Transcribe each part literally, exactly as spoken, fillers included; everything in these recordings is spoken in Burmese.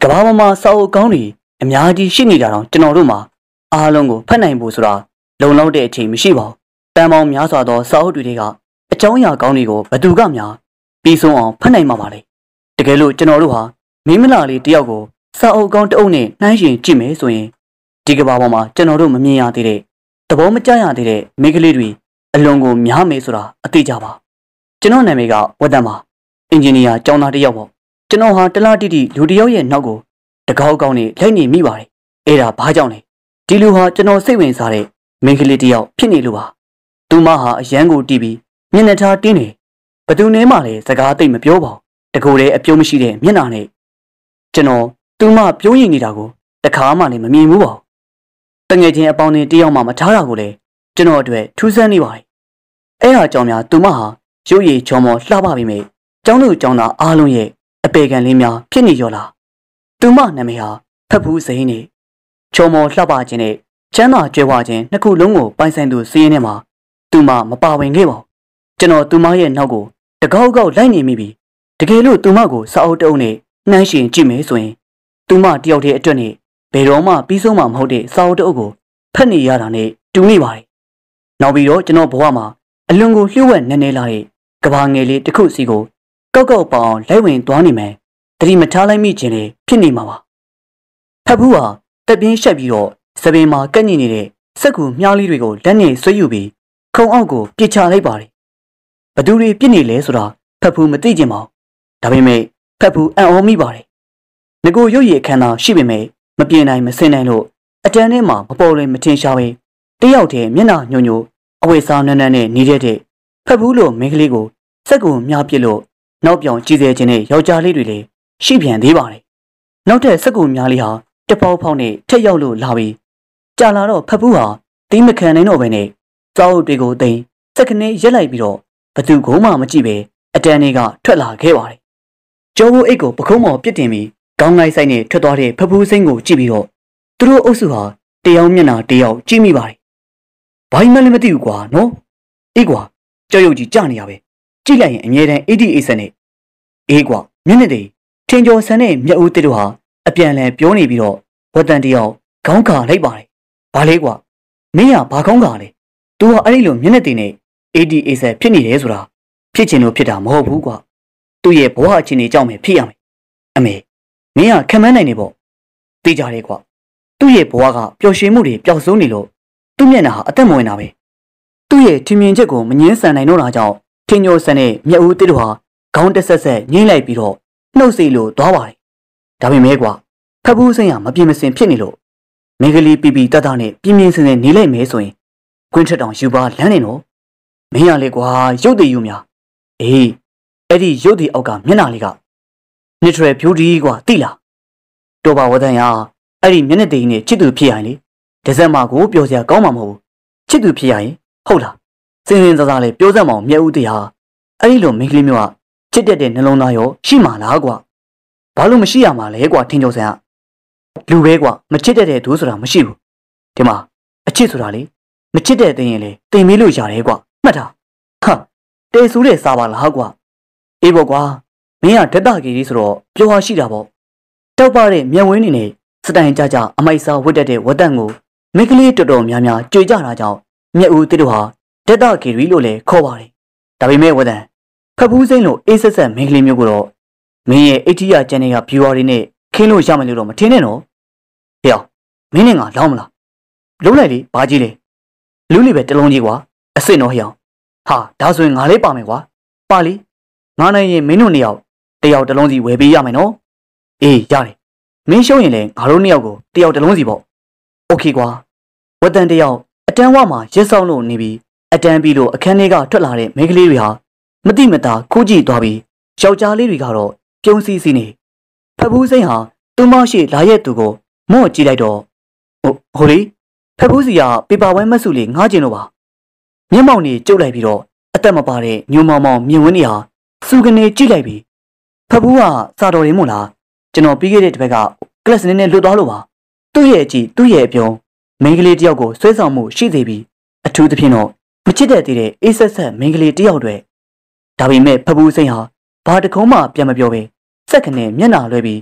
ကဘာပေါ်မှာစာအုပ်ကောင်းတွေအများကြီးရှိနေတာတော့ကျွန်တော်တို့မှာအားလုံးကိုဖတ်နိုင်ဖို့ဆိုတာလုံလောက်တဲ့အချိန်မရှိပါဘူးတန်ပေါင်းများစွာသောစာအုပ်တွေကအကြောင်းအရာကောင်းတွေကိုဘသူကများပြီးဆုံးအောင်ဖတ်နိုင်မှာပါလေတကယ်လို့ကျွန်တော်တို့ဟာမင်းမလာလေးတယောက်ကိုစာအုပ်ကောင်းတအုပ်နဲ့နှိုင်းယှဉ်ကြည့်မယ်ဆိုရင်ဒီကဘာပေါ်မှာကျွန်တော်တို့မမြင်ရသေးတဲ့သဘောမကျရသေးတဲ့မိန်းကလေးတွေအလွန်ကိုများမယ်ဆိုတာအသိကြပါကျွန်တော်နာမည်ကဝတ်တန်ပါအင်ဂျင်နီယာကျောင်းသားတယောက်ပေါ့ကျွန်တော်ဟာတလားတိတိလူတယောက်ရဲ့နောက်ကိုတကောက်ကောင်းနေလိုက်နေမိပါတယ်အဲ့ဒါဘာကြောင့်လဲဒီလူဟာကျွန်တော်စိတ်ဝင်စားတဲ့မိန်းကလေးတယောက်ဖြစ်နေလို့ပါသူမဟာအရန်ကိုတီးပြီးမျက်နှာထားတင်းနေဘသူနဲ့မှလည်းစကားသိမ့်မပြောပါဘူးတကူလည်းအပြုံးမရှိတဲ့မျက်နှာနဲ့ကျွန်တော်သူမပြောရင်နေတာကိုတခါမှလည်းမမြင်ဘူးပါတငယ်ချင်းအပေါင်းနဲ့တယောက်မှမထားတာကိုလည်းကျွန်တော်အတွက်ထူးဆန်းနေပါတယ်အဲ့ဟာကြောင့်များသူမဟာရုပ်ရည်ချောမောလှပပြီးမြဲကျောင်းသူကျောင်းသားအားလုံးရဲ့အပေခံလေးများဖြစ်နေရောလားသူမနာမည်ဟာဖက်ဖူးစိန်နေချောမောလှပခြင်းနဲ့ချမ်းသာကြွယ်ဝခြင်းနှစ်ခုလုံးကိုပိုင်ဆိုင်သူစီးရင်ထဲမှာသူမမပါဝင်ခဲ့ပါဘူးကျွန်တော်သူမရဲ့နောက်ကိုတကောက်ကောက်လိုက်နေမိပြီတကယ်လို့သူမကိုစာအုပ်တအုပ်နဲ့နှိုင်းယှဉ်ကြည့်မယ်ဆိုရင်သူမတယောက်တည်းအတွက်နဲ့ဘယ်တော့မှပြီးဆုံးမှာမဟုတ်တဲ့စာအုပ်တအုပ်ကိုဖတ်နေရတာနဲ့တူနေပါတယ်နောက်ပြီးတော့ကျွန်တော်ဘဝမှာအလွန်ကိုလျှို့ဝှက်နေနေလာတဲ့ကဘာငယ်လေးတစ်ခုစီကိုကောက်ကောက်ပေါအောင်လိုက်ဝင်သွားနေမယ်တတိမထားလိုက်မိခြင်းနဲ့ဖြစ်နေမှာပါဖတ်ဘူးဟာတက်ပြင်းရှက်ပြီးတော့စပင်မှာကက်ညင်နေတဲ့စက်ကူမြားလေးတွေကိုလက်နဲ့ဆွဲယူပြီးခုံအောက်ကိုပြစ်ချလိုက်ပါတယ်ဘသူတွေပြစ်နေလဲဆိုတာဖတ်ဘူးမသိကြပါဘူးဒါပေမဲ့ဖတ်ဘူးအံ့ဩမိပါတယ်ငကိုရုပ်ရည်အခမ်းသာရှိပေမဲ့မပြေနိုင်မစင်နိုင်လို့အတန်းထဲမှာမပေါ်လွင်မထင်ရှားပဲတယောက်တည်းမျက်နှာညှို့ညို့အဝိစားနန်းနန်းနဲ့နေတဲ့တဲ့ဖတ်ဘူးလို့မိန်းကလေးကိုစက်ကူမြားပစ်လို့နောက်ပြောင်ကြည်စေခြင်းနဲ့ယောက်ျားလေးတွေလည်းရှိပြန်သေးပါတယ်နောက်ထပ်စက်ကူမြားလေးဟာတပေါက်ဖောက်နဲ့ထက်ရောက်လို့လာပြီးကြာလာတော့ဖတ်ဘူးဟာတီးမခံနိုင်တော့ဘဲနဲ့စာအုပ်တွေကိုသိမ်းစက်ကနေရက်လိုက်ပြီးတော့ဘသူကမှမကြည့်ပဲအတန်းတွေကထွက်လာခဲ့ပါတယ်ကျောဘိုးအိတ်ကိုပခုံးပေါ်ပြစ်တင်ပြီးကောင်းလိုက်ဆိုင်နဲ့ထွက်သွားတဲ့ဖဖူးစိမ့်ကိုကြည့်ပြီးတော့သူတို့အုပ်စုဟာတယောက်မျက်နှာတယောက်ကြည့်မိပါတယ်ဘာမှလည်းမသိဘူးကွာနော်အေးကွာကြောက်ရွံ့ကြီးကြနေရပဲကြည့်လိုက်ရင်အမြဲတမ်း eighty eight ဆက်နဲ့အေးကွာမျက်နှာတွေထင်ကျော်ဆန်တဲ့မျက်ဦးတစ်တို့ဟာအပြန်လည်ပြောနေပြီးတော့ဝတ်တန်တယောက်ခေါင်းခါလိုက်ပါတယ်ဘာလဲကွာမင်းကဘာခေါင်းခါလဲသူကအဲ့ဒီလိုမျက်နှာတွေနဲ့ eighty eight ဆက်ဖြစ်နေတယ်ဆိုတာဖြစ်ချင်လို့ဖြစ်တာမဟုတ်ဘူးကွာသူ့ရဲ့ဘဝအခြေအနေကြောင့်ပဲဖြစ်ရမယ်အမေမင်းကခံမနိုင်နေပေါ့သိကြတယ်ကွာသူ့ရဲ့ဘဝကပျော်ရွှင်မှုတွေပျောက်ဆုံးနေလို့သူ့မျက်နှာဟာအသက်မဝင်တာပဲသူ့ရဲ့ထင်မြင်ချက်ကိုမငင်းဆန်နိုင်တော့တာကြောင့်ထင်ညိုဆန်တဲ့မျက်ဦးတစ်တို့ဟာခေါင်းတက်ဆက်ဆက်ငိမ့်လိုက်ပြီးတော့နှုတ်စီလို့သွားပါတယ်ဒါပေမဲ့ကွာဖက်ဘူးစိမ့်ကမပြင်းမစင်ဖြစ်နေလို့မင်းကလေးပီပီတတ်တနဲ့ပြင်းပြင်းစင်စင်နေလိုက်မယ်ဆိုရင်ကွင်းထက်တောင်ယူပါလမ်းနေတော့မင်းရလေကွာရုပ်တည်ယူများအေးအဲ့ဒီရုပ်တည်အောက်ကမျက်နှာလေးက natural beauty ကွာသိလားတော်ပါဝဒန်ရအဲ့ဒီမျက်နှာတည်နဲ့ချစ်သူဖြစ်ရင်လေဒဇက်မာကိုပြောစရာကောင်းမှာမဟုတ်ဘူးချစ်သူဖြစ်ရင်ဟုတ်လားစင်စင်စားစားလေးပြောစက်မအောင်မျက်ဦးတည်ဟာအဲ့ဒီလိုမိန်းကလေးမျိုးကချစ်တတ်တဲ့နှလုံးသားရောရှိမှာလားကွာဘာလို့မရှိရမှာလဲကွာထင်ကြဆန်ကလူပဲကွာမချစ်တတ်တဲ့သူဆိုတာမရှိဘူးဒီမှာအချစ်ဆိုတာလေမချစ်တဲ့တင်ရင်လေတင်မေးလို့ရတယ်ကွာမှတ်တာဟာတေဆူးတဲ့စားပါလားကွာအေးပေါ့ကွာမင်းကဓတကြီးလေးဆိုတော့ပြောဟာရှိတာပေါ့တောက်ပတဲ့မျက်ဝင်းနေနဲ့စတိုင်ကြကြအမိုက်စားဝတ်တတ်တဲ့ဝတ်တန့်ကိုမိန်းကလေးတော်တော်များများကြွေကြတာကြောင့်မျက်ဦးတစ်တို့ဟာဓတကြီးလို့လည်းခေါ်ပါတယ်ဒါပေမဲ့ဝတ်တန့်ဖက်ဘူးစိမ့်လို့အေးဆက်ဆက်မိန်းကလေးမျိုးကိုတော့မင်းရဲ့အိတ်ထီယာကျန်တွေက viewer တွေနဲ့ခင်းလို့ရမယ်လို့တော့မထင်နဲ့နော်ဟေ့မင်းနဲ့ငါလောင်းမလားလုံးလိုက်လေဘာကြီးလဲလူလေးပဲတလုံးကြီးကွာအစ်စ်နော်ဟေ့ဟာဒါဆိုရင်ငါလေးပါမယ်ကွာပါလီငါနိုင်ရင်မင်းတို့နှစ်ယောက်တယောက်တလုံးစီဝယ်ပေးရမယ်နော်အေးရတယ်မင်းရှုံးရင်လည်းငါတို့နှစ်ယောက်ကိုတယောက်တလုံးစီပေါ့โอเคကွာဝတ်တန်တယောက်အတန်းဝမှာရက်ဆောင်လို့နေပြီးအတန်းပြီးလို့အခန်းထဲကထွက်လာတဲ့မိန်းကလေးတွေဟာမတိမတာခိုးကြည့်သွားပြီးယောက်ျားလေးတွေကတော့ပြုံးစီးစီးနေဖက်ဘူးစိမ့်ဟာသူ့မရှိလာရဲ့သူကိုမော့ကြည့်လိုက်တော့ဟိုဟိုလေဖက်ဘူးစီကပေပါဝဲမတ်စုလေးငားကျင်လို့ပါမျက်မှောင်နေကျုပ်လိုက်ပြီးတော့အသက်မပါတဲ့ညိုမောင်မောင်မြင်ဝင်းနေဟာစုကနေကြည့်လိုက်ပြီးဖက်ဘူးကစာတော်ရင်းမို့လားကျွန်တော်ပြီးခဲ့တဲ့တစ်ပတ်ကကလပ်စနေနဲ့လွတ်သွားလို့ပါသူ့ရဲ့အကြည့်သူ့ရဲ့အပြုံးမိန်းကလေးတယောက်ကိုဆွဲဆောင်မှုရှိသေးပြီးအထူးသဖြင့်တော့မချစ်တဲ့သေးတဲ့အေးဆက်ဆက်မိန်းကလေးတယောက်တွေဒါပေမဲ့ဖက်ဘူးစိမ့်ဟာဘာတကုံးမှပြန်မပြောပဲစက်ကနေမျက်နှာလွှဲပြီးသူ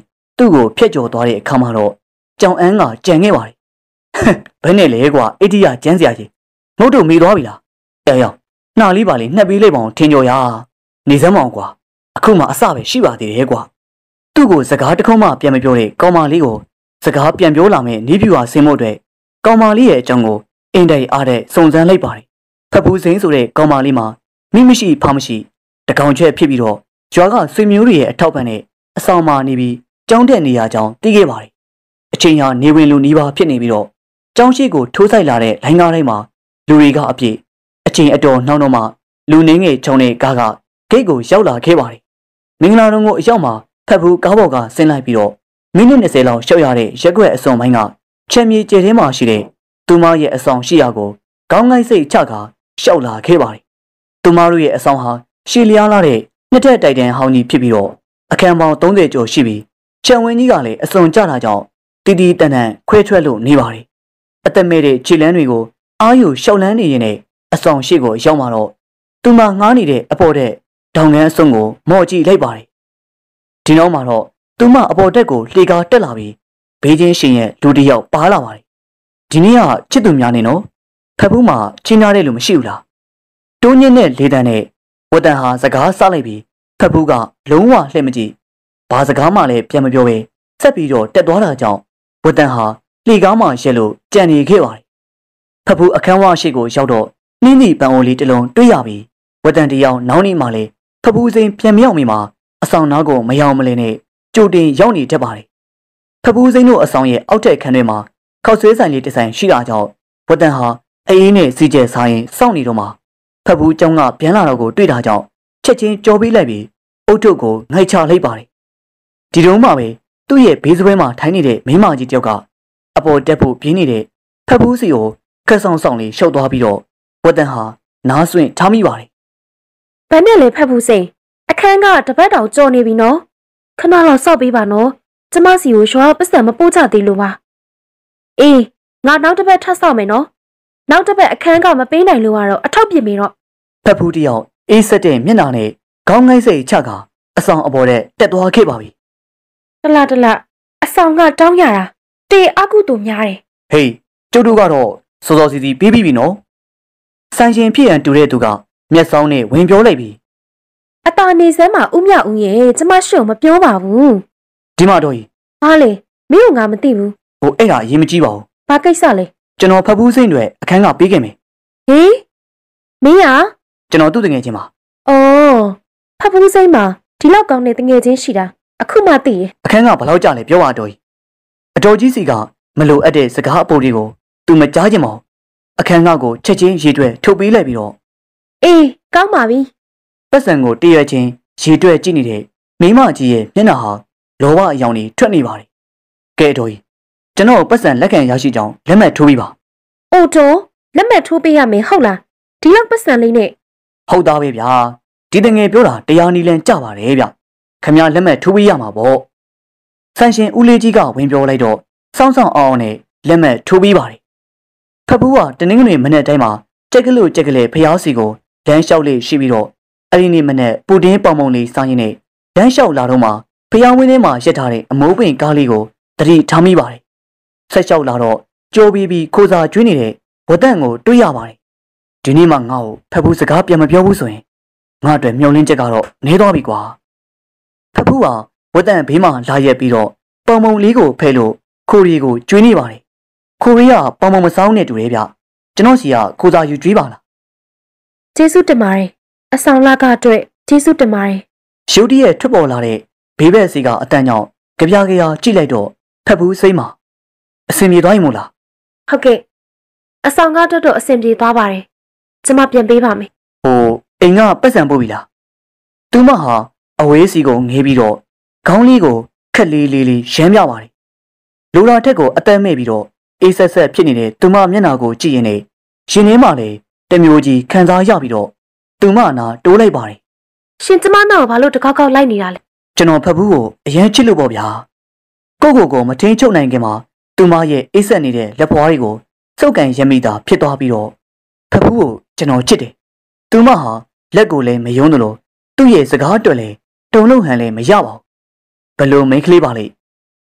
သူ့ကိုဖျက်ကျော်သွားတဲ့အခါမှာတော့ကြောင်အန်းကကြံခဲ့ပါတယ်ဘယ်နဲ့လဲကွာအိတိယကျန်းစရာကြီးငုတ်တို့မိသွားပြီလားအဲရောက်နှာလေးပါလေနှက်ပေးလိုက်ပါအောင်ထင်ကြော်ရနေစမ်းမအောင်ကွာအခုမှအစပဲရှိပါသေးတယ်ကွာသူ့ကိုစကားတစ်ခုမှပြန်မပြောတဲ့ကောင်မလေးကိုစကားပြန်ပြောလာမဲ့နီးပြူဟာဆင်းဖို့အတွက်ကောင်မလေးရဲ့အကြောင်းကိုအင်တိုင်အားတဲ့စုံစမ်းလိုက်ပါတယ်ဖက်ဘူးစိန်ဆိုတဲ့ကောင်မလေးမှာမိမရှိဖမရှိတကောင်ချက်ဖြစ်ပြီးတော့ရွာကဆွေမျိုးတွေရဲ့အထောက်ပံ့နဲ့အဆောင်မှာနေပြီးကြောင်းတက်နေရကြောင်းသိခဲ့ပါတယ်အချိန်ဟာနေဝင်လူနီးပါးဖြစ်နေပြီးတော့ကျောင်းရှိကိုထိုးဆိုင်လာတဲ့လိုင်းကားတိုင်းမှာလူတွေကအပြည့်အချိန်အတော်နှောင်းတော့မှလူနှင်းငယ်ချုံတဲ့ကားကဂိတ်ကိုရောက်လာခဲ့ပါတယ်မင်္ဂလာတုံးကိုအရောက်မှာဖက်ဘူးကားပေါ်ကဆင်းလိုက်ပြီးတော့မိနစ်၂၀လောက်ရှောက်ရတဲ့ရက်ွက်အစုံပိုင်းကချမ်းမြေကျဲထဲမှာရှိတဲ့သူမရဲ့အဆောင်ရှိရာကိုခေါင်းငိုက်စိတ်ချကရှောက်လာခဲ့ပါတယ်သူမတို့ရဲ့အဆောင်ဟာရှည်လျားလာတဲ့နှစ်ထပ်တိုက်တန်းဟောင်းကြီးဖြစ်ပြီးတော့အခန်းပေါင်း၃၀ကျော်ရှိပြီးခြံဝင်းကြီးကလည်းအစုံကျတာကြောင့်တီတီတန်တန်ခွဲထွက်လို့နေပါတယ်အသက်မဲ့တဲ့ခြေလမ်းတွေကိုအာယူရှောက်လန်းနေရင်လည်းအဆောင်ရှိကိုရောက်มาတော့သူမငားနေတဲ့အပေါ်တက်ဒေါင်ငန်းအစုံကိုမော့ကြည့်လိုက်ပါတယ်ဒီနောက်မှာတော့သူမအပေါ်တက်ကိုလှေကားတက်လာပြီးဘေးချင်းရှင်ရဲ့လူတစ်ယောက်ပါလာပါတယ်ဒီနေ့ကချစ်သူများနေနော်ဖက်ဘူးမှာချင်းနာတဲ့လူမရှိဘူးလားတိုးညင်းတဲ့လေတန်းနဲ့ဝတန်ဟာစကားဆလိုက်ပြီးဖက်ဘူးကလုံးဝလှည့်မကြည့်ဘာစကားမှလည်းပြန်မပြောပဲဆက်ပြီးတော့တက်သွားတာကြောင့်ဝတန်ဟာလှေကားမှရက်လို့ကြံနေခဲ့ပါတယ်ဖက်ဘူးအခန်းဝရှိကိုရောက်တော့နှင်းသည့်ပန်အိုလေးတစ်လုံးတွေ့ရပြီးဝတန်တယောက်နောင်းနေမှလည်းဖက်ဘူးစိန်ပြန်မရောက်မီမှာအဆောင်နားကိုမရောက်မလဲနဲ့ကြိုတင်ရောက်နေတတ်ပါတယ်ဖက်ဘူးစိန်တို့အဆောင်ရဲ့အောက်ထက်ခန်းထဲမှာခောက်ဆွဲဆိုင်လေးတစ်ဆိုင်ရှိတာကြောင့်ဝတန်ဟာအေးအေးနဲ့စီကျဲဆိုင်စောင့်နေတော့မှဖက်ဘူးကျောင်းကပြန်လာတော့ကိုတွေ့တာကြောင့်ချက်ချင်းကြော်ပေးလိုက်ပြီးအုတ်ထုပ်ကိုငိုက်ချလိုက်ပါတယ်ဒီတုန်းမှပဲသူ့ရဲ့ဘေးစပွဲမှာထိုင်နေတဲ့မိမကြီးတယောက်ကအပေါ်တက်ဖို့ပြင်းနေတဲ့ဖက်ဘူးစီကိုခက်ဆောင်ဆောင်လေးရှုပ်သွားပြီးတော့ဝတန်ဟာနားဆွင့်ထားမိပါတယ်ဘယ်နဲ့လဲဖက်ဘူးစိန်အခန်းကတပတ်တောင်ကြော်နေပြီနော်ခဏလောက်စောက်ပေးပါနော်ကျမစီကိုရွာပတ်စံမပို့ချသေးလို့ပါအေးငါနောက်တစ်ပတ်ထပ်ဆောက်မယ်နော်နောက်တစ်ပတ်အခန်းကမပေးနိုင်လို့ကတော့အထောက်ပြစ်မေတော့ဖက်ဖူးတယောက်အေးဆက်တဲ့မျက်နှာနဲ့ခေါင်းငိုက်စိတ်ချကအဆောင်အပေါ်တဲ့တက်သွားခဲ့ပါပြီတလားတလားအဆောင်ကတောင်းရတာတေအကုတူများတယ်ဟေးကျုပ်တို့ကတော့စောစောစီစီပြီးပြီနော်ဆိုင်ရှင်ဖြစ်ရန်တူတဲ့သူကမျက်စောင်းနဲ့ဝင်ပြောလိုက်ပြီအတာနေစမ်းမှာဥမြဦးရဲ့ကျမရှုံမပြောပါဘူးဒီမှာတော့ဘာလဲမင်းကငါမသိဘူးဟိုအဲ့ဒါအရေးမကြီးပါဘူးဘာကိစ္စလဲကျွန်တော်ဖက်ဖူးစိမ့်တွေအခန်းကပေးခဲ့မယ်ဟေးမင်းရကျွန်တော်သူ့တငယ်ချင်းပါအော်ဖက်ဖူးစိမ့်မှာဒီလောက်ကောင်းတဲ့တငယ်ချင်းရှိတာအခုမှသိရအခန်းကဘယ်လောက်ကြာလဲပြောပါတော့အတော်ကြီးစီကမလိုအပ်တဲ့စကားအပိုတွေကိုသူမကြားချင်ပါဘူးအခန်းကကိုချက်ချင်းရေတွဲထုတ်ပေးလိုက်ပြီးတော့အေးကောင်းပါပြီပတ်စံကိုတရချင်းရေတွဲကြည့်နေတဲ့မိမကြီးရဲ့မျက်နှာဟာလောဘအယောင်တွေထွက်နေပါတယ်ကဲတော်ကြီးကျွန်တော်ပတ်စံလက်ခံရရှိကြောင်းလက်မှတ်ထိုးပြီးပါအိုတော်လက်မှတ်ထိုးပေးရမယ်ဟုတ်လားဒီလောက်ပတ်စံလေးနဲ့ဟုတ်သားပဲဗျာဒီတငယ်ပြောတာတရားနီလန်ကြပါတယ်ဗျခမရလက်မှတ်ထိုးပေးရမှာပေါ့ဆန်ရှင်ဦးလေးကြီးကဝင်ပြောလိုက်တော့စောင်းဆောင်အောင်အောင်နဲ့လက်မှတ်ထိုးပေးပါတယ်ဖက်ဘူးကတနင်္ဂနွေမနေ့တိုင်းမှာကြက်ကလို့ကြက်ကလေးဖျားစီကိုလမ်းလျှောက်လေးရှိပြီးတော့အဲ့ဒီနေ့မနေ့ပူတင်းပေါင်ပေါင်လေးစားရင်းနဲ့လမ်းလျှောက်လာတော့မှဖျားဝင်းထဲမှာရက်ထားတဲ့အမိုးပင်ကားလေးကိုတတိထားမိပါတယ်ဆက်လျှောက်လာတော့ကြိုးပြီးပြီးခိုးစားကျွေးနေတဲ့ဝတန့်ကိုတွေ့ရပါတယ်ဒီနေ့မှငါ့ကိုဖက်ဘူးစကားပြန်မပြောဘူးဆိုရင်ငါ့အတွက်မျောလင်းချက်ကတော့နေသွားပြီကွာဖက်ဘူးကဝတန့်ဘေးမှာလာရက်ပြီးတော့ပေါင်ပေါင်လေးကိုဖဲလို့ခိုးရီကိုကျွေးနေပါတယ်ခိုးရီကပေါင်ပေါင်မဆောင်းနဲ့တူတယ်ဗျကျွန်တော်စီကခိုးစားယူကျွေးပါလားကျေးဇူးတင်ပါတယ်အဆောင်လာကအတွက်ကျေးဇူးတင်ပါတယ်ရုတ်တရက်ထွက်ပေါ်လာတဲ့ဘေးဘက်စီကအတန်းကြောင့်ကြပြားကြရာကြည့်လိုက်တော့ဖက်ဘူးစိမ့်မှာအစင်ပြေသွားရင်မို့လားဟုတ်ကဲ့အဆောင်ကတော့တော့အစင်ပြေသွားပါတယ်ကျမပြန်ပေးပါမယ်ဟိုအိမ်ကပတ်စံပို့ပြီလားသူမဟာအဝေးစီကိုငေးပြီးတော့ခေါင်းလေးကိုခက်လေးလေးလေးရမ်းပြပါတယ်လူလာထက်ကိုအသက်မဲ့ပြီးတော့အေးဆက်ဆက်ဖြစ်နေတဲ့သူမမျက်နှာကိုကြည့်ရင်လည်းရှင်ထဲမှာလည်းတမျိုးကြီးခံစားရပြီးတော့သူမနာတိုးလိုက်ပါတယ်ရှင်ကျမနောက်ဘာလို့တကောက်ကောက်လိုက်နေတာလဲကျွန်တော်ဖက်ဘူးကိုအရင်ချစ်လို့ပေါ့ဗျာကိုကိုကိုမထင်းချုပ်နိုင်ခင်မှာသူမရဲ့အေးဆက်နေတဲ့လက်ဖွားတွေကိုစုပ်ကန်ရမိတာဖြစ်သွားပြီးတော့ဖက်ဘူးကိုကျွန်တော်ချစ်တယ်သူမဟာလက်ကိုလည်းမယုံသလိုသူ့ရဲ့စကားအတွက်လည်းတုံ့လုံဟန်လည်းမရပါဘူးဘလို့မိန်းကလေးပါလေ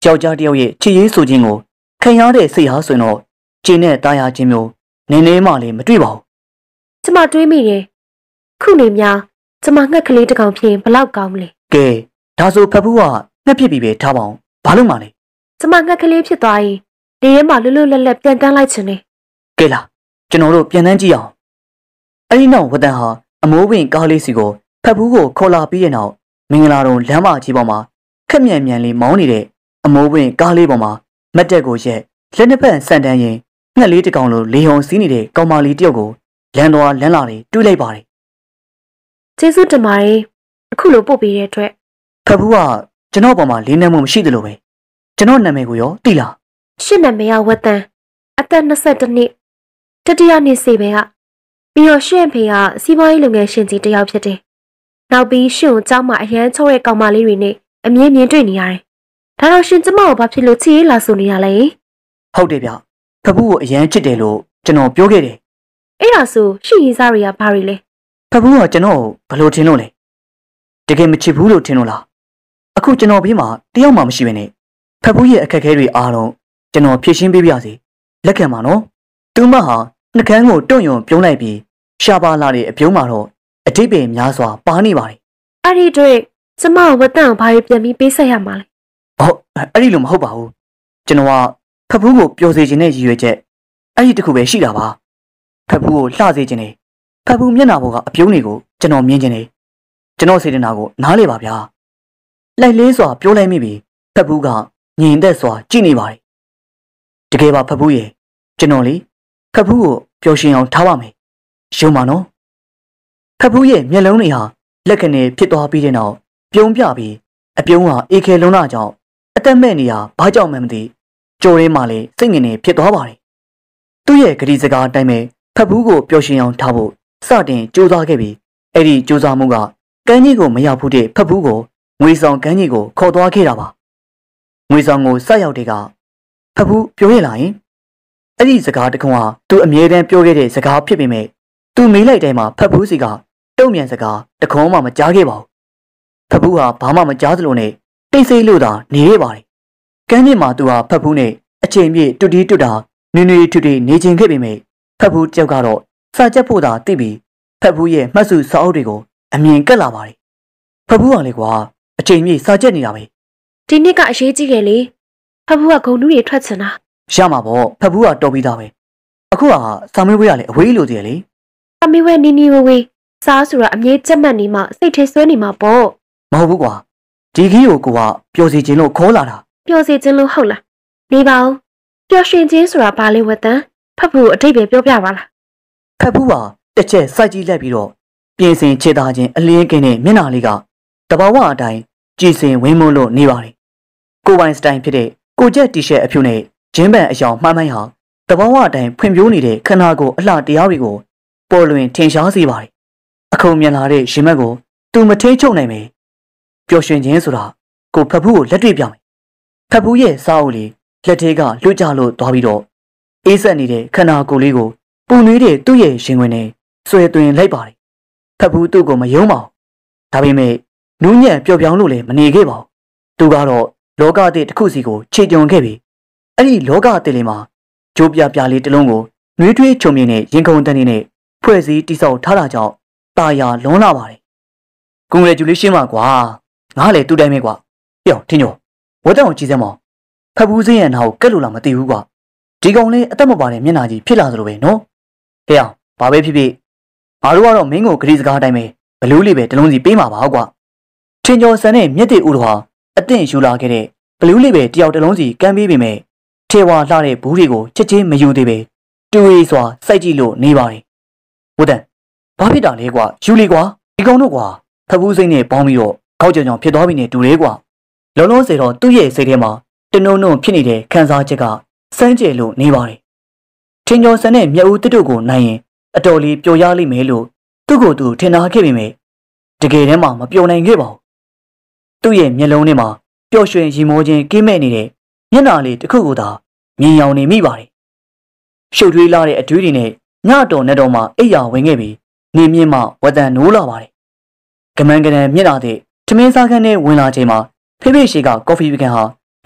ယောက်ျားတစ်ယောက်ရဲ့ချစ်ရေးဆိုခြင်းကိုခံရတဲ့စိတ်ဟာဆိုရင်တော့ကျင်းနဲ့တာယာခြင်းမျိုးနည်းနည်းမှလည်းမတွေ့ပါဘူး။ကျမတွေးမိတယ်။ခုနေများကျမငှက်ကလေးတစ်ကောင်ဖြင့်ဘလောက်ကောင်းမလဲ။ကဲဒါဆိုဖဖူးကငှက်ဖြစ်ပြီးပဲထားပါအောင်။ဘာလို့မှလဲ။ကျမငှက်ကလေးဖြစ်သွားရင်နေထဲမှာလွတ်လွတ်လပ်လပ်ပြန်တန်းလိုက်ချင်တယ်။ကဲလားကျွန်တော်တို့ပြန်တန်းကြည့်အောင်။အဲဒီနောက်ဝတန်ဟာအမိုးဝင်ကားလေးစီကိုဖဖူးကိုခေါ်လာပြီးတဲ့နောက်မင်္ဂလာတော်လမ်းမကြီးပေါ်မှာခက်မြန်မြန်လေးမောင်းနေတဲ့အမိုးဝင်ကားလေးပေါ်မှာမတ်တက်ကိုရက်လက်နှစ်ဖက်ဆန်တန်းရင်ငှက်လေးတစ်ကောင်လိုလေဟုံစီးနေတဲ့ကောင်မလေးတယောက်ကိုလမ်းတော်လမ်းလာတွေတွေးလိုက်ပါတယ်။ကျေးဇူးတင်ပါတယ်။အခုလိုပို့ပေးတဲ့အတွက်ဖဖူးကကျွန်တော်ပေါ်မှာလေးနက်မှုမရှိသလိုပဲကျွန်တော်နာမည်ကိုရောသိလား။ရှစ်နာမည်ကဝတ်တန်အသက်နှစ်၁၁နှစ်တတိယနှစ်စေပဲကပြီးတော့ရှင့်ဖေကစီးပွားရေးလုပ်ငန်းရှင်ကြီးတစ်ယောက်ဖြစ်တယ်။နောက်ပြီးရှင့်ကိုကျောင်းမှာအရန်ချိုးတဲ့ကောင်မလေးတွေနဲ့အမြင်မြင်တွေ့နေရတယ်။ဒါတော့ရှင်ကျမကိုဘာဖြစ်လို့ချစ်ရေးလာဆိုနေရလဲ။ဟုတ်တယ်ဗျ။ဖဖူးကိုအရန်ချစ်တယ်လို့ကျွန်တော်ပြောခဲ့တယ်။အဲ့ဒါဆိုရှင့်ရေးစားတွေကဘာတွေလဲ။ဖဖူးကကျွန်တော်ကိုဘယ်လိုထင်လို့လဲ။တကယ်မချစ်ဘူးလို့ထင်လို့လား။အခုကျွန်တော်ဘေးမှာတယောက်မှမရှိဘဲနဲ့ဖဖူးရဲ့အခက်အခဲတွေအားလုံးကျွန်တော်ဖြေရှင်းပေးပါရစေ။လက်ခံပါနော်။သူမဟာနှကန်းကိုတွန့်ယုံပြုံးလိုက်ပြီးရှာပါလာတဲ့အပြုံးမှာတော့အတိတ်ပဲများစွာပါနေပါတယ်။အဲ့ဒီတွေ့ကျမဝတ်တန်ကိုဘာတွေပြန်ပြီးပေးဆက်ရမှာလဲ။ဟုတ်အဲ့ဒီလိုမဟုတ်ပါဘူး။ကျွန်တော်ကဖဖူးကိုပျော်စေခြင်းနဲ့ရည်ရွယ်ချက်အဲ့ဒီတခုပဲရှိတာပါ။ဖဖူးကိုလှစေခြင်းနဲ့ဖဖူးမျက်နှာပေါ်ကအပြုံးတွေကိုကျွန်တော်မြင်ခြင်းနဲ့ကျွန်တော်စေတနာကိုနားလေပါဗျာ။လိုက်လေးစွာပြောလိုက်မိပြီဖဖူးကညင်သက်စွာကြည့်နေပါတယ်။တကယ်ပါဖဖူးရဲ့ကျွန်တော်လေဖဖူးကိုပျော်ရွှင်အောင်ထားပါမယ်။ရုံပါနော်။ဖဖူးရဲ့မျက်လုံးတွေဟာလက်ကနေဖြစ်သွားပြီးတဲ့နောက်ပြုံးပြပြီးအပြုံးဟာအေခဲလုံးလာကြောင့်အသက်မဲ့နေရဘာကြောင့်မှမသိကြိုးရင်းမှလည်းစိတ်ငင်နေဖြစ်သွားပါတယ်။သူ့ရဲ့ဂရီစကားအတိုင်းပဲဖဖူးကိုပျော်ရွှင်အောင်ထားဖို့စတင်ကြိုးစားခဲ့ပြီးအဲ့ဒီကြိုးစားမှုကကန်းကြီးကိုမရောက်ဘူးတဲ့ဖဖူးကိုငွေဆောင်ကန်းကြီးကိုခေါ်သွားခဲ့တာပါ။ငွေဆောင်ကိုဆက်ရောက်တဲ့ကဖဖူးပြောရလာရင်အဲ့ဒီစကားတခုဟာသူအမြဲတမ်းပြောခဲ့တဲ့စကားဖြစ်ပေမဲ့သူမေးလိုက်တိုင်းမှာဖဖူးစီကတုံ့ပြန်စကားတခုံးမှမကြားခဲ့ပါဘူး။ဖဖူးဟာဘာမှမကြားသလိုနဲ့တိတ်ဆိတ်လို့သာနေရပါတယ်။ကန်းကြီးမှာသူဟာဖဖူးနဲ့အချိန်ပြည့်တူတီတူတာနွေနွေထူထူနေချင်ခဲ့ပေမဲ့ဖဖူးတယောက်ကတော့စာချက်ဖို့သာသိပြီးဖဖူးရဲ့မှတ်စုစာအုပ်တွေကိုအမြင်ကက်လာပါတယ်။ဖဖူးကလေကွာအချိန်ပြည့်စာချက်နေတာပဲ။ဒီနှစ်ကအရေးကြီးခဲ့လေ။ဖဖူးကဂုံတူးတွေထွက်ချင်တာ။ရမှာပေါ့ဖဖူးကတော်ပြီးသားပဲ။အခုကစာမေးပွဲရလေအဝေးလို့တည်းလေ။စာမေးပွဲနီးနီးဝေးဝေးစားဆိုတာအမြဲကြက်မှတ်နေမှစိတ်ထဲဆွဲနေမှာပေါ့။မဟုတ်ဘူးကွာ။ဒီကြီးကိုကိုကပျော်စီခြင်းလို့ခေါ်လာတာ။ပျော်စီခြင်းလို့ဟုတ်လား။နေပါဦး။ပျော်ရွှင်ခြင်းဆိုတာဘာလဲဝတ်တန်ဖဖူးအတိတ်ပဲပြောပြပါလား။ဖဖူးကတစ်ချက်စိုက်ကြည့်လိုက်ပြီးတော့ပြင်ဆင်ခြေသားခြင်းအလင်းကင်းတဲ့မျက်နှာလေးကတဘာဝအတိုင်းကြည်စင်ဝင်းမွန်းလို့နေပါတယ်။ကိုပိုင်စတိုင်ဖြစ်တဲ့ကိုကျက်တီရှပ်အဖြူနဲ့ဂျင်းပန်အယောင်မှန်းမှန်းဟာတဘာဝအတိုင်းဖွံ့ဖြိုးနေတဲ့ခန္ဓာကိုယ်အလှတရားတွေကိုပေါ်လွင်ထင်ရှားစေပါတယ်။အခုံမြင်လာတဲ့ရင်မက်ကိုသူမထိချုပ်နိုင်မယ်။ပျော်ရွှင်ခြင်းဆိုတာကိုဖဖူးကိုလက်တွေ့ပြမယ်။ဖဖူးရဲ့စားအုပ်လေးလက်ထဲကလွှတ်ကြလို့သွားပြီးတော့အေးဆက်နေတဲ့ခန္ဓာကိုယ်လေးကိုပူနွေးတဲ့သူ့ရဲ့ရင်ဝင်နဲ့ဆွဲသွင်းလိုက်ပါတယ်။ဖဖူးသူ့ကိုမယုံပါဘူး။ဒါပေမဲ့နူးညံ့ပျော်ပြောင်းလို့လည်းမနေခဲ့ပါဘူး။သူကတော့လောကတစ်တစ်ခုစီကိုခြေကျုံခဲ့ပြီးအဲ့ဒီလောကတစ်လေးမှာဂျိုးပြပြလေးတစ်လုံးကိုနှွေးထွေးချုံမြင်တဲ့ရင်ခုန်တန်းနဲ့ဖွဲ့စည်းတိဆောက်ထားတာကြောင့်ตาယာလွန်လာပါတယ်။ Congratulation ပါကွာ။ငါလည်းတူတိုင်းပဲကွာ။ပြောထင်းညောဝတ်တောင်ကြည့်စမ်းမဖဖူးစင်းရဲ့နာကိုကက်လို့လာမသိဘူးကွာ။ဒီကောင်လေးအသက်မပါတဲ့မျက်နှာကြီးဖြစ်လာသလိုပဲနော်။ဟဲ့အောင်ဘာပဲဖြစ်ဖြစ်ငါတို့ကတော့မင်းကိုဂရီစကားအတိုင်းပဲဘလူးလေးပဲတလုံးစီပေးမှာပါကွာ။ထင်းကျော်ဆန်နဲ့မြက်တဲ့ဦးတော်ဟာအသင့်ယူလာခဲ့တဲ့ဘလူးလေးပဲတယောက်တလုံးစီကမ်းပေးပေမဲ့ထေဝါလှတဲ့ဘူးတွေကိုချက်ချင်းမယူသေးပဲတူရီစွာစိုက်ကြည့်လို့နေပါတယ်။ဝတ်တန်ဘာဖြစ်တာလဲကွာယူလီကွာဒီကောင်တို့ကွာဖဖူးစိမ့်နဲ့ပေါင်းပြီးတော့ခေါက်ကြောင်ကြောင်ဖြစ်သွားပြီနဲ့တူတယ်ကွာလုံးလုံးစေတော့သူ့ရဲ့စိတ်ထဲမှာတနုံနုံဖြစ်နေတဲ့ခံစားချက်ကစမ်းကြယ်လို့နေပါတယ်။ထင်ကျော်ဆန်နဲ့မြတ်ဦးတစ်တို့ကိုနိုင်ရင်အတော်လေးပျော်ရလိမ့်မယ်လို့သူ့ကိုယ်သူထင်ထားခဲ့ပေမဲ့တကယ်တမ်းမှမပျော်နိုင်ခဲ့ပါဘူး။သူ့ရဲ့မျက်လုံးထဲမှာပျော်ရွှင်ရီမောခြင်းကင်းမဲ့နေတဲ့မျက်နှာလေးတစ်ခုကိုသာမြင်ရောင်နေမိပါတယ်။ရှုပ်ထွေးလာတဲ့အတွေးတွေနဲ့ညတော်နဲ့တော်မှအိပ်ယာဝင်ခဲ့ပြီးနေမြင့်မှဝတန်နိုးလာပါတယ်။ကမန်းကနန်မျက်နှာတဲ့ထမင်းစားခန်းနဲ့ဝင်လာချိန်မှာဖေဖေရှိကကော်ဖီပကံဟာ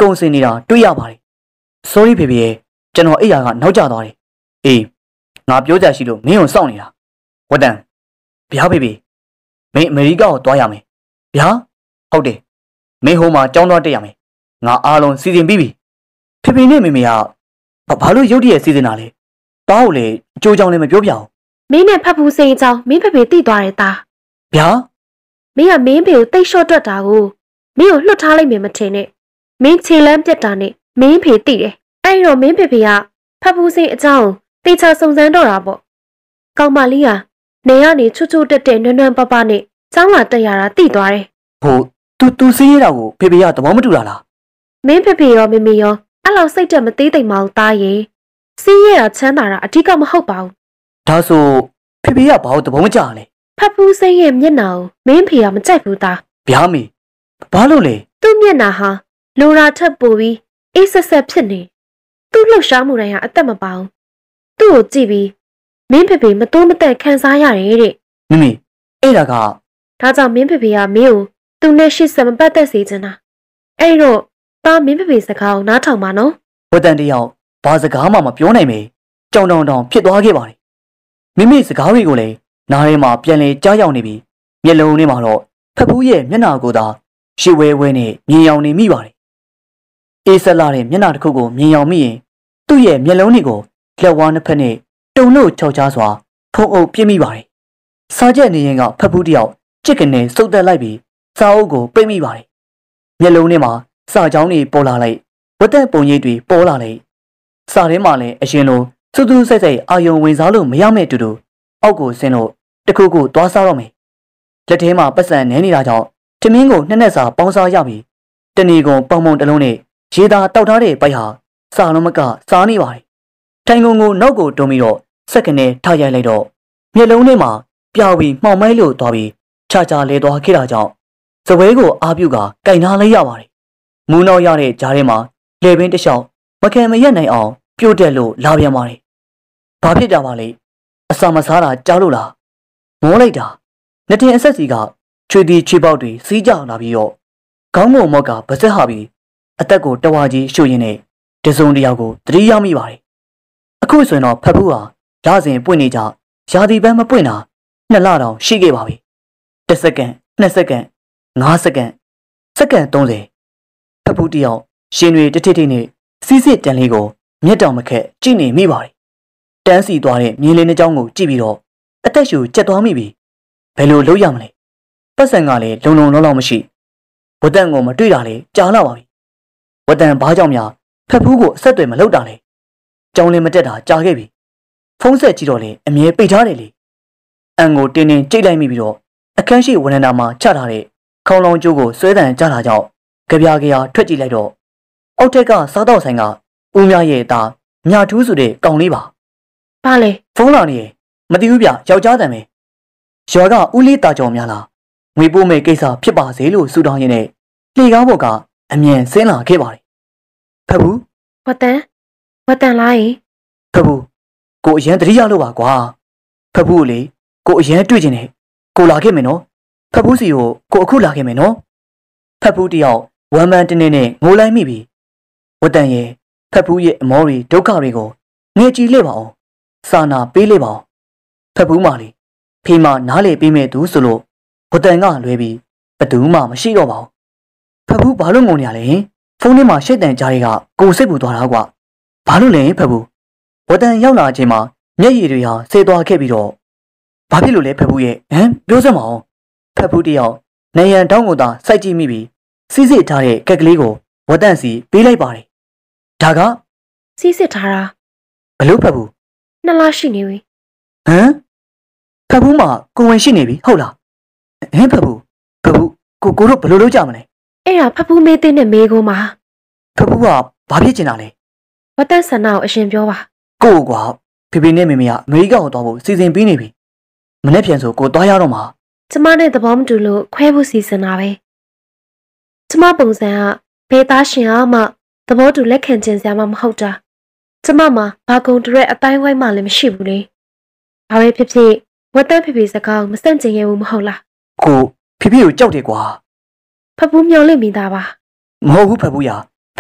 ကုန်စင်နေတာတွေ့ရပါတယ် sorry ဖေဖေရဲ့ကျွန်တော်အိယာကနောက်ကျသွားတယ်အေးငါပြောကြရှိလို့မင်းကိုစောင့်နေတာဝတ်တန်ဗျာဖေဖေမင်းအမေရိကကိုသွားရမယ်ဗျာဟုတ်တယ်မင်းဟိုမှာကြောင်းသွားတက်ရမယ်ငါအားလုံးစီစဉ်ပြီးပြီဖေဖေနဲ့မေမေကဘာလို့ရုတ်တရက်စီစဉ်တာလဲတားကိုလေအကျိုးကြောင့်လည်းမပြောပြအောင်မင်းနဲ့ဖတ်ဖူးစိန်အကြောင်းမင်းဖေဖေသိသွားတယ်သားဗျာမင်းကမင်းဖေကိုတိတ်လျှော့တွက်တာကိုမင်းကိုလွတ်ထားလိုက်မယ်မထင်နဲ့မင်းခြေလမ်းပြတ်တာနဲ့မင်းဖေသိတယ်အဲ့တော့မင်းဖေဖေကဖတ်ဖူးစိန်အကြောင်းတေချာစုံစမ်းတော့တာပေါ့ကောင်မလေးကနေကနေချွတ်ချွတ်တက်တက်နွမ်းနွမ်းပပနဲ့ကျောင်းလာတက်ရတာသိသွားတယ်ဟို तू तू စီးရတာကိုဖေဖေကသဘောမတူတာလားမင်းဖေဖေရောမေမေရောအဲ့လောက်စိတ်တက်မသေးသိမ်မအောင်သားရဲ့စီးရတာချမ်းသာတာအဓိကမဟုတ်ပါဘူးဒါဆိုဖေဖေကဘာလို့သဘောမကျလဲဖတ်ဖူးစိန်ရဲ့မျက်နှာကိုမင်းဖေကမကြိုက်ဘူးသားဗျာမေဘာလို့လဲသူ့မျက်နှာဟာလိုရာထက်ပိုပြီးအေးဆက်ဆက်ဖြစ်နေသူ့လှုပ်ရှားမှုတိုင်းဟာအသက်မပေါဘူးသူ့ကိုကြည့်ပြီးမင်းဖေဖေမတိုးမတက်ခံစားရတယ်တဲ့မမေအဲ့ဒါကဒါကြောင့်မင်းဖေဖေကမင်းကိုသူနဲ့ရှစ်ဆက်မပတ်သက်စေချင်တာအဲ့တော့သားမင်းဖေဖေစကားကိုနားထောင်ပါနော်ဝတ်တန်တယောက်ဘာစကားမှမပြောနိုင်မေကြောင်တောင်တောင်ဖြစ်သွားခဲ့ပါတယ်မိမိစကားတွေကိုလည်းနားထဲမှာပြန်လဲကြားရောက်နေပြီးမျက်လုံးထဲမှာတော့ဖက်ဖူးရဲ့မျက်နှာကိုသာရှေ့ဝဲဝဲနဲ့မြင်ရောက်နေမိပါတယ်အေးဆက်လာတဲ့မျက်နှာတစ်ခုကိုမြင်ရောက်မိရင်သူ့ရဲ့မျက်လုံးတွေကိုလက်ဝါးနှစ်ဖက်နဲ့တုံလို့ခြောက်ချားစွာဖုံးအုပ်ပြစ်မိပါတယ်စားချက်နေရင်ကဖက်ဖူးတယောက်ချစ်ကနေစုပ်တက်လိုက်ပြီးစာအုပ်ကိုပိတ်မိပါတယ်မျက်လုံးထဲမှာစာကြောင်းတွေပေါ်လာလိုက်ဝတ်သက်ပုံရိပ်တွေပေါ်လာလိုက်စာထဲမှာလည်းအရင်လိုစူးစူးဆိုင်ဆိုင်အာယုံဝင်စားလို့မရမဲ့တူတူအောက်ကိုဆင်းလို့တခုခုသွားစားတော့မယ်လက်ထဲမှာပတ်စံနဲနေတာကြောင့်တမင်းကိုနှစ်နှစ်စာပေါင်းစားရပြီးတဏီကုံပေါင်မုံတစ်လုံးနဲ့ရေသာတောက်ထားတဲ့ပိုက်ဟာစာလုံးမကစားနေပါတယ်ထိုင်ကုံကိုနောက်ကိုတွန်းပြီးတော့စက္ကနဲ့ထားရိုက်လိုက်တော့မျက်လုံးထဲမှာပြာပြီးမှောင်မိုင်းလို့သွားပြီးခြားခြားလဲသွားခဲ့တာကြောင့်စပွဲကိုအာပြုတ်ကကင်ထားလိုက်ရပါတယ်မူးနောက်ရတဲ့ကြားထဲမှာလေပင်တစ်လျှောက်မခံမရက်နိုင်အောင်ပြို့တက်လို့လာပြန်ပါတယ်။ဘာဖြစ်ကြပါလဲ။အစာမစားတာကြားလို့လား။မောလိုက်တာ။နှစ်တင်အဆက်စီကချွေတီချွေပေါက်တွေစီးကြလာပြီးတော့ခေါင်းမုံမော့ကဗစက်ဟာပြီးအသက်ကိုတဝါကြီးရှို့ရင်းနဲ့တစုံတယောက်ကိုတတိယမိပါတယ်။အခုဆိုရင်တော့ဖက်ဖူးဟာရစဉ်ပွင့်နေကြရာသီပန်းမပွင့်တာနှစ်လတောင်ရှိခဲ့ပါပြီ။တစ်စက္ကန့်နှစ်စက္ကန့်ငါးစက္ကန့်စက္ကန့်သုံးဆယ်ဖက်ဖူးတယောက်ရှင်တွေတထိထိနဲ့စီးစစ်တန်လေးကိုမျက်တောင်မခက်ကြည့်နေမိပါတယ်တန်းစီသွားတဲ့မြင်းလေးနှကြောင်းကိုကြည့်ပြီးတော့အသက်ရှူကျက်သွားမိပြီဘယ်လိုလုပ်ရမလဲပတ်စံကလည်းလုံလုံလောက်လောက်မရှိဝတ်တန်ကိုမတွေ့တာလေကြားလာပါပြီဝတ်တန်ဘာကြောင့်များဖက်ဖူးကိုအဆက်တွေမလုပ်တာလေကြောင်းလင်းမတက်တာကြားခဲ့ပြီဖုံးဆက်ကြည့်တော့လေအမြဲပိတ်ထားတယ်လေအန်ကိုတင်းတင်းကြိတ်လိုက်မိပြီးတော့အခန်းရှိဝရဏာမှာချထားတဲ့ခေါင်းလောင်းကျိုးကိုဆွဲတန်ကြတာကြောင့်ကြပြားကြထွက်ကြည့်လိုက်တော့အောက်ထက်ကစားတော့ဆိုင်ကဦးမြရဲ့သားမြထူးဆိုတဲ့ကောင်လေးပါဘာလဲဖုန်းလာနေရမသိဘူးဗျယောက်ျားတန်ပဲရွာကဦးလေးတာကြောင်များလားငွေပို့မဲ့ကိစ္စဖြစ်ပါစေလို့ဆုတောင်းရင်းနဲ့လှေကားပေါ်ကအမြန်ဆင်းလာခဲ့ပါတယ်ဖက်ဘူးဝတ်တန်ဝတ်တန်လားယဖက်ဘူးကိုအရန်တတိယလို့ပါကွာဖက်ဘူးကိုလေကိုအရန်တွေ့ကျင်တယ်ကိုလာခဲ့မယ်နော်ဖက်ဘူးစီကိုကိုအခုလာခဲ့မယ်နော်ဖက်ဘူးတယောက်ဝမ်းမန်းတင်းတင်းနဲ့ငိုလိုက်မိပြီဝတ်တန်ရဲ့ဖက်ဖူးရဲ့အမောတွေဒုက္ခတွေကိုငြေကြည့်လိုက်ပါအောင်စာနာပေးလိုက်ပါအောင်ဖက်ဖူးမလေးဖေးမနားလေပေးမဲ့သူဆိုလို့ဝတ်တန်ကလွဲပြီးဘသူမှမရှိတော့ပါဘူးဖက်ဖူးဘာလို့ငုံနေရလဲဖုန်းထဲမှာရှိတ်တန်ကြားတွေကကိုစိတ်ပူသွားတာကွာဘာလို့လဲဖက်ဖူးဝတ်တန်ရောက်လာချိန်မှာမျက်ရည်တွေဟာဆေးသွားခဲ့ပြီးတော့ဘာဖြစ်လို့လဲဖက်ဖူးရဲ့ဟမ်ပြောစမ်းမအောင်ဖက်ဖူးတယောက်နေရန်တောင်းကိုသာစိုက်ကြည့်မိပြီးစီးစစ်ထားတဲ့ကက်ကလေးကိုဝတ်တန်စီပေးလိုက်ပါတယ်ဒါကစီးစစ်ထားတာဘလို့ဖက်ဘူးနှစ်လရှိနေပြီဟမ်ဖက်ဘူးမှာကိုဝင်ရှိနေပြီဟုတ်လားဟမ်ဖက်ဘူးဖက်ဘူးကိုကိုတို့ဘလို့လုပ်ကြမလဲအဲ့ဒါဖက်ဘူးမေးတဲ့နဲ့မေးကုန်ပါဖက်ဘူးကဘာဖြစ်ချင်တာလဲဝတ်သက်ဆန္ဒကိုအရှင်ပြောပါကိုကွာဖေဖေနဲ့မေမေကအမေရိကန်ကိုသွားဖို့စီစဉ်ပြီးနေပြီမနေ့ပြန်ဆိုကိုသွားရတော့မှာကျမနဲ့သဘောမတူလို့ခွဲဖို့စီစဉ်တာပဲကျမပုံစံကဘယ်သားရှင်အောင်မှသဘောတူလက်ခံခြင်းစရာမှမဟုတ်တာကျမမှာဘာကုံတရက်အတိုင်းဝိုင်းမှလည်းမရှိဘူးလေဘာပဲဖြစ်ဖြစ်ဝတ်သက်ဖေဖေစကားကိုမစန့်ကျင်ရဘူးမဟုတ်လားကိုဖေဖေကိုကြောက်တယ်ကွာဖဖူးမျောလိမ့်မိသားပါမဟုတ်ဘူးဖဖူးရဖ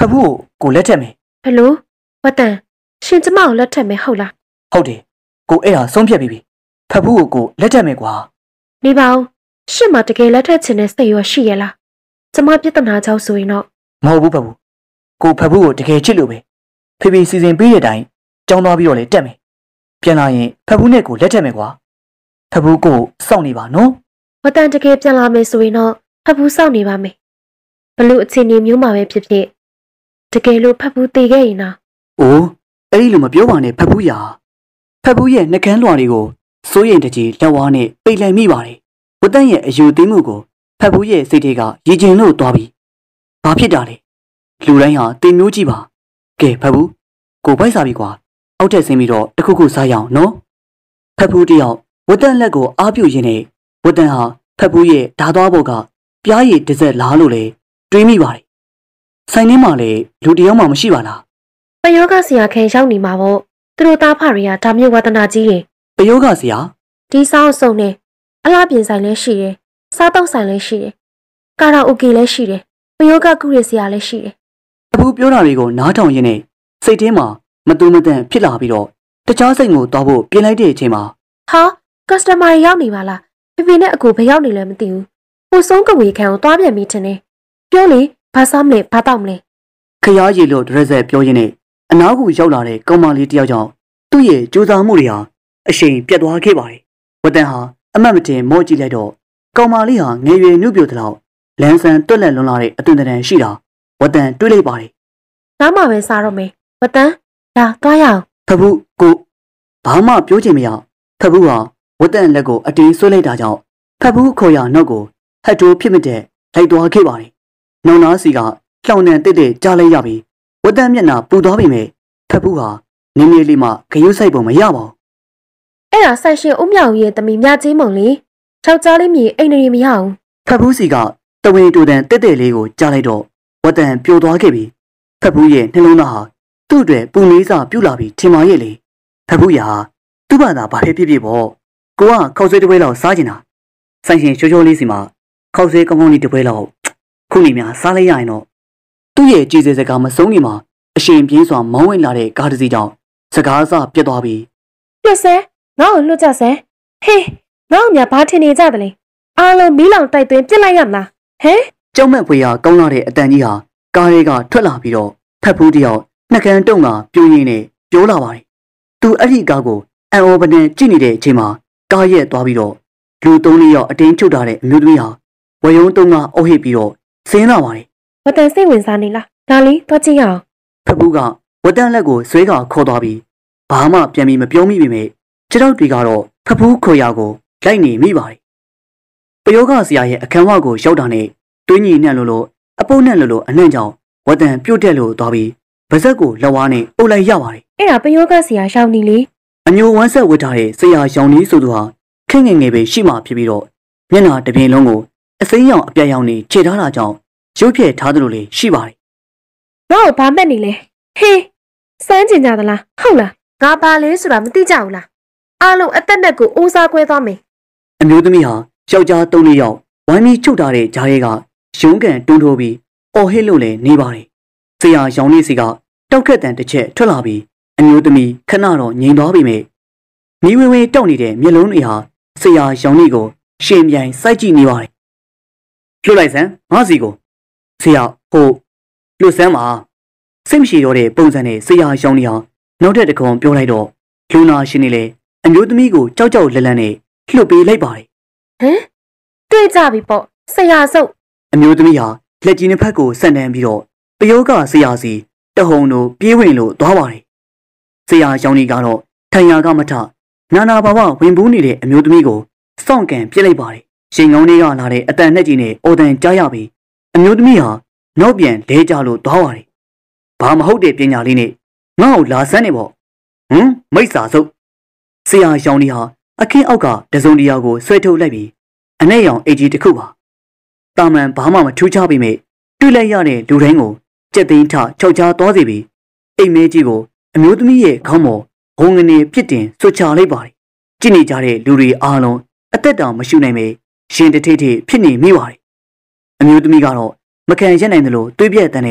ဖဖူးကိုကိုလက်ထက်မယ်ဘယ်လိုဝတ်တန်ရှင်ကျမကိုလက်ထက်မယ်ဟုတ်လားဟုတ်တယ်ကိုအဲ့ဟာဆုံးဖြတ်ပြီးပြီဖဖူးကိုကိုလက်ထက်မယ်ကွာနေပါဦးရှင်မတကယ်လက်ထက်ချင်တဲ့စိတ်ရောရှိရလားကျမပြဿနာကြောင့်ဆိုရင်တော့မဟုတ်ဘူးဖဖူးကိုဖဖူးကိုတကယ်ချစ်လို့ပဲဖေဖေစီစဉ်ပေးတဲ့အတိုင်းကြောင်းသွားပြီးတော့လေတက်မယ်ပြန်လာရင်ဖဖူးနဲ့ကိုလက်ထက်မယ်ကွာဖဖူးကိုစောင့်နေပါနော်ဝတ်တန်တကယ်ပြန်လာမယ်ဆိုရင်တော့ဖတ်ဘူးစောင့်နေပါမယ်ဘလို့အခြေအနေမျိုးမှာပဲဖြစ်ဖြစ်တကယ်လို့ဖတ်ဘူးတည်ခဲ့ရင်တော့အိုးအဲ့ဒီလိုမပြောပါနဲ့ဖဖူးရာဖဖူးရဲ့နှကန်းလွှာတွေကိုစိုးရင်တကြီးလက်ဝါးနဲ့ပိတ်လိုက်မိပါတယ်ဝတ်တန်းရဲ့အယူသိမှုကိုဖဖူးရဲ့စိတ်ထဲကရည်ကျင်လို့သွားပြီးဘာဖြစ်တာလဲလူတိုင်းဟာတင်မျိုးကြီးပါကဲဖဖူးကိုပိုက်စားပြီကွာအောက်ထက်ဆင်းပြီးတော့တခုခုစားရအောင်နော်ဖဖူးတယောက်ဝတ်တန်းလက်ကိုအားပြုရင်းနဲ့ဝတ်တန်းဟာဖဖူးရဲ့ဓာသွားဘောကပြားရည်တစ်စက်လားလို့လေတွေးမိပါတယ်ဆိုင်ထဲမှာလေလူတယောက်မှမရှိပါလားပယောဂဆရာခဲရောက်နေမှာပေါ့သူတို့သားဖတွေကဒါမျိုးဝဒနာကြီးတွေပယောဂဆရာဒီဆောင်အစုံနဲ့အလားပြင်ဆိုင်လည်းရှိတယ်စားတော့ဆိုင်လည်းရှိတယ်ကာရာအိုကေလည်းရှိတယ်ပယောဂကုရဆရာလည်းရှိတယ်အဖူးပြောတာတွေကိုနားထောင်ရင်းနဲ့စိတ်ထဲမှာမတူမတန်ဖြစ်လာပြီးတော့တခြားစိတ်ကိုတောက်ဖို့ပြင်လိုက်တဲ့အချိန်မှာဟာကစတမာရောက်နေပါလားဖေဖေနဲ့အကိုဘယ်ရောက်နေလဲမသိဘူးဟိုဆုံးကဝေခံကိုသွားပြန်ပြီးတင်နေပြောလေဘာစားမလဲဘာတောက်မလဲခရားရည်လို့ဒရက်ဆက်ပြောရင်းနဲ့အနားကိုရောက်လာတဲ့ကောင်မလေးတယောက်ကြောင့်သူ့ရဲ့ကြိုးစားမှုတွေဟာအရှိန်ပြတ်သွားခဲ့ပါတယ်ဝတ်တန်ဟာအမတ်မတင်မော့ကြည့်လိုက်တော့ကောင်မလေးဟာငယ်ရွယ်နှုတ်ပြတဲ့လောက်လန်းဆန်းတွက်လက်လွန်လာတဲ့အသွင်တန်ရှိတာဝတ်တန်တွေးလိုက်ပါတယ်နားမှာပဲစားတော့မယ်ဝတန်လာသွားရအောင်ဖဖူးကိုဘာမှပြောချင်မရဖဖူးဟာဝတ်တန်လက်ကိုအတင်းဆွဲလိုက်တာကြောင့်ဖဖူးခေါ်ရနောက်ကိုဟတ်တိုးဖြစ်မတဲ့လိုက်သွားခဲ့ပါတယ်။နောင်နာစီကလှောင်နှံတက်တဲ့ကြားလိုက်ရပြီးဝတ်တန်မျက်နှာပူသွားပြီမဲ့ဖဖူးဟာနင်းနေလေးမှဂယုဆိုင်ပုံမရပါဘူးအဲ့ဒါဆိုင်ရှင်ဦးမြောင်ရဲ့တမီမြချင်းမုံလေ၆ကြားလေးမြေအိမ်နေမရအောင်။ဖဖူးစီကတဝင်းတူတန်တက်တဲ့လေးကိုကြားလိုက်တော့ဝတ်တန်ပြိုသွားခဲ့ပြီးဖဖူးရဲ့နှလုံးသားဟာသူ့အတွက်ပူနေစားပြုတ်လာပြီးထင်ပါရဲ့လေ။ဖဖူးရာသူ့ဘာသာဘာဖြစ်ဖြစ်ဖြစ်ပေါ့။ကိုကခောက်ဆွဲတစ်ပွဲလောက်စားကျင်တာ။ဆိုင်ရှင်ချိုးချိုးလေးစီမှာခောက်ဆွဲကောင်းကောင်းလေးတစ်ပွဲလောက်ခုနေများစားလိုက်ရရင်တော့သူ့ရဲ့ကြည်စဲစကားမဆုံးခင်မှာအရှင်ပြင်းစွာမောင်းဝင်လာတဲ့ကားတစ်စီးကြောင့်စကားအစပြတ်သွားပြီးလွတ်စဲငါ့ကိုလွတ်ကြစဲဟေးငါ့ကိုများဘာထင်နေကြသလဲအားလုံးမီးလောင်တိုက်သွင်းပြစ်လိုက်ရမလားဟမ်ကြောက်မဲ့ဖွေရကောင်းလာတဲ့အတန်ကြီးဟာကားတွေကထွက်လာပြီးတော့ဖက်ဖူးတယောက်နှကန်းတုံကပြိုးရင်းနဲ့ပြောလာပါတယ်သူအဲ့ဒီကားကိုအန်အော်ပနန်ကြည့်နေတဲ့အချိန်မှာကားရက်သွားပြီးတော့လူသုံးလေးယောက်အတင်းချုပ်ထားတဲ့အမျိုးသမီးဟာဝယုံတုံကအုပ်ဟစ်ပြီးတော့ဆင်းလာပါတယ်ဝတန်စိတ်ဝင်စားနေလားဒါလေးသွားကြည့်ရအောင်ဖက်ဖူးကဝတ်တန်းလက်ကိုဆွဲကခေါ်သွားပြီးဘာမှပြန်ပြီးမပြောမိပေမဲ့ခြေထောက်တွေကတော့ဖက်ဖူးခေါ်ရကိုလိုက်နေမိပါတယ်ပယောဂဆရာရဲ့အခမ်းအနားကိုရောက်တာနဲ့တွင်းကြီးနှံ့လို့လို့အပုတ်နှံ့လို့လို့အနှံ့ကြောင့်ဝတ်တန်းပြုတ်တက်လို့သွားပြီးဗဇက်ကိုလက်ဝါးနဲ့အုပ်လိုက်ရပါတယ်အဲ့ဒါပယောဂဆရာရောက်နေလေအညိုဝမ်းဆက်ဝတ်ထားတဲ့ဆရာရောင်ကြီးဆိုသူဟာခက်ငယ်ငယ်ပဲရှိမှဖြစ်ပြီးတော့မျက်နှာတစ်ပြင်လုံးကိုအစိမ်းရောင်အပြတ်ရောင်နေခြေထားတာကြောင့်ရုပ်ဖြည့်ထားသလိုလေးရှိပါတယ်ငါ့ကိုဘာမှတ်နေလဲဟေးစမ်းကျင်ကြသလားဟုတ်လားငါဘာလဲဆိုတာမသိကြဘူးလားအားလုံးအသက်နဲ့ကိုအိုးစားခွဲသွားမယ်အမျိုးသမီးဟာယောက်ျားသုံးလေးယောက်ဝိုင်းပြီးချုပ်ထားတဲ့ဂျားရဲကရုံးကန်တွန်းထိုးပြီးအော်ဟစ်လို့လည်းနေပါတယ်ဆရာရောင်လေးစီကတောက်ခက်တန်တစ်ချက်ထွက်လာပြီးအမျိုးသမီးခဏတော့ငြိမ်သွားပြီမဲ့မိဝဲဝဲတောက်နေတဲ့မျက်လုံးတွေဟာဆရာရောင်လေးကိုရှင်ပြိုင်စိုက်ကြည့်နေပါတယ်လွတ်လိုက်စမ်းငါစီကိုဆရာဟိုလွတ်စမ်းပါစိတ်မရှိတော့တဲ့ပုံစံနဲ့ဆရာရောင်လေးဟာနောက်ထပ်တစ်ခုံပြောလိုက်တော့လူနာရှင်နေလေအမျိုးသမီးကိုကြောက်ကြောက်လန့်လန့်နဲ့လှုပ်ပေးလိုက်ပါတယ်ဟမ်တွေ့ကြပြီပေါ့ဆရာစုပ်အမျိုးသမီးဟာလက်ကြီးနှစ်ဖက်ကိုဆန်တန်းပြီးတော့ပယောဂဆရာစီတဟုန်တို့ပြေးဝင်လို့သွားပါတယ်ဆရာရောင်ကြီးကတော့ထိုင်ရာကမထနာနာဘာဝဝင်ပူးနေတဲ့အမျိုးသမီးကိုစောင့်ကန်ပြစ်လိုက်ပါတယ်ရှင်ကောင်းလေးကလာတဲ့အတန်နဲ့ကြီးနဲ့အော်တန်ကြားရပြီးအမျိုးသမီးဟာနောက်ပြန်လဲကြလို့သွားပါတယ်ဘာမဟုတ်တဲ့ပညာလေးနဲ့ငါ့ကိုလာဆန်းနေပေါ့ဟမ်မိစ္ဆာစုပ်ဆရာရောင်ကြီးဟာအခင်းအောက်ကတစုံတရာကိုဆွဲထုတ်လိုက်ပြီးအနဲ့ရောင်အေဂျီတစ်ခုပါတာမန်ဘာမှမထူးခြားပေမဲ့တွေ့လိုက်ရတဲ့လူတိုင်းကိုကြက်သိန်းထခြောက်ချားသွားစေပြီးအိမ်မဲကြီးကိုအမျိုးသမီးရဲ့ခေါင်းပေါ်ဘုံငနေပြစ်တင်ဆွချလိုက်ပါတယ်ကြည့်နေကြတဲ့လူတွေအားလုံးအသက်တောင်မရှုနိုင်ပဲရှင်တထိတ်ထိဖြစ်နေမိပါတယ်အမျိုးသမီးကတော့မခံရက်နိုင်သလိုတွေးပြက်တဲ့နဲ့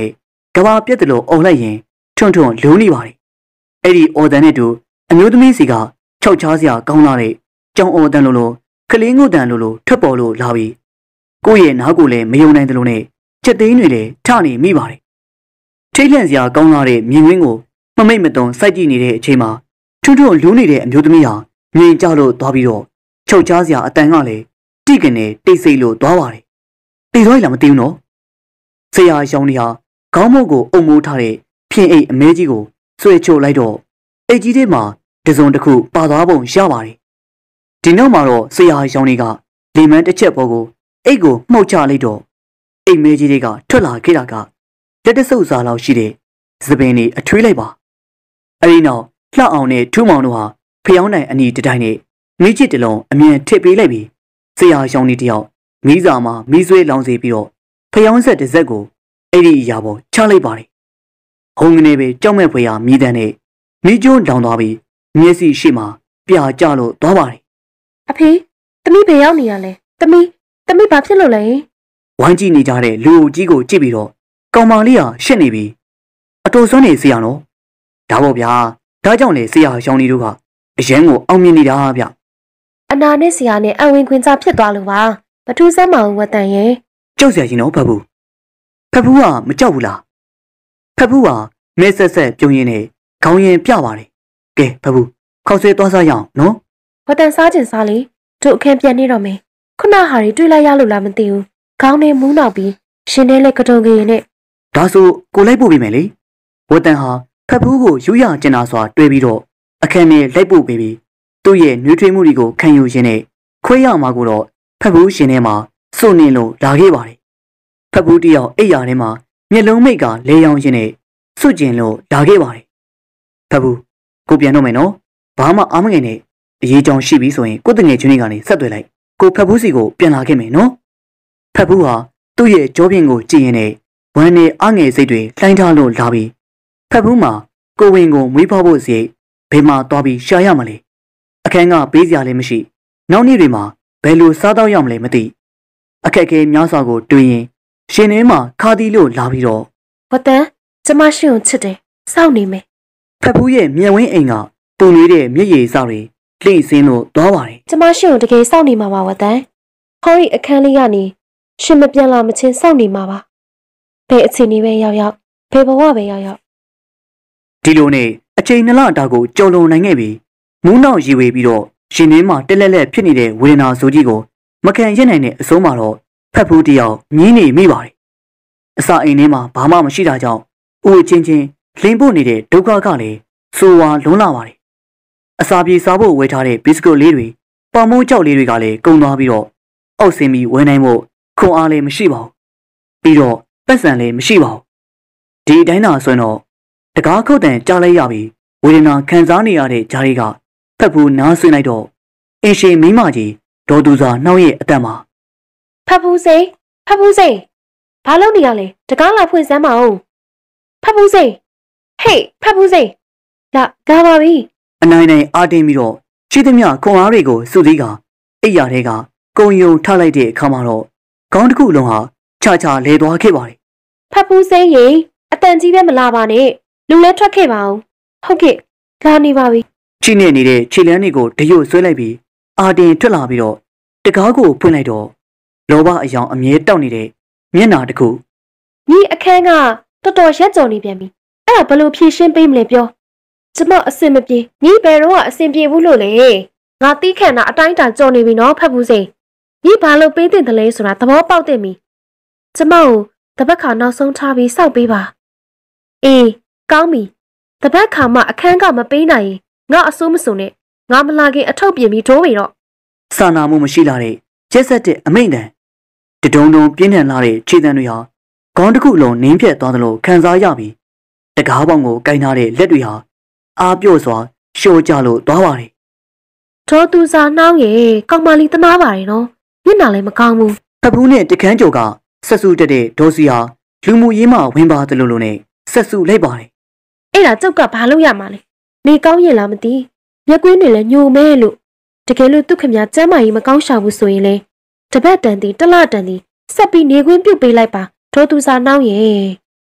ကဘာပြက်တယ်လို့អော်လိုက်ရင်ထွန်းထွန်းလုံးနေပါတယ်အဲ့ဒီအော်တန်နဲ့တူအမျိုးသမီးစီကခြောက်ချားစရာကောင်းလာတဲ့ကြောင်အော်တန်လိုလိုကလေးငုတ်တန်လိုလိုထွက်ပေါ်လို့လာပြီးကိုယ့်ရဲ့နားကိုလည်းမယုံနိုင်တယ်လို့နဲ့ချက်သိန်းတွေလည်းထနေမိပါတယ်ထိတ်လန့်စရာကောင်းလာတဲ့မြင်ကွင်းကိုမမိတ်မသွန်စိုက်ကြည့်နေတဲ့အချိန်မှာထွန်းထွန်းလူးနေတဲ့အမျိုးသမီးဟာမြင်ကြလို့သွားပြီးတော့ချုပ်ချားစရာအတန်ကလည်းတိကနေတိတ်ဆိတ်လို့သွားပါတယ်။တေသွားရလားမသိဘူးနော်။ဆရာရှောင်းနေဟာခေါင်းမုတ်ကိုအုံမိုးထားတဲ့ဖြင်းအိတ်အမဲကြီးကိုဆွဲချုပ်လိုက်တော့အိတ်ကြီးထဲမှာတစုံတစ်ခုပါသွားပုံရပါတယ်။ဒီနောက်မှာတော့ဆရာရှောင်းနေကလေမန်းတစ်ချက်ပေါ်ကိုအိတ်ကိုမှုတ်ချလိုက်တော့အိတ်မဲကြီးတွေကထွက်လာခဲ့တာကလက်တဆုပ်စားလောက်ရှိတဲ့သပင်တွေအထွေးလိုက်ပါ။အဲဒီနောက်လှအောင်နဲ့ထူးမောင်တို့ဟာဖျောင်းနိုင်အနီးတတိုင်းနဲ့မိချစ်တလုံးအမြန်ထစ်ပေးလိုက်ပြီးဆရာရှောင်းနေတယောက်မိစာမှာမိဆွဲလောင်စေပြီးတော့ဖျောင်းဆက်တစ်စက်ကိုအဲ့ဒီအရာပေါ်ချလိုက်ပါတယ်။ဟုံကနေပဲကြောက်မဲ့ဖွယ်ရာမိတန်းနဲ့မိကျိုးလောင်သွားပြီးမျက်စိရှိမှပြာကျလို့သွားပါတယ်။အဖေသမီးဘယ်ရောက်နေရလဲ။သမီးသမီးဘာဖြစ်လို့လဲ။ဝိုင်းကြည့်နေကြတဲ့လူအုပ်ကြီးကိုကြည့်ပြီးတော့ကောင်မလေးဟာရှက်နေပြီ။အတူဆွမ်းနေဆရာနော်။ဒါပေါ့ဗျာ။ဒါကြောင့်လေဆရာရှောင်းနေတို့ကအရန်ကိုအောင်မြင်နေတာဗျ။အနာနဲ့ဆရာနဲ့အဝင်ခွင်ကြဖြစ်သွားလို့ပါ။မထူးစမ်းမအောင်ဝတ်တန်ရဲ့ကြောက်စရာရှင်နော်ဖဖူးဖဖူးကမကြောက်ဘူးလားဖဖူးကမဲဆက်ဆက်ပြုံးရင်းနဲ့ခေါင်းရင်ပြပါတယ်ကဲဖဖူးခောက်ဆွဲသွားစားရအောင်နော်ဝတ်တန်စားခြင်းစားလေတို့အခန်းပြန်နေတော့မယ်ခုနဟာတွေတွေ့လိုက်ရလို့လားမသိဘူးခေါင်းနဲ့မူးနောက်ပြီးရှင်ထဲလဲကတုံကရင်နဲ့ဒါဆိုကိုလိုက်ပို့ပေးမယ်လေဝတ်တန်ဟာဖဖူးကိုယူရကျင်နာစွာတွေးပြီးတော့အခန်းနဲ့လိုက်ပို့ပေးပြီးသူ့ရဲ့နှွေးထွေးမှုတွေကိုခံယူရင်းနဲ့ခွေးရမှာကိုတော့ဖဖူးရှင်ထဲမှာစွန့်နေလို့လာခဲ့ပါတယ်ဖဖူးတယောက်အိပ်ရာထဲမှာမျက်လုံးမိတ်ကလဲရောင်ရင်းနဲ့စွတ်ကျင်လို့လာခဲ့ပါတယ်ဖဖူးကိုပြန်တော့မယ်နော်ဘာမှအားမငယ်နဲ့အရေးကြောင်ရှိပြီဆိုရင်ကိုတငယ်ချင်းတွေကနေဆက်သွယ်လိုက်ကိုဖဖူးစီကိုပြန်လာခဲ့မယ်နော်ဖဖူးဟာသူ့ရဲ့ကြောပြင်ကိုကြည့်ရင်နဲ့ဝမ်းနဲ့အငယ်စိတ်တွေလှိုင်းထားလို့လာပြီးဖဖူးမှာကိုဝင်ကိုမွေးဖွားဖို့စီဘယ်မှာသွားပြီးရှာရမလဲအခန်းကပေးစရာလည်းမရှိနောက်နေ့တွေမှာဘယ်လိုစားတော့ရမလဲမသိအခက်အခဲများစွာကိုတွေးရင်ရှင်ထဲမှာခါသီးလို့လာပြီးတော့ဝတ်တန်ကျမရှင်ကိုချစ်တယ်စောင့်နေမယ်ဖဖူးရဲ့မျက်ဝင်းအိမ်ကပူနေတဲ့မျက်ရည်စတွေလှိမ့်စင်းလို့သွားပါတယ်ကျမရှင်ကိုတကယ်စောင့်နေမှာပါဝတ်တန်ဟောဒီအခန်းလေးကနေရှင်မပြန်လာမချင်းစောင့်နေမှာပါဘယ်အခြေအနေပဲရောက်ရောက်ဘယ်ဘဝပဲရောက်ရောက်ဒီလိုနဲ့အချိန်နှစ်လတာကိုကြော်လွန်နိုင်ခဲ့ပြီးမူးနောက်ရီဝေပြီးတော့ရှင်ထဲမှာတက်လက်လက်ဖြစ်နေတဲ့ဝေဒနာဆိုးကြီးကိုမခံရနိုင်တဲ့အစိုးမှာတော့ဖက်ဖူးတယောက်မြင်းနေမိပါတယ်အစာအိမ်ထဲမှာဘာမှမရှိတာကြောင့်ဥဝချင်းချင်းလင်းပို့နေတဲ့ဒုက္ခကလည်းဆိုဝါလွန်းလာပါတယ်အစာပြေစားဖို့ဝယ်ထားတဲ့ဘစ်စကွတ်လေးတွေပေါင်မိုးကြောက်လေးတွေကလည်းကုန်သွားပြီးတော့အောက်ဆင်းပြီးဝယ်နိုင်ဖို့ခွန်အားလည်းမရှိပါဘူးပြီးတော့ပတ်စံလည်းမရှိပါဘူးဒီအတိုင်းသာဆိုရင်တော့တကားခုတ်တန်ကြားလိုက်ရပြီးဝေဒနာခံစားနေရတဲ့ဂျာရီကဖက်ဖူးနားဆွင့်လိုက်တော့အင်းရှင်မိမကြီးဒေါ်သူစာနှောင်းရဲ့အတက်မှာဖက်ဖူးစိန်ဖက်ဖူးစိန်ဘာလုပ်နေရလဲတကားလာဖွင့်စမ်းမအောင်ဖက်ဖူးစိန်ဟေးဖက်ဖူးစိန်လာကားပါပြီအနိုင်နိုင်အားတင်းပြီးတော့ချီးသမျှခွန်အားတွေကိုစုစည်းကအိယာထဲကကုံယုံထလိုက်တဲ့အခါမှာတော့ခေါင်းတစ်ခုလုံးဟာချာချာလဲသွားခဲ့ပါတယ်ဖက်ဖူးစိန်ရေအတန်ကြီးပဲမလာပါနဲ့လူလဲထွက်ခဲ့ပါအောင်ဟုတ်ကဲ့လာနေပါပြီချီနေနေတဲ့ခြေလမ်းတွေကိုတရွတ်ဆွဲလိုက်ပြီးအာတင်ထွက်လာပြီးတော့တကားကိုဖွင့်လိုက်တော့လောဘအယောင်အမြဲတောက်နေတဲ့မျက်နာတစ်ခုညီအခန်းကတော်တော်ရက်ကြော်နေပြန်ပြီအဲ့ဒါဘလို့ဖြည့်ရှင်းပေးမလဲပြောကျမအစင်မပြေညီဘယ်တော့ကအစင်ပြေဘူးလို့လေငါတီးခန့်တာအတိုင်းတာကြော်နေပြီနော်ဖက်ဘူးစိန်ညီဘာလို့ပေးတင်တယ်လဲဆိုတာသဘောပေါက်တယ်မီကျမကိုတပတ်ခါနောက်ဆုံးထားပြီးစောက်ပေးပါအေးကောင်းပြီတပတ်ခါမှအခန်းကမပေးနိုင်ရင်ငါအစိုးမစုံနဲ့ငါမလာခင်အထုပ်ပြင်ပြီးထိုးပြီတော့စာနာမှုမရှိလာတဲ့ကျက်ဆက်တဲ့အမိန့်တန်တဒုံဒုံပြင်းထန်လာတဲ့ခြေတံတွေဟာခေါင်းတစ်ခုလုံးနင်းပြတ်သွားသလိုခံစားရပြီးတကားပေါင်ကိုကိုင်းထားတဲ့လက်တွေဟာအားပြော့စွာရှို့ကြလို့သွားပါတယ်ဒေါ်သူစာနှောင်းရဲ့ကောင်မလေးတနာပါတယ်နော်မျက်နှာလည်းမကောင်းဘူးဖဖူးနဲ့တခန်းကျော်ကဆက်စုတက်တဲ့ဒေါ်စီဟာလူမှုရေးမှဝင်ပါတယ်လို့လို့နဲ့ဆက်စုလိုက်ပါတယ်အဲ့ဒါကြောက်ကဘာလို့ရမှာလဲနေကောင်းရင်လားမသိမျက်ကွင်းတွေလည်းညိုမဲလို့တကယ်လို့သူခင်ဗျာကျမ်းမာရေးမကောင်းရှာဘူးဆိုရင်လေတပတ်တန်တီတလတန်တီဆက်ပြီးနေခွင့်ပြုတ်ပေးလိုက်ပါဒေါ်သူစာနှောင်းရဲ့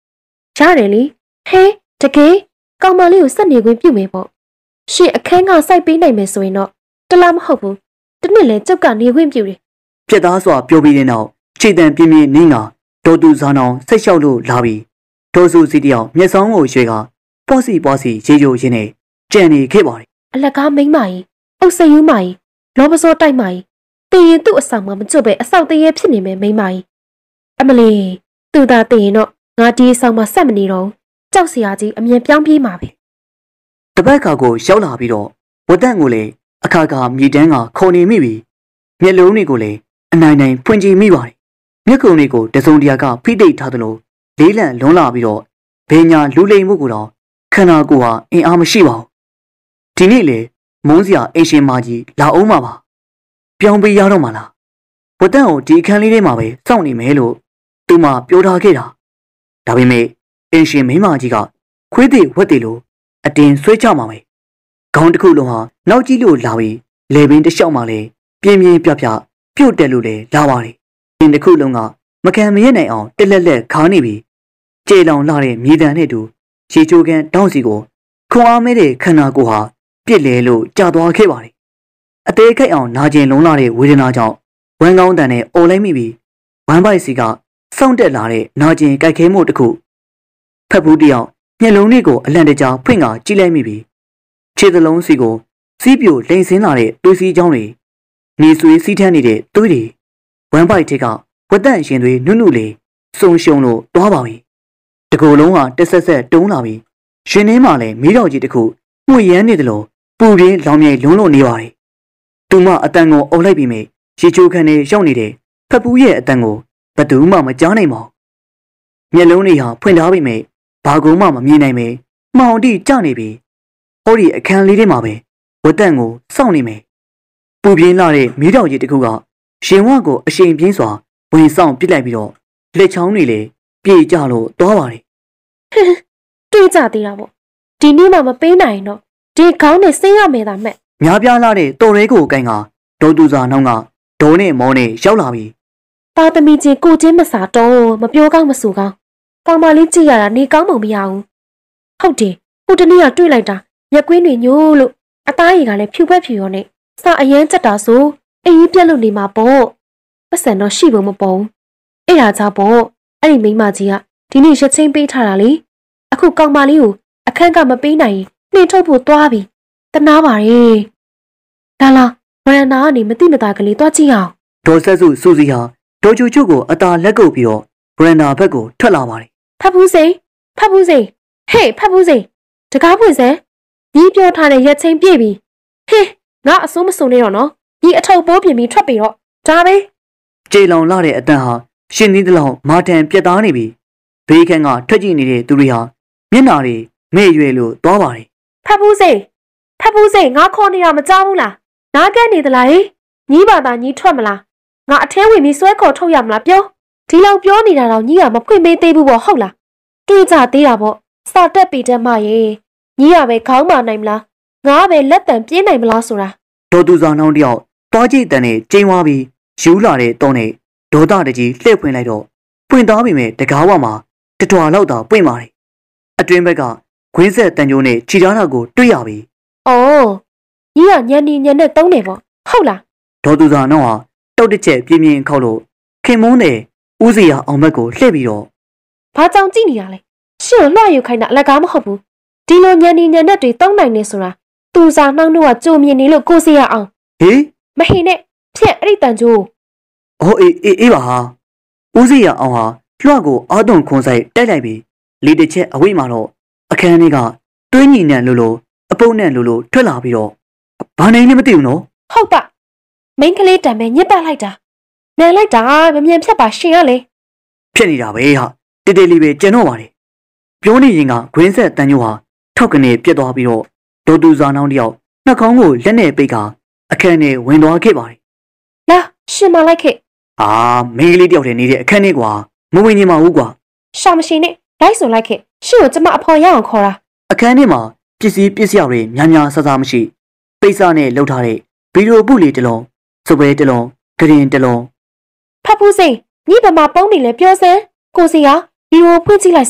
ရတယ်လေဟဲတကယ်ကောင်မလေးကိုစက်နေခွင့်ပြုမယ်ပေါ့ရှင်အခန်းကစိုက်ပေးနိုင်မယ်ဆိုရင်တော့တလားမဟုတ်ဘူးတနစ်လေကျုပ်ကနေခွင့်ပြုတယ်ပြက်သားစွာပြောပြီးတဲ့နောက်ခြေတံပြင်းပြင်းနင်းကဒေါ်သူဇာနောင်ဆက်လျှောက်လို့လာပြီးဒေါ်စုစီတယောက်မျက်စောင်းကိုရွှေကပွားစီပွားစီရေချိုရင်းနဲ့ကြံနေခဲ့ပါတယ်အလကားမိန်းမကြီးအုပ်စယူမကြီးလောဘစောတိုက်မကြီးတင်ရင်သူ့အဆောင်မှာမကြွပဲအဆောင်တရေဖြစ်နေမယ်မိန်းမကြီးအမလီသူသာတင်ရင်တော့ငါဒီအဆောင်မှာဆက်မနေတော့ကြောက်စရာကြီးအမြင်ပြောင်းပြေးမှာပဲတပတ်ခါကိုရောက်လာပြီးတော့ဝတ်တန့်ကိုလည်းအခါခါမြေတန်းကခုန်နေမိပြီးမျက်လုံးတွေကိုလည်းအနိုင်နိုင်ဖွင့်ကြည့်မိပါတယ်မျက်ကုံတွေကိုတစုံတရာကဖိတိတ်ထားသလိုလေးလံလွန်လာပြီးတော့ဘေးညာလူလိမ်မှုကိုတော့ခန္ဓာကိုယ်ဟာအင်အားမရှိပါဘူးဒီနေ့လေမုန်းစရာအင်ရှင်မကြီးလာအောင်မှာပါပြောင်းပေးရတော့မှာလားဝတ်တန့်ကိုဒီအခန်းလေးထဲမှာပဲစောင့်နေမယ်လို့သူမှပြောထားခဲ့တာဒါပေမဲ့အင်ရှင်မိမကြီးကခွေးသေးဝက်သေးလို့အတင်းဆွဲချမှာပဲခေါင်းတစ်ခုလုံးဟာနောက်ကြီးလို့လာပြီးလေပင်တစ်လျှောက်မှလည်းပြင်းပြင်းပြပြပြုတ်တက်လို့လည်းလာပါတယ်အင်းတစ်ခုလုံးကမခံမရနိုင်အောင်တက်လက်လက်ခါနေပြီးကြေလောင်လာတဲ့မြေတံနဲ့တူရေချိုးကန်တောင်းစီကိုခွန်အားမဲတဲ့ခန္ဓာကိုယ်ဟာပြစ်လဲလို့ကြာသွားခဲ့ပါတယ်အသေးခိုက်အောင်နာကျင်လုံးလာတဲ့ဝေဒနာကြောင့်ဝမ်းကောင်းတန်နဲ့အော်လိုက်မိပြီးဝမ်းပိုက်စီကစောင့်တက်လာတဲ့နာကျင်ကြိုက်ခဲမှုတစ်ခုဖက်ဘူးတယောက်မျက်လုံးတွေကိုအလန့်တကြားဖွင့်ကကြည့်လိုက်မိပြီးခြေသလုံးစီကိုစီးပြိုလိန်ဆင်းလာတဲ့သွေးစည်းချောင်းတွေနေဆွေးစီးထမ်းနေတဲ့သွေးတွေဝမ်းပိုက်ထက်ကဝတ်တန့်ရှင်တွေနုနုလေးစုံရှုံလို့တွားပါပြီတကူလုံးဟာတက်ဆက်ဆက်တုံးလာပြီးရှင်နှင်းမှလည်းမီးတော်ကြီးတစ်ခုမှုရမ်းနေတယ်လို့ပူပြင်းလောင်မြိုင်လုံးလို့နေပါတယ်သူမအတန်ကိုအုပ်လိုက်ပြီးမြည်ရေချိုးခန်းထဲရောက်နေတဲ့ဖက်ပူးရဲ့အတန်ကိုဘယ်သူမှမကြားနိုင်ပါဘူးမျက်လုံးတွေဟာဖွင့်ထားပြီးမြည်ဘာကုန်းမှမမြင်နိုင်ပဲမှောင်တိကျနေပြီးဟောဒီအခန်းလေးထဲမှာပဲဝတ်တန့်ကိုစောင့်နေမယ်ပူပြင်းလာတဲ့မီးတော်ကြီးတစ်ခုကရှင်ဝကိုအရှိန်ပြင်းစွာဝင်ဆောင်ပစ်လိုက်ပြီးတော့လက်ချောင်းတွေလည်းပြေကျလို့သွားပါတယ်တွေးကြသေးတာပေါ့ဒီနေ့မှမပေးနိုင်တော့ဒီခေါင်းနဲ့ဆင်းရမယ်သာမဲ့များပြားလာတဲ့တော်ရဲကိုအကိုင်ကဒေါ်သူစာနှောင်းကဒေါ်နဲ့မောနဲ့ရောက်လာပြီးသားသမီးချင်းကိုချင်းမစာတော့မပြောကောင်းမဆိုကောင်းကောင်မလေးကြည့်ရတာနေကောင်းမှမရဘူးဟုတ်တယ်ဟိုတနေ့ကတွေ့လိုက်တာရက်ကွင်းတွေညိုးလို့အသားရည်ကလည်းဖြူဖက်ဖြူရောနဲ့စာအရန်ချက်တာဆိုအေးကြီးပြက်လို့နေမှာပေါ့ပတ်စံတော့ရှိဖို့မပေါ်ဘူးအဲ့ဒါကြောင့်ပေါ့အဲ့ဒီမိန်းမကြီးကဒီနေ့ရချင်းပေးထားတာလေအခုကောင်မလေးကိုအခန်းကမပေးနိုင်ရင်နှင်ထုတ်ဖို့သွားပြီတနာပါရဲ့လာလာဗရန်နာကနေမတိမတာကလေးသွားကြည့်အောင်ဒေါ်ဆက်စုစူစီဟာဒေါ်ချူချူကိုအသာလက်ကုပ်ပြီးတော့ဗရန်နာဘက်ကိုထွက်လာပါတယ်ဖတ်ဘူးစိန်ဖတ်ဘူးစိန်ဟေးဖတ်ဘူးစိန်တကားပွင့်စမ်းဒီပြောထားတဲ့ရက်ချင်းပြည့်ပြီဟေးငါအစိုးမစုံနေတော့နော်ဒီအထုပ်ပိုးပြင်ပြီးထွက်ပြီးတော့ဒါပဲကြေလောင်လာတဲ့အတန်ဟာရှင်သီးတလောင်မာတန်ပြက်သားနေပြီဘေးခန်းကထွက်ကြည့်နေတဲ့သူတွေဟာမျက်နာတွေမဲ့ရွယ်လို့သွားပါတယ်ဖတ်ဘူးစိန်ဖတ်ဘူးစိန်ငါခေါ်နေတာမကြောက်ဘူးလားနားကက်နေသလားဟင်ညီးပါသားညီးထွက်မလားငါအထဲဝင်ပြီးဆွဲခေါ်ထုတ်ရမလားပြောဒီလောက်ပြောနေတာတော့ညီးကမဖွင့်ပေးသေးဘူးပေါ့ဟုတ်လားတွေးကြသေးတာပေါ့စာတက်ပေတဲ့မရဲ့ညီးရပဲခေါင်းမာနိုင်မလားငါပဲလက်တံပြေးနိုင်မလားဆိုတာဒေါ်သူစာနှောင်းတယောက်တွားကြည့်တန်နဲ့ကျင်းသွားပြီးယူလာတဲ့တော့နဲ့ဒေါသတကြီးလှည့်ဖွင့်လိုက်တော့ဖွင့်သားပြီမဲ့တကားဝမှာတထွာလောက်သာပွင့်ပါတယ်အတွင်းဘက်ကခွင်းဆက်တန်ကြိုးနဲ့ခြိထားတာကိုတွေ့ရပြီအော်ညီကညံနေညံနဲ့တုံးနေပေါ့ဟုတ်လားဒေါ်သူစာနှောင်းဟာတောက်တစ်ချက်ပြင်းပြင်းခောက်လို့ခင်မုန်းနဲ့ဦးစီရအောင်ဘက်ကိုလှည့်ပြီးတော့ဘာကြောင်ကြည့်နေရလဲရှင့်လွှတ်ယူခိုင်းတာအလက်ကားမဟုတ်ဘူးဒီလိုညံနေညံနဲ့တွေတုံးနိုင်နေဆိုတာသူစာနှောင်းတို့ကကြိုမြင်နေလို့ကိုစီရအောင်ဟေးမဟိနဲ့ဖြက်အဲ့ဒီတန်ကြိုးအော်အေးအေးအေးပါဟာဦးစီရအောင်ဟာလွှတ်ကိုအာသွန်ခွန်ဆိုင်တိုက်လိုက်ပြီးလေတစ်ချက်အဝိမှာတော့အခန်းလေးကတွင်းညီနံလို့လို့အပုပ်နဲ့လို့လို့ထွက်လာပြီးတော့ဘာနိုင်လဲမသိဘူးနော်ဟုတ်ပါမိန်းကလေးတံပဲညစ်ပတ်လိုက်တာမြန်လိုက်တာမမြန်ဖြတ်ပါရှင်ရလေဖြစ်နေတာပဲဟာတေးတေးလေးပဲကျန်တော့ပါတယ်ပြောနေရင်ကဂွင်းဆက်တန်ညိုဟာထောက်ကနေပြက်သွားပြီးတော့ဒေါ်သူစာနှောင်းတယောက်နှာခေါင်းကိုလက်နဲ့ပိတ်ကအခန်းထဲဝင်သွားခဲ့ပါတယ်လာရှင်မလိုက်ခဲ့အာမိန်းကလေးတယောက်တည်းနေတဲ့အခန်းထဲကွာမဝင်နေမှာဘူးကွာရှာမရှိနဲ့လိုက်ဆိုလိုက်ခဲ့ရှင့်ကိုကျမအဖော်ရအောင်ခေါ်တာအခန်းထဲမှာပစ္စည်းပစ္စည်းတွေများများဆဆမရှိပိတ်စနဲ့လှုပ်ထားတဲ့ဗီဒီယိုပုလေးတစ်လုံးစပွဲတစ်လုံးဂရင်တစ်လုံးဖတ်ဖူးစိန်ညီဗမာပုံးနေလဲပြောစမ်းကိုစီကဗီဒီယိုဖွင့်ကြည့်လိုက်စမ်း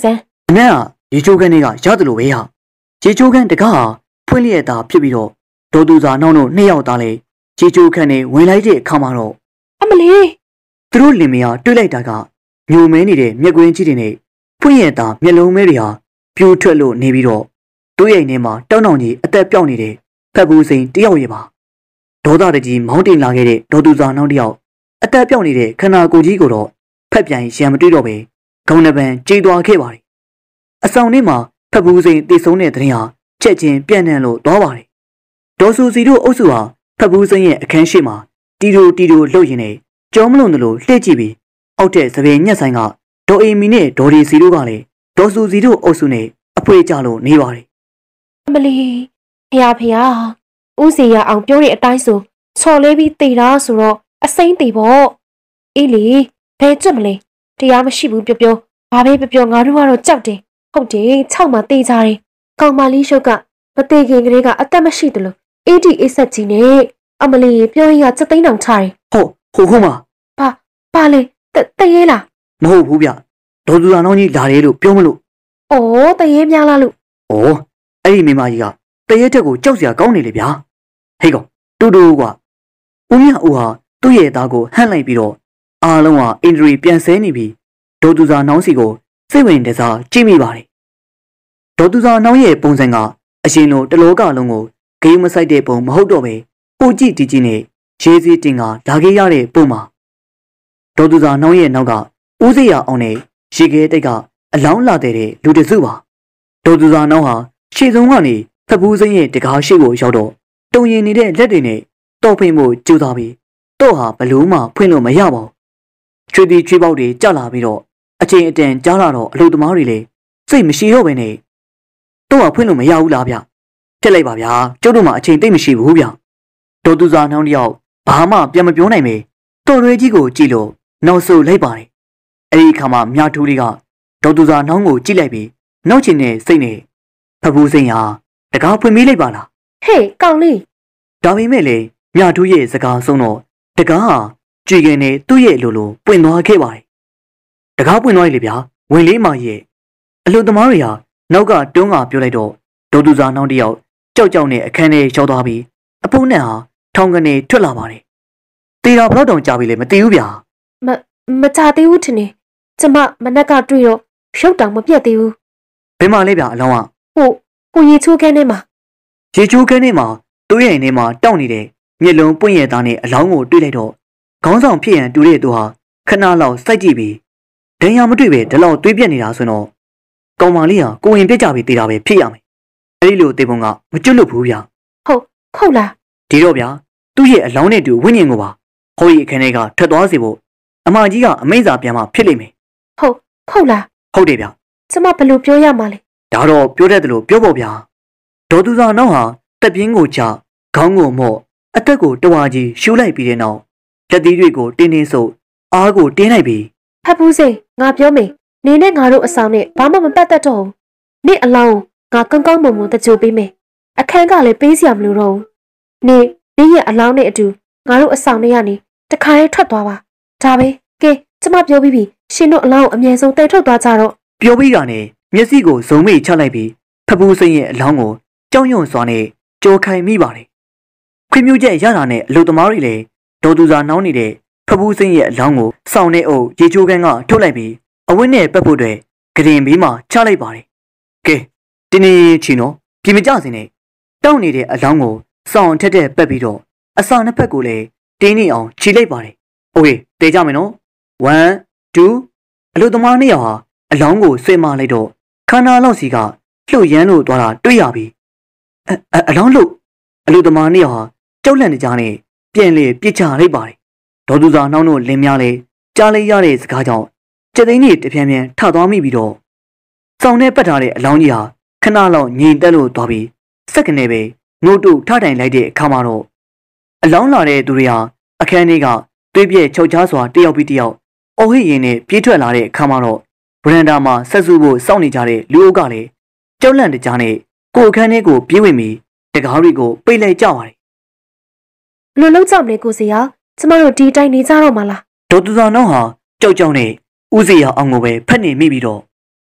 အနက်ကရေချိုးခန်းတွေကရတယ်လို့ပဲဟာရေချိုးခန်းတကားဟာဖွင့်လျက်သားဖြစ်ပြီးတော့ဒေါ်သူစာနှောင်းတို့နှစ်ယောက်သားလေရေချိုးခန်းနဲ့ဝင်လိုက်တဲ့အခါမှာတော့အမလေးသူတို့လင်မယားတွေ့လိုက်တာကညိုမဲနေတဲ့မျက်ကွင်းကြီးတွေနဲ့ဖွင့်ရသားမျက်လုံးမဲတွေဟာပြိုထွက်လို့နေပြီးတော့တို့ရဲ့နေမှာတောင်းတောင်ကြီးအသက်ပြောက်နေတဲ့ဖက်ဘူးစိန်တယောက်ရဲ့ပါဒေါသတကြီးမောင်းတင်လာခဲ့တဲ့ဒေါ်သူစာနှောင်းတယောက်အသက်ပြောက်နေတဲ့ခန္ဓာကိုယ်ကြီးကိုတော့ဖက်ပြန်ရံမတွေ့တော့ပဲခေါင်းနှပန်းကြေးသွားခဲ့ပါတယ်အဆောင်ထဲမှာဖက်ဘူးစိန်တည်ဆုံးတဲ့တဲ့ဟာချက်ချင်းပြန့်နှံ့လို့သွားပါတယ်ဒေါ်ဆူစီတို့အုပ်စုဟာဖက်ဘူးစိန်ရဲ့အခန်းရှိမှာတီတိုတီတိုလှုပ်ရင်နဲ့ကြောမလုံးလို့လှည့်ကြည့်ပြီးအောက်တဲ့သပင်ညက်ဆိုင်ကဒေါ်အီမီနဲ့ဒေါ်ဒီစီတို့ကလည်းဒေါ်ဆူစီတို့အုပ်စုနဲ့အဖွေကြလို့နေပါတယ်အမလီဖျားဖျားဦးစီရအောင်ပြောတဲ့အတိုင်းဆိုချော်လေးပြီးတည်တာဆိုတော့အစိမ့်တည်ပေါ့အေးလေဘယ်ကြက်မလဲတရားမရှိဘူးပြောပြောဘာပဲပြောပြောငါတို့ကတော့ကြောက်တယ်ဟုတ်တယ်၆မှာတည်ကြတယ်ကောင်မလေးရှုပ်ကမတည်ခင်ကလေးကအသက်မရှိတယ်လို့အေးဒီအေးဆက်ကြီးနဲ့အမလီပြောရင်ကစက်သိန်းတောင်ချတယ်ဟုတ်ဟိုခုမှဘာဘာလဲတရေလားမဟုတ်ဘူးဗျဒေါ်သူတော်ကြီးလာတယ်လို့ပြောမလို့ဩတရေများလားလို့ဩအဲ့ဒီမိမကြီးကတရေတက်ကိုကြောက်စရာကောင်းနေလေဗျာဟေးကောင်တူတူကွာဦးမြဦးဟာသူ့ရဲ့သားကိုဟန့်လိုက်ပြီးတော့အားလုံးဟာအင်ဒရီပြန်ဆဲနေပြီးဒေါ်သူစာနှောင်းစီကိုစိတ်ဝင်တစားကြည့်မိပါတယ်ဒေါ်သူစာနှောင်းရဲ့ပုံစံကအရှင်လိုတလောကလုံးကိုဂိမ်းမဆိုင်တဲ့ပုံမဟုတ်တော့ပဲပူကြည့်တီးကြည့်နဲ့ရေးစည်းတင်ကလာခဲ့ရတဲ့ပုံမှာဒေါ်သူစာနှောင်းရဲ့နောက်ကဦးစေရအောင်နဲ့ရေခဲတိတ်ကအလောင်းလာတဲ့လူတစုပါဒေါ်သူစာနှောင်းဟာရှေ့ဆုံးကနေဖက်ဘူးစိမ့်ရဲ့တကားရှိကိုရောက်တော့တုံရင်နေတဲ့လက်တွေနဲ့တော့ဖိမှုကြိုးစားပြီးတော့ဟာဘလို့မှဖွင့်လို့မရပါဘူးချွေတီချွေပေါက်တွေကျလာပြီးတော့အချိန်အတန်ကြားလာတော့အလုပ်သမားတွေလည်းစိတ်မရှိတော့ပဲနဲ့တော့ဟာဖွင့်လို့မရဘူးလားဗျဖြစ်လိုက်ပါဗျာကျုပ်တို့မှအချိန်သိမ့်မရှိဘူးဗျဒေါ်သူစာနှောင်းတယောက်ဘာမှပြန်မပြောနိုင်ပဲတော်ရွယ်ကြီးကိုကြည့်လို့နောက်ဆုတ်လိုက်ပါတယ်အဲ့ဒီအခါမှာမြားထူးလေးကဒေါ်သူစာနှောင်းကိုကြည့်လိုက်ပြီးနောက်ချင်တဲ့စိတ်နဲ့ဖဘူးစိန်ဟာတကားဖွင့်မိလိုက်ပါလားဟေးကောင်လေးဒါပေမဲ့လေမြားထူးရဲ့စကားဆုံးတော့တကားဟာကြွေကင်နဲ့သူ့ရဲ့လိုလိုပွင့်သွားခဲ့ပါတယ်တကားပွင့်သွားလေဗျာဝင်လေးမရဲ့အလူသမားတွေဟာနောက်ကတွန်းကပြောလိုက်တော့ဒေါ်သူစာနှောင်းတယောက်ကြောက်ကြောက်နဲ့အခန်းထဲရောက်သွားပြီးအဖုံးနဲ့ဟာထောင်ကနေထွက်လာပါတယ်တေတာဘလောက်တောင်ကြာပြီလေမသိဘူးဗျာမမကြသေးဘူးထင်တယ်ကျမမနက်ကတွေ့တော့ဖြုတ်တောင်မပြတ်သေးဘူးဘယ်မှာလဲဗျာအလောင်းကဟိုကိုရေချိုးခန်းထဲမှာရေချိုးခန်းထဲမှာတိုးရဲ့နေမှာတောက်နေတဲ့မျက်လုံးပွင့်ရသားနဲ့အလောင်းကိုတွေ့လိုက်တော့ခေါင်းဆောင်ဖြစ်ရန်တူတဲ့သူဟာခဏလောက်စိုက်ကြည့်ပြီးဒဏ်ရာမတွေ့ပဲဒီလောက်သွေးပြက်နေတာဆိုတော့ကောင်မလေးဟာကိုဝင်ပြက်ကြပြီးတေးတာပဲဖြစ်ရမယ်အဲ့ဒီလိုတေးပုံကမကျွတ်လွတ်ဘူးဗျာဟုတ်ဟုတ်လားဒီတော့ဗျာသူ့ရဲ့အလောင်းနဲ့တူဝိညာဉ်ကိုပါဟိုကြီးအခန်းထဲကထွက်သွားစေဖို့အမကြီးကအမိန့်စာပြန်မှဖြစ်လိမ့်မယ်ဟုတ်ဟုတ်လားဟုတ်တယ်ဗျာကျမဘယ်လိုပြောရမှာလဲဒါတော့ပြောတတ်တယ်လို့ပြောဖို့ဗျာဒေါ်သူစာနောက်ဟာတက်ပြင်းကိုချခေါင်းကိုမော့အသက်ကိုတဝါကြီးရှူလိုက်ပြီးတဲ့နောက်လက်သီးတွေကိုတင်းတင်းဆုပ်အားကိုတင်းလိုက်ပြီးဖက်ဘူးစိန်ငါပြောမယ်နေနဲ့ငါတို့အဆောင်နဲ့ဘာမှမပတ်သက်တော့ဘူးနေအလောင်းငါကောင်းကောင်းမွန်မွန်တကြိုပေးမယ်အခန်းကလည်းပေးစရာမလိုတော့ဘူးနေနေရဲ့အလောင်းနဲ့အတူငါတို့အဆောင်နဲ့ကနေတခါရဲထွက်သွားပါဒါပဲကဲကျမပြောပြီးပြီရှင်တို့အလောင်းကိုအမြဲဆုံးတိတ်ထုတ်သွားကြတော့ပြောပြီးတာနဲ့မျက်စိကိုဇုံမိချလိုက်ပြီးဖပူးစိန်ရဲ့အလောင်းကိုကြောက်ရွံ့စွာနဲ့ကြောခိုင်မိပါတယ်ခွင့်ပြုချက်ရတာနဲ့အလုပ်သမားတွေလည်းဒေါ်သူစာနှောင်းနေတဲ့ဖပူးစိန်ရဲ့အလောင်းကိုစောင်းနေအုပ်ရေချိုးခန်းကထုတ်လိုက်ပြီးအဝတ်နဲ့ပတ်ဖို့အတွက်ဂရင်ဘေးမှာချလိုက်ပါတယ်ကဲတင်းနေချီနော်ပြင်မကြစင်နဲ့တောက်နေတဲ့အလောင်းကိုစောင်းထက်တဲ့ပတ်ပြီးတော့အစာနှစ်ဖက်ကိုလည်းတင်းနေအောင်ခြေလိုက်ပါတယ်โอเคတေးကြမယ်နော်one two အလုပ်သမားနှစ်ယောက်ဟာအလောင်းကိုဆွဲမလိုက်တော့ခန္ဓာလောက်စီကလှုပ်ရမ်းလို့သွားတာတွေ့ရပြီအအလောင်းလို့အလုပ်သမားနှစ်ယောက်ဟာကြောက်လန့်နေကြနဲ့ပြန်လေပြစ်ချလိုက်ပါတယ်ဒေါ်သူစာနှောင်းတို့လင်းများလေကြားလိုက်ရတဲ့စကားကြောင့်ကျက်သိန်းကြီးတပြင်းပြင်းထသွားမိပြီးတော့စောင်းနဲ့ပတ်ထားတဲ့အလောင်းကြီးဟာခဏလောက်ငြိမ်သက်လို့သွားပြီးစက္ကနဲ့ပဲငို့တုထထိုင်လိုက်တဲ့အခါမှာတော့အလောင်းလာတဲ့သူတွေဟာအခန်းထဲကသွေးပြဲချုပ်ချားစွာတယောက်ပြီးတယောက်အုပ်ဟိရင်နဲ့ပြေးထွက်လာတဲ့အခါမှာတော့ဗရန်ဒါမှာဆက်စုဖို့စောင့်နေကြတဲ့လူအုပ်ကလည်းကြောက်လန့်တကြားနဲ့ကိုအခန်းထဲကိုပြေးဝင်ပြီးတကားတွေကိုပိတ်လိုက်ကြပါတယ်။လူလုံးကြောက်နေကိုစီရကျမတို့ဒီတိုင်းနေကြတော့မလားဒေါ်သူစာနှောင်းဟာကြောက်ကြောက်နဲ့ဦးစီရအောင်ကိုပဲဖက်နေမိပြီးတော့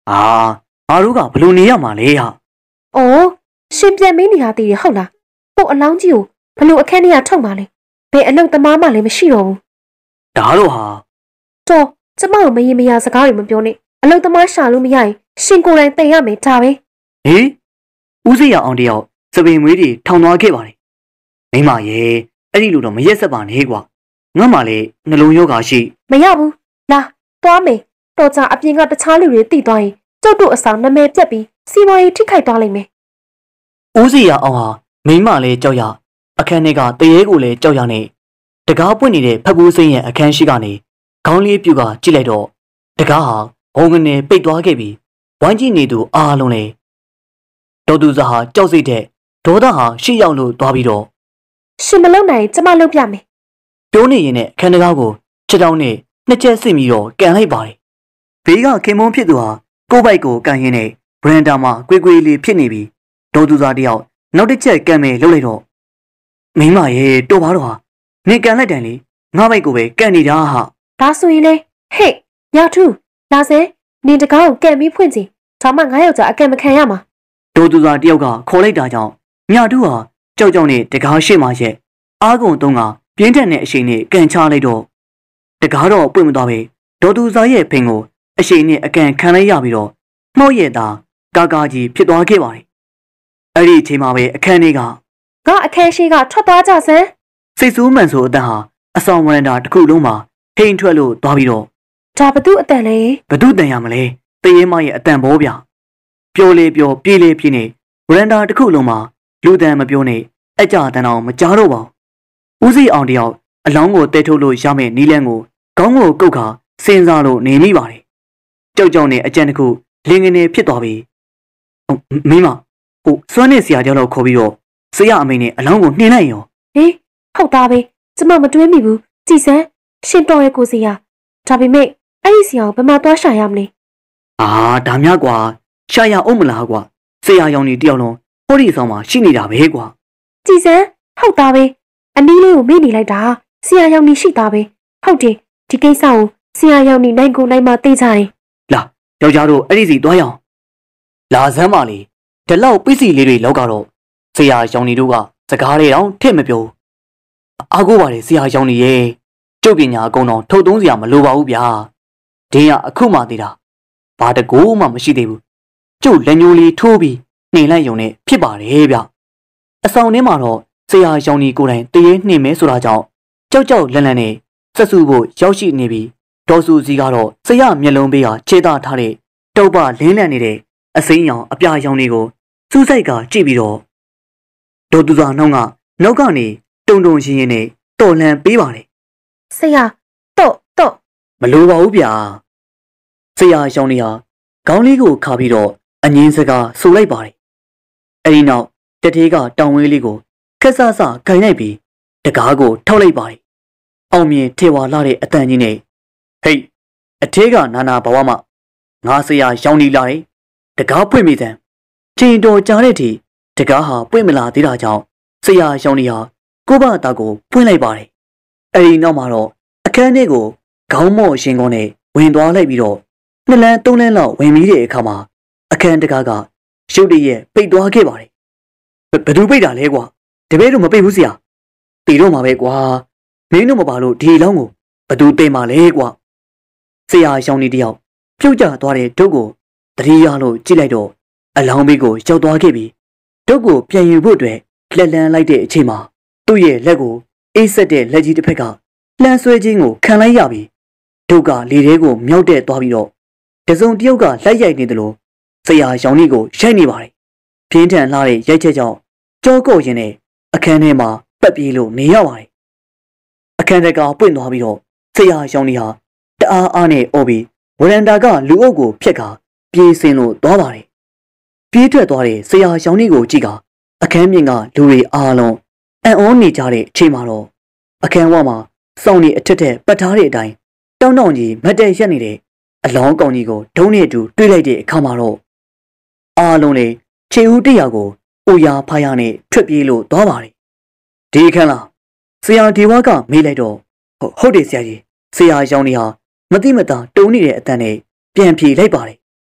啊ငါတို့ကဘလို့နေရမှာလဲဟာ။အော်ရှင်ပြန်မင်းနေရသေးတယ်ဟုတ်လား။ပုတ်အလောင်းကြီးကိုဘလို့အခန်းထဲကထုတ်မှလဲ။ဘယ်အလုပ်သမားမှလည်းမရှိတော့ဘူး။ဒါတော့ဟာတော်ကျမကိုမရင်မရစကားတွေမပြောနဲ့။အလုပ်သမားရှာလို့မရရင်ရှင်ကိုယ်တိုင်တင်ရမယ်ဒါပဲ။ဟေးဦးစိရအောင်တယောက်စပင်မွေးတွေထောင်သွားခဲ့ပါတယ်။မိမရဲ့အဲ့ဒီလိုတော့မရက်ဆက်ပါနဲ့ကွာ။ငါမှလည်းနှလုံးရောဂါရှိမရဘူး။လာသွားမယ်။တော်ကြအပြင်ကတခြားလူတွေတိသွားရင်ကျုပ်တို့အဆောင်နာမည်ပြက်ပြီးစီးပွားရေးထိခိုက်သွားလိမ့်မယ်။ဦးစီရအောင်ဟာမိမလည်းကြောက်ရအခန်းထဲကတရေကိုလည်းကြောက်ရနဲ့တကားပွင့်နေတဲ့ဖက်ဘူးစိမ့်ရဲ့အခန်းရှိကနေခေါင်းလေးပြူကကြည့်လိုက်တော့တကားဟာဘုံကနေပိတ်သွားခဲ့ပြီးဝိုင်းကြည့်နေသူအားလုံးလည်းဒေါ်သူစာဟာကြောက်စိတ်တဲ့ဒေါသဟာရှေ့ရောက်လို့သွားပြီးတော့ရှင်မလုံနိုင်ကျမလုံပြမယ်ပြောနေရင်နဲ့အခန်းတကားကိုချက်တောင်းနဲ့နှစ်ချက်ဆင့်ပြီးတော့ကန်လိုက်ပါတယ်ဘေးကခင်မုန်းဖြစ်သူဟာကိုယ့်ဘိုက်ကိုကန်ရင်းနဲ့ဘရန်ဒါမှာကွေးကွေးလေးဖြစ်နေပြီးဒေါ်သူစာတယောက်နောက်တစ်ချက်ကန်မယ်လှုပ်လိုက်တော့မိမရဲ့တော့ပါတော့ဟာနေကန်လိုက်တယ်လေငါဘိုက်ကိုပဲကန်နေတာဟာဒါဆိုရင်လေဟေ့ညထူးလာစဲနေတကားကိုကန်ပြီးဖွင့်စီဒါမှငါယောက်ျားအကန့်မခံရမှာဒေါ်သူစာတယောက်ကခေါ်လိုက်တာကြောင့်ညထူးဟာကြောက်ကြောက်နဲ့တကားရှိမှရဲ့အားကုန်သုံးကပြင်းထန်တဲ့အရှိန်နဲ့ကန်ချလိုက်တော့တကားတော့ပွင့်မသွားပဲဒေါ်သူစာရဲ့ဖင်ကိုအရှိန်နဲ့အကန်ခံလိုက်ရပြီးတော့မှောက်ရဲ့သားကာကာကြီးဖြစ်သွားခဲ့ပါတယ်အဲ့ဒီအချိန်မှာပဲအခန်းထဲကငါအခန်းရှိကထွက်သွားကြစမ်းစိတ်ဆိုးမှန်ဆိုအတန်ဟာအဆောင်ဝရန်တာတစ်ခုလုံးမှာထိန်ထွက်လို့သွားပြီးတော့ဒါဘသူအတန်လဲဘသူတန်ရမလဲတရေမရဲ့အတန်ဘောဗျပျော်လေပျော်ပြေးလေပြေးနေဝရန်တာတစ်ခုလုံးမှာလူတန်မပြောနဲ့အကြတန်အောင်မကြားတော့ပါဘူးဦးစီအောင်တယောက်အလောင်းကိုတဲထုတ်လို့ရမယ့်နီးလန်းကိုခေါင်းကိုကုတ်ခါစဉ်းစားလို့နေမိပါတယ်ကြောက်ကြောက်နဲ့အကြံတစ်ခုလင်းငနေဖြစ်သွားပြီမင်းမဟိုစွမ်းနေဆရာကြောက်တော့ခေါ်ပြီးတော့ဆရာအမိန်နဲ့အလောင်းကိုနှင်းလိုက်ရောဟေးဟုတ်သားပဲကျမမတွေးမိဘူးကြည်စမ်းရှင်တော်ရဲ့ကိုဆရာဒါပေမဲ့အဲ့ဒီဆရာကိုဘယ်မှာသွားရှာရမလဲအာဒါများကွာရှာရအောင်မလားကွာဆရာရောင်နေတယောက်လုံးဟိုဒီဆောင်မှာရှိနေတာပဲကွာကြည်စမ်းဟုတ်သားပဲအနည်းလေးကိုမေ့နေလိုက်တာဆရာရောင်နေရှိသားပဲဟုတ်တယ်ဒီကိစ္စကိုဆရာရောင်နေနိုင်ကိုနိုင်မှသိကြတယ်လာယောက်ျားတို့အဲ့ဒီစီသွားရအောင်လာစမ်းပါလေဒီလောက်ပစ္စည်းလေးတွေလောက်ကတော့ဆရာရောင်နေတို့ကစကားတွေတောင်ထည့်မပြောအားကိုးပါလေဆရာရောင်နေရဲ့ကျုပ်ပညာအကုန်တော့ထုတ်သုံးစရာမလိုပါဘူးဗျာဒင်းကအခုမှသေးတာဘာတကူမှမရှိသေးဘူးကျုပ်လက်ညိုးလေးထိုးပြီးနှိမ်လိုက်ရုံနဲ့ဖြစ်ပါတယ်ဗျအဆောင်ထဲမှာတော့ဆရာရောင်နေကိုယ်တိုင်တရေနှိမ်မဲဆိုတာကြောင့်ကြောက်ကြောက်လန့်လန့်နဲ့ဆက်စုဖို့ရောက်ရှိနေပြီးဒေါ်စုစီကတော့ဆရာမျက်လုံးပေးဟာခြေသားထားတဲ့တုပ်ပလင်းလန့်နေတဲ့အစိမ်းရောင်အပြာရောင်တွေကိုစူးစိုက်ကကြည့်ပြီးတော့ဒေါ်သူစာနှောင်းကနောက်ကနေတုံတုံရှင်းရင်းနဲ့တော်လှန်ပေးပါတယ်ဆရာတော့တော့မလိုပါဘူးဗျာဆရာရောင်နေဟာခေါင်းလေးကိုခါပြီးတော့အငင်းစကားဆိုလိုက်ပါတယ်အဲဒီနောက်တထေးကတောင်ဝေးလေးကိုခက်ဆဆခိုင်လိုက်ပြီးတကားကိုထောက်လိုက်ပါတယ်အောင်မြင်ထေဝါလာတဲ့အတန်ကြီးနဲ့ဟိတ်အထေးကနာနာဘဝမှာငါဆရာရောင်နေလာတယ်တကားဖွင့်မိတဲ့ချိန်တော်ကြားတဲ့အထိတကားဟာပွင့်မလာသေးတာကြောင့်ဆရာရောင်နေဟာကိုဘတာကိုဖွင့်လိုက်ပါတယ်အဲဒီနောက်မှာတော့အခန်းထဲကိုခေါင်းမော့ရှင်ကောင်းနဲ့ဝင်သွားလိုက်ပြီးတော့နှစ်လန်းသုံးလန်းလောက်ဝင်ပြီးတဲ့အခါမှာအခန်းတကားကရုတ်တရက်ပိတ်သွားခဲ့ပါတယ်ဘယ်သူပိတ်တာလဲကွာတပည့်တို့မပိတ်ဘူးဆရာတီတော့မှာပဲကွာမင်းတို့မပါလို့ဒီလောင်းကိုဘသူသိမှာလဲကွာဆရာရောင်နေတယောက်ပြုတ်ကျသွားတဲ့ဒုတ်ကိုတတိယလို့ကြည့်လိုက်တော့အလောင်းဘေးကိုရောက်သွားခဲ့ပြီးဒုတ်ကိုပြန်ယူဖို့အတွက်လက်လန်းလိုက်တဲ့အချိန်မှာသူ့ရဲ့လက်ကိုအေးဆက်တဲ့လက်ကြီးတစ်ဖက်ကလှမ်းဆွဲခြင်းကိုခံလိုက်ရပြီးဒုတ်ကလေထဲကိုမြောက်တဲ့သွားပြီးတော့တစုံတယောက်ကလိုက်ရိုက်နေတယ်လို့ဆရာရောင်နေကိုရိုက်နေပါတယ်ပြင်းထန်လာတဲ့ရိုက်ချက်ကြောင့်ကြောကော့ရင်နဲ့အခန်းထဲမှာပတ်ပြေးလို့နေရပါတယ်အခန်းထဲကပွင့်သွားပြီးတော့ဆရာရောင်နေဟာတအားအားနဲ့အော်ပြီးဝရန်တာကလူအုပ်ကိုဖျက်ကာပြေးဆင်းလို့သွားပါတယ်ပြေးထွက်သွားတဲ့ဆရာရောင်နေကိုကြည့်ကအခန်းပြင်ကလူတွေအားလုံးအံ့ဩနေကြတဲ့အချိန်မှာတော့အခန်းဝမှာစောင်းနေအထက်ထက်ပတ်ထားတဲ့အတိုင်းတောင်းတောင်းကြီးမတ်တက်ရက်နေတဲ့အလောင်းကောင်ကြီးကိုဒုံးနဲ့အတူတွေးလိုက်တဲ့အခါမှာတော့အားလုံးလေခြေဦးတရာကိုအိုယာဖားရနဲ့ထွက်ပြေးလို့သွားပါတယ်ဒီအခန်းလားဆရာဒီဝါကမေးလိုက်တော့ဟုတ်တယ်ဆရာကြီးဆရာရောင်နေဟာမတိမတာတုံးနေတဲ့အတန်နဲ့ပြန်ပြေးလိုက်ပါတယ်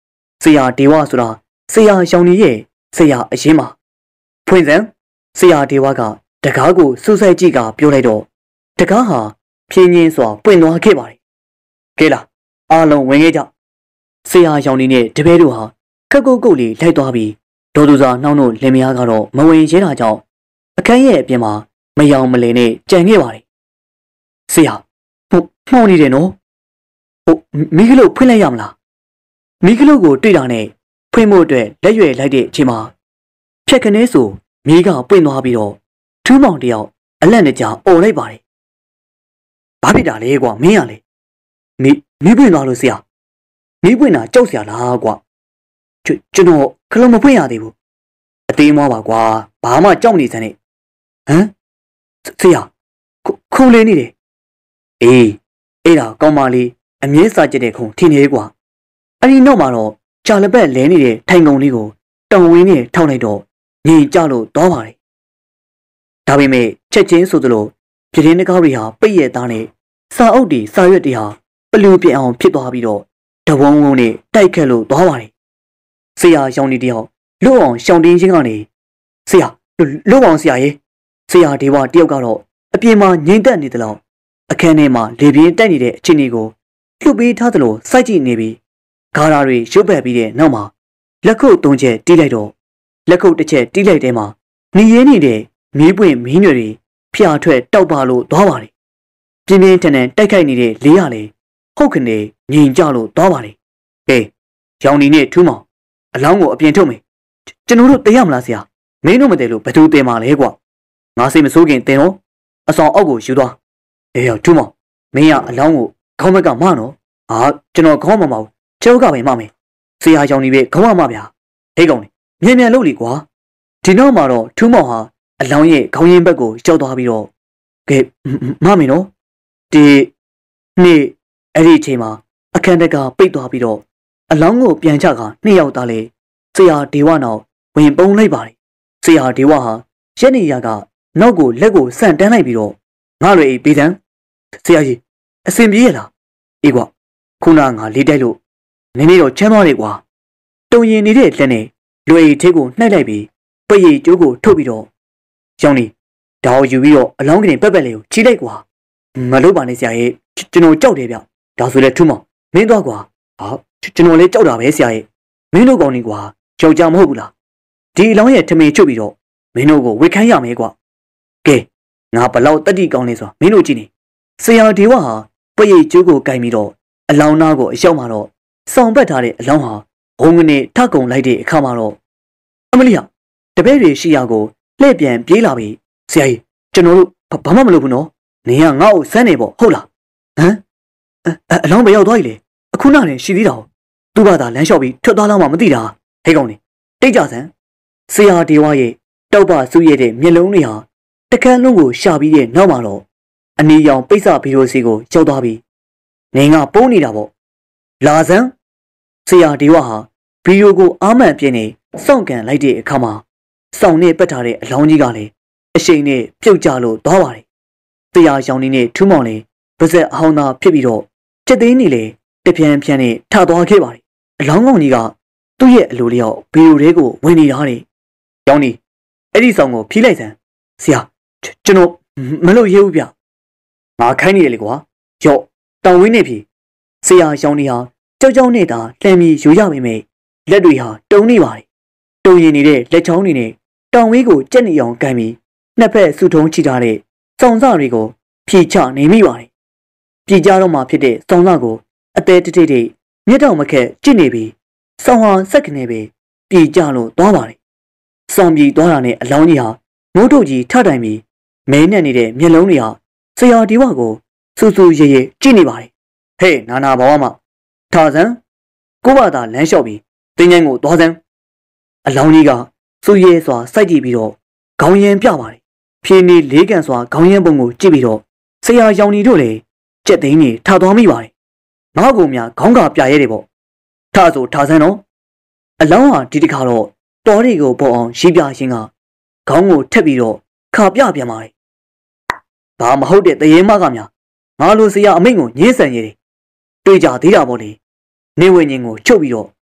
ဆရာဒေဝဆိုတာဆရာရောင်နေရဲ့ဆရာအရင်မှာဖွင့်စံဆရာဒေဝကတကားကိုစူးစိုက်ကြည့်ကပြောလိုက်တော့တကားဟာဖြင်းချင်းစွာပွင့်သွားခဲ့ပါတယ်ကဲလားအားလုံးဝင်ခဲ့ကြဆရာရောင်နေနဲ့တပည့်တို့ဟာခက်ကုတ်ကုတ်လေးလိုက်သွားပြီးဒေါ်သူစာနှောင်းတို့လင်မယားကတော့မဝင်ရဲတာကြောင့်အခန်းရဲ့အပြင်မှာမယောင်မလင်နဲ့ကြံခဲ့ပါတယ်ဆရာဟုတ်မှောင်နေတယ်နော်ဟုတ်မိကလို့ဖွင့်လိုက်ရမလားမိကလို့ကိုတွေ့တာနဲ့ဖွင့်ဖို့အတွက်လက်ရွယ်လိုက်တဲ့အချိန်မှာဖြက်ခနဲဆိုမိကပွင့်သွားပြီးတော့ထူးမောင်တယောက်အလန့်တကြားអော်လိုက်ပါတယ်ဘာဖြစ်တာလဲကွာမင်းရလေမိမိပွင့်သွားလို့ဆရာမိပွင့်တာကြောက်စရာလားကွာကျွန်တော်ခလုံးမဖွင့်ရသေးဘူးအသေးမွားပါကွာဘာမှကြောက်နေစမ်းနဲ့ဟမ်ဆရာခုံလေးနေတယ်အေးအဲ့ဒါကောင်းပါလေအမြဲစားကြတဲ့ခုံထင်နေကွာအဲ့ဒီနောက်မှာတော့ချာလပတ်လဲနေတဲ့ထိုင်ကုန်လေးကိုတောင်ဝင်းနဲ့ထောက်လိုက်တော့ငြိမ်ကြလို့သွားပါတယ်ဒါပေမဲ့ချက်ချင်းဆိုသလိုပြတင်းတကားတွေဟာပိတ်ရသားနဲ့စာအုပ်တွေစာရွက်တွေဟာပလူပြအောင်ဖြစ်သွားပြီးတော့တဝုံဝုံနဲ့တိုက်ခတ်လို့သွားပါတယ်ဆရာရောင်နေတယောက်လွတ်အောင်ရှောင်းတင်းချင်းကနေဆရာလွတ်အောင်ဆရာရေဆရာဒေဝတယောက်ကတော့အပြင်မှာငြိမ်သက်နေသလောက်အခန်းထဲမှာလေပြင်းတက်နေတဲ့အချိန်တွေကိုလှုပ်ပေးထားသလိုစိုက်ကြည့်နေပြီးဂါရာတွေရုပ်ပက်ပြီးတဲ့နောက်မှာလက်ခုပ်သုံးချက်တီးလိုက်တော့လက်ခုပ်တစ်ချက်တီးလိုက်တဲ့မှာနေရင်းနေတဲ့မီးပွင့်မီးညွယ်တွေဖျားထွက်တောက်ပါလို့သွားပါတယ်ပြင်းပြင်းထန်ထန်တိုက်ခိုက်နေတဲ့လေးရလေဟုတ်ခနဲ့ငြိမ်ကြလို့သွားပါတယ်ကဲရောင်နေနဲ့ထူးမောင်အလောင်းကိုအပြင်ထုတ်မယ်ကျွန်တော်တို့တည်ရမလားဆရာမင်းတို့မတည်လို့ဘယ်သူတည်မှာလဲကွာငါစိတ်မဆိုးခင်တင်တော့အဆောင်အောက်ကိုယူသွားအေးထူးမောင်မင်းကအလောင်းကိုခေါင်းဘက်ကမနော်ဟာကျွန်တော်ခေါင်းမမဟုတ်ကျောက်ကပဲမမယ်ဆရာရောင်နေပဲခေါင်းမမဗျာဟဲ့ကောင်လေမြန်မြန်လုပ်လေကွာဒီနောက်မှာတော့ထူးမောင်ဟာအလောင်းရဲ့ခေါင်းရင်းဘက်ကိုကြောက်သွားပြီးတော့ကဲမမင်းနော်ဒီနေ့အဲ့ဒီအချိန်မှာအခန်းတက်ကပိတ်သွားပြီးတော့အလောင်းကိုပြန်ချကနှစ်ယောက်သားလေဆရာဒေဝနောက်ဝင်ပုံးလိုက်ပါတယ်ဆရာဒေဝဟာရက်နေရကနောက်ကိုလက်ကိုဆန့်တန်းလိုက်ပြီးတော့ငါ့လွေအိပေးစမ်းဆရာကြီးအစင်ပြေးရလားအေးကွာခုနငါလေးတိုက်လို့နည်းနည်းတော့ချမ်းသွားတယ်ကွာတုံရင်နေတဲ့လက်နဲ့လွေအိထဲကိုနှိုက်လိုက်ပြီးပိတ်ရည်ကျိုးကိုထုတ်ပြီးတော့ရောင်းနေဒါကိုယူပြီးတော့အလောင်းကနေပက်ပက်လေးကိုချီလိုက်ကွာမလုပ်ပါနဲ့ဆရာရဲ့ကျွန်တော်ကြောက်တယ်ဗျဒါဆိုလဲထူးမောင်မင်းသွားကွာဟာကျွန်တော်လည်းကြောက်တာပဲဆရာရဲ့မင်းတို့ကောင်းနေကွာကြောက်ကြမဟုတ်ဘူးလားဒီအလောင်းရဲ့ထမင်းချုပ်ပြီးတော့မင်းတို့ကိုဝေခိုင်းရမယ်ကွာကဲငါဘလောက်တတိကောင်းလဲဆိုမင်းတို့ကြည့်နေဆရာဒေဝဟာပိတ်ရည်ကျိုးကိုကင်ပြီးတော့အလောင်းသားကိုအရောက်မှာတော့ဆောင်ပတ်ထားတဲ့အလောင်းဟာဘုံကနေထကုံလိုက်တဲ့အခါမှာတော့အမလီယာတပည့်တွေရှိရာကိုလှည့်ပြန်ပြေးလာပြီးဆရာကြီးကျွန်တော်တို့ဘာမှမလုပ်ဘူးနော်နေကငါ့ကိုစမ်းနေပေါ့ဟုတ်လားဟမ်အလောင်းပဲရောက်သွားပြီလေအခုနနဲ့ရှိသေးတာသူ့ဘာသာလမ်းလျှောက်ပြီးထွက်သွားလောက်မှမသိတာဟဲ့ကောင်နေတိတ်ကြစမ်းဆရာဒေဝရဲ့တောက်ပဆူရတဲ့မျက်လုံးတွေဟာတခန်းလုံးကိုရှာပြီးတဲ့နောက်မှာတော့အနီရောင်ပိတ်စဗီရိုစီကိုကြောက်သွားပြီးနေကပုံးနေတာပေါ့လာစမ်းဆရာဒေဝဟာဗီဒီယိုကိုအားမှန်ပြင်းနေစောင့်ကန်လိုက်တဲ့အခါမှာစောင့်နေပတ်ထားတဲ့အလောင်းကြီးကလည်းအရှိန်နဲ့ပြုတ်ကျလို့သွားပါတယ်ဆရာရောင်နေနဲ့ထူးမောင်လည်းပါဇက်အဟောင်းသားဖြစ်ပြီးတော့ချက်သိန်းနေလေတပြန်ပြန်နဲ့ထသွားခဲ့ပါတယ်အလောင်းကောင်ကြီးကသူ့ရဲ့အလိုလျောက်ဗီဒီယိုလေးကိုဝင်နေတာတဲ့ရောင်နေအဲ့ဒီဆောင်ကိုဖြီးလိုက်စမ်းဆရာကျွန်တော်မလုပ်ရဘူးဗျငါခိုင်းနေတယ်လေကွာရော့တောင်ဝင်းနေပြီဆရာရောင်နေဟာကြောက်ကြောက်နေတာလှမ်းပြီးယူရမိမိလက်တွေဟာတုံနေပါတယ်တုံရင်နေတဲ့လက်ချောင်းတွေနဲ့တောင်ဝင်းကိုကြက်နေအောင်ကန်ပြီးနှစ်ဖက်စုထုံးချထားတဲ့စောင်စတွေကိုဖြီချနေမိပါတယ်ပြည်ကြတော့မှဖြစ်တဲ့စောင်စကိုအသေးတိတ်တိတ်မြက်တော့မခက်ကြည့်နေပြီးစောင်ဟာစက်ကနေပဲပြည်ကြလို့သွားပါတယ်စောင်ပြည်သွားတာနဲ့အလောင်းကြီးဟာမိုးထုတ်ကြီးထတိုင်ပြီးမဲနဲ့နေတဲ့မျက်လုံးတွေဟာဆရာဒီဝကိုစူးစူးရဲရဲကြည့်နေပါတယ်ဟဲ့နာနာဘဝမှာထာဇန်ကိုဘာသာလမ်းလျှောက်ပြီးတင်းငိုင်းကိုသွားစမ်းအလောင်းကြီးကစူးရဲစွာစိုက်ကြည့်ပြီးတော့ခေါင်းရင်းပြပါတယ်ဖြင်းနေလေးကန်စွာခေါင်းရင်းပုံကိုကြည့်ပြီးတော့ဆရာရောင်နေတို့လည်းကြက်သိန်းကြီးထသွားမိပါတယ်ငါ့ကိုများခေါင်းကပြရဲတယ်ပေါ့ထဆိုထာဇန်တော့အလောင်းဟာဒီတခါတော့တော်ရီကိုပေါ်အောင်ရှိပြရင်းကခေါင်းကိုထက်ပြီးတော့ခါပြပြန်ပါတယ်ဘာမဟုတ်တဲ့တရေမကများငါလိုဆရာအမိန့်ကိုညှင်းဆန်ရည်တွေ့ကြသေးတာပေါ့လေနေဝင်းချင်းကိုချုပ်ပြီးတော့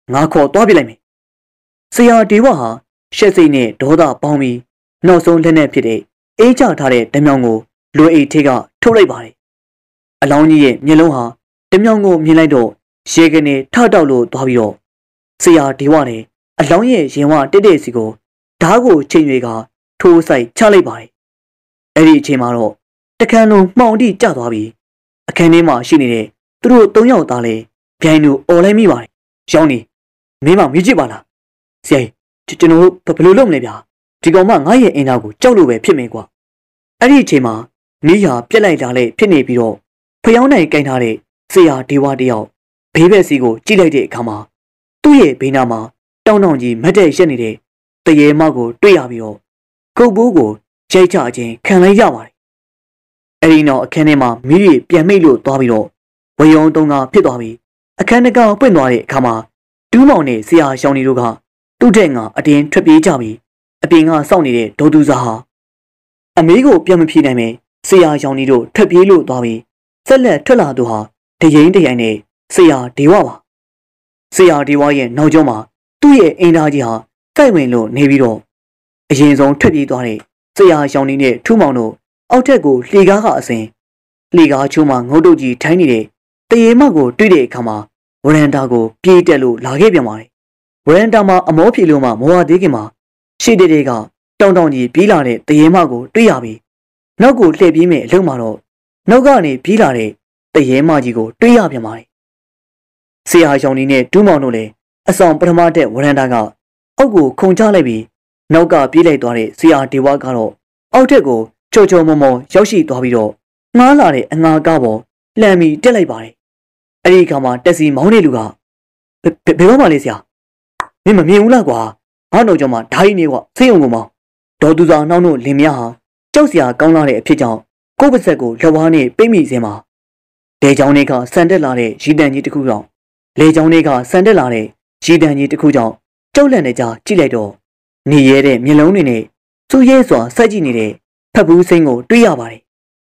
ငါခေါ်သွားပြလိုက်မယ်ဆရာဒေဝဟာရှက်စိတ်နဲ့ဒေါသပေါင်းပြီးနောက်ဆုံးလက်နဲ့ဖြစ်တဲ့အေးချထားတဲ့ဓမြောင်ကိုလွယ်အိတ်ထဲကထုတ်လိုက်ပါတယ်အလောင်းကြီးရဲ့မျက်လုံးဟာဓမြောင်ကိုမြင်လိုက်တော့ရေကနေထတောက်လို့သွားပြီးတော့ဆရာဒေဝနဲ့အလောင်းရဲ့ရင်ဝတက်တဲ့စီကိုဓားကိုချိန်ရွေကထိုးဆိုင်ချလိုက်ပါတယ်အဲ့ဒီအချိန်မှာတော့တခန်းလုံးမှောင်တိကျသွားပြီးအခန်းထဲမှာရှိနေတဲ့သူတို့သုံးယောက်သားလည်းဗျိုင်းတို့អော်လိုက်မိပါတယ်ရောင်းနေမင်းမမြည်ကြည့်ပါလားဆရာကြီးကျွန်တော်တို့ဘယ်လိုလုပ်မလဲဗျာဒီကောင်မငါ့ရဲ့အင်သားကိုကြောက်လို့ပဲဖြစ်မယ်ကွာအဲ့ဒီအချိန်မှာမီးဟာပြက်လိုက်တာလည်းဖြစ်နေပြီးတော့ဖျောင်းနိုင်ကင်ထားတဲ့ဆရာဒေဝတယောက်ဘေးဘက်စီကိုကြည့်လိုက်တဲ့အခါမှာသူ့ရဲ့ဘေးနားမှာတောင်းတောင်းကြီးမတ်တဲ့ရက်နေတဲ့တရေမောက်ကိုတွေ့ရပြီးတော့ကုတ်ပိုးကိုချိတ်ချခြင်းခံလိုက်ရပါတယ်အဲ့ဒီနောက်အခန်းထဲမှာမီးတွေပြန်မိတ်လို့သွားပြီးတော့ဝယုံတုံးကဖြစ်သွားပြီးအခန်းတကောင်ပွင့်သွားတဲ့အခါမှာတူးမောင်နဲ့ဆရာရှောင်းနေတို့ကသူ့ထက်ငါအတင်းထွက်ပြေးကြပြီးအပြင်ကစောင့်နေတဲ့ဒေါ်သူစာဟာအမေကိုပြန်မဖြေနိုင်ပဲဆရာရှောင်းနေတို့ထွက်ပြေးလို့သွားပြီးဆက်လက်ထွက်လာသူဟာတရင်တရင်နဲ့ဆရာဒေဝပါဆရာဒေဝရဲ့နောက်ကျောမှာသူ့ရဲ့အင်သားကြီးဟာစိုက်ဝင်လို့နေပြီးတော့အရင်ဆုံးထွက်ပြေးသွားတဲ့ဆရာရှောင်းနေနဲ့ထူးမောင်တို့အောက်ထက်ကိုလှေကားကအစဉ်လှေကားချိုးမှာငုတ်တုတ်ကြီးထိုင်းနေတဲ့တရေမောက်ကိုတွေ့တဲ့အခါမှာဝရန်တာကိုပြေးတက်လို့လာခဲ့ပြန်ပါတယ်ဝရန်တာမှာအမောဖြေလို့မှမောရသေးခင်မှာရှေ့တဲ့တွေကတောင်တောင်ကြီးပြေးလာတဲ့တရေမောက်ကိုတွေ့ရပြီးနောက်ကိုလှည့်ပြေးမဲ့အလုံးမှာတော့နောက်ကနေပြေးလာတဲ့တရေမောက်ကြီးကိုတွေ့ရပြန်ပါတယ်ဆရာရှောင်းနေနဲ့တူးမောင်တို့လည်းအဆောင်ပထမတဲ့ဝရန်တာကအောက်ကိုခုန်ချလိုက်ပြီးနောက်ကပြေးလိုက်သွားတဲ့ဆရာဒေဝကတော့အောက်ထက်ကိုချိုချိုမောမောရောက်ရှိသွားပြီးတော့ငားလာတဲ့အငါကားပေါ်လှမ်းပြီးတက်လိုက်ပါတယ်အဲ့ဒီအခါမှာတက်စီမောင်းတဲ့လူကဘယ်တော့မှလဲဆရာမင်းမမြင်ဘူးလားကွာငါ့တော့ကြောင့်မှဓာတ်ရည်နေကွာဆေးရုံကမောင်းဒေါ်သူစာနှောင်းတို့လင်မယားဟာကြောက်စရာကောင်းလာတဲ့အဖြစ်ကြောင့်ကိုယ့်ပါဆက်ကိုလက်ဝါးနဲ့ပိတ်မိစင်းမှာလေချောင်းတွေကဆန်တက်လာတဲ့ရီတန်ကြီးတစ်ခုကြောင့်လေချောင်းတွေကဆန်တက်လာတဲ့ရီတန်ကြီးတစ်ခုကြောင့်ကြောက်လန့်နေကြကြည့်လိုက်တော့နေရဲတဲ့မျက်လုံးတွေနဲ့သူ့ရဲစွာစိုက်ကြည့်နေတဲ့ဖက်ဘူးစိမ့်ကိုတွေ့ရပါတယ်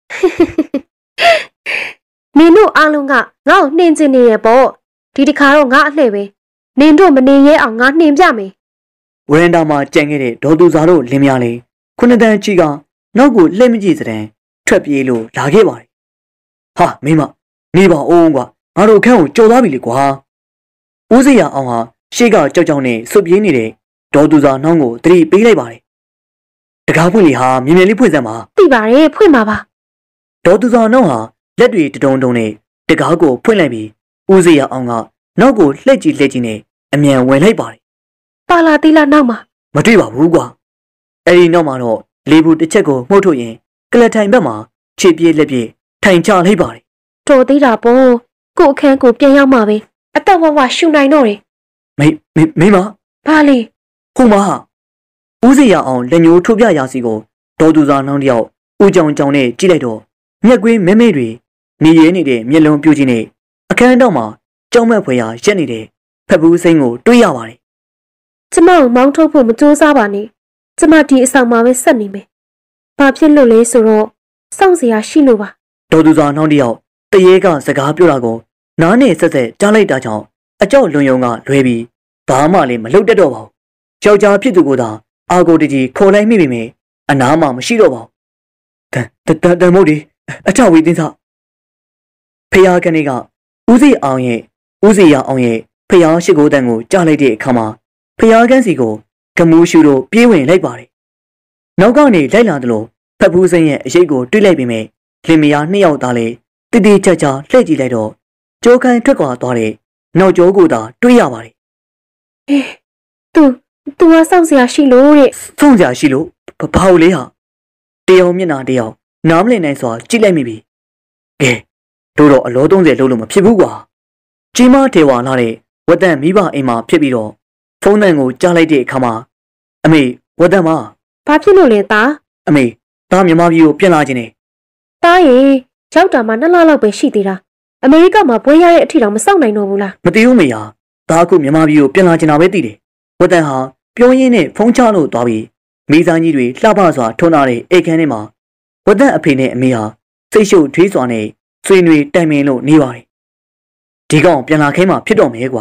နင်တို့အားလုံးကငါ့ကိုနှင်ကျင်နေရပေါ့ဒီတခါတော့ငါအလှည့်ပဲနင်တို့မနေရဲအောင်ငါနှင်ပြမယ်ဝရန်တာမှာကြံခဲ့တဲ့ဒေါ်သူစာတို့လင်းများလေးခုနှစ်တန်းချီကနောက်ကိုလှည့်မကြည့်စတဲ့ထွက်ပြေးလို့လာခဲ့ပါတယ်ဟာမင်းမနေပါအောင်ကွာငါတို့အခန်းကိုကြော်သွားပြီလေကွာဦးစရာအောင်ဟာရှေ့ကကြောက်ကြောက်နဲ့ဆွပြေးနေတဲ့ဒေါ်သူစာနှောင်းကိုတတိပေးလိုက်ပါတယ်တကားဖွင့်လေဟာမြင်မြင်လေးဖွင့်စမ်းပါသိပါတယ်ဖွင့်ပါပါဒေါ်သူစာနှောင်းဟာလက်တွေတတုံတုံနဲ့တကားကိုဖွင့်လိုက်ပြီးဦးစရာအောင်ကနောက်ကိုလှည့်ကြည့်လှည့်ကြည့်နဲ့အမြန်ဝင်လိုက်ပါတယ်ပါလာတီလာနောက်မှာမတွေ့ပါဘူးကွာအဲ့ဒီနောက်မှာတော့လေဘူးတစ်ချက်ကိုမှုတ်ထုတ်ရင်ကလထိုင်ဘက်မှာခြေပြေးလက်ပြေးထိုင်ချလိုက်ပါတယ်တော်သေးတာပေါ့ကို့အခန်းကိုပြန်ရောက်မှာပဲအသက်ဝဝရှူနိုင်တော့တယ်မိမိမိမဘာလဲဟိုမှာဦးစရာအောင်လက်ညှိုးထုတ်ပြရာစီကိုဒေါ်သူစာနှောင်းတယောက်ဦးကြောင်ကြောင်နဲ့ကြည့်လိုက်တော့မျက်ကွင်းမဲမဲတွေနေရဲနေတဲ့မျက်လုံးပြူကြီးနဲ့အခန်းတော့မှာကြောက်မဲ့ဖွယ်ရာရက်နေတဲ့ဖက်ဘူးစိမ့်ကိုတွေးရပါတယ်ကျမကိုမောင်းထုတ်ဖို့မကြိုးစားပါနဲ့ကျမဒီအဆောင်မှာပဲဆက်နေမယ်ဘာဖြစ်လို့လဲဆိုတော့စောင့်စရာရှိလို့ပါဒေါ်သူစာနှောင်းတယောက်တရေကစကားပြောတာကိုနားနဲ့ဆက်ဆက်ကြားလိုက်တာကြောင့်အကြောက်လွန်ယုံကလွဲပြီးဘာမှလည်းမလုပ်တတ်တော့ပါဘူးယောက်ျားဖြစ်သူကသာအာကိုတကြီးခေါ်လိုက်မိပြီမယ်အနားမှမရှိတော့ပါဘူးတန်တန်မို့ဒီအချဝေးတင်းစားဖျားကနေကဦးစီအောင်ရဲ့ဦးစီရအောင်ရဲ့ဖျားရှိခိုးတန်ကိုကြားလိုက်တဲ့အခါမှာဖျားကန်းစီကိုကမူးရှူတို့ပြေးဝင်လိုက်ပါတယ်နောက်ကနေလိုက်လာတယ်လို့ဖက်ဖူးစိမ့်ရဲ့အရေးကိုတွေးလိုက်ပြီးမယ်လင်မယားနှစ်ယောက်သားလေးတည်တည်ချာချာလှည့်ကြည့်လိုက်တော့ကြိုးခိုင်းထွက်ခွာသွားတဲ့နောက်ကျောကိုသာတွေးရပါတယ်အေးသူသူကစောင့်စရာရှိလို့တဲ့စောင့်စရာရှိလို့ဘာလို့လဲဟာတယောက်မျက်နှာတယောက်နားမလည်နိုင်စွာကြည့်လိုက်မိပြီကဲတို့တော့အလောသုံးဆယ်လုံးလို့မဖြစ်ဘူးကွာကြီးမထေဝါလာတဲ့ဝတ်တန်မိဘအိမ်မှာဖြစ်ပြီးတော့ဖုန်းတန်ကိုကြားလိုက်တဲ့အခါမှာအမေဝတ်တန်မဘာဖြစ်လို့လဲသားအမေသားမြန်မာပြည်ကိုပြန်လာခြင်းနဲ့သားရေရောက်တာမှနှစ်လလောက်ပဲရှိသေးတာအမေရိကမှာပွဲရတဲ့အထိတော့မစောင့်နိုင်တော့ဘူးလားမသိဘူးမေယာသားအခုမြန်မာပြည်ကိုပြန်လာခြင်းတာပဲသိတယ်ဝတ်တန်ဟာပြောရင်းနဲ့ဖုန်းချလို့သွားပြီးမိသားကြီးတွေလှပစွာထွန်းလာတဲ့အိတ်ခမ်းထဲမှာဝတ်တန်အဖေနဲ့အမေဟာစိတ်ရှုပ်ထွေးစွာနဲ့ဆွေးနွေးတိုင်ပင်လို့နေပါတယ်ဒီကောင်ပြန်လာခိုင်းမှဖြစ်တော့မယ်ကွာ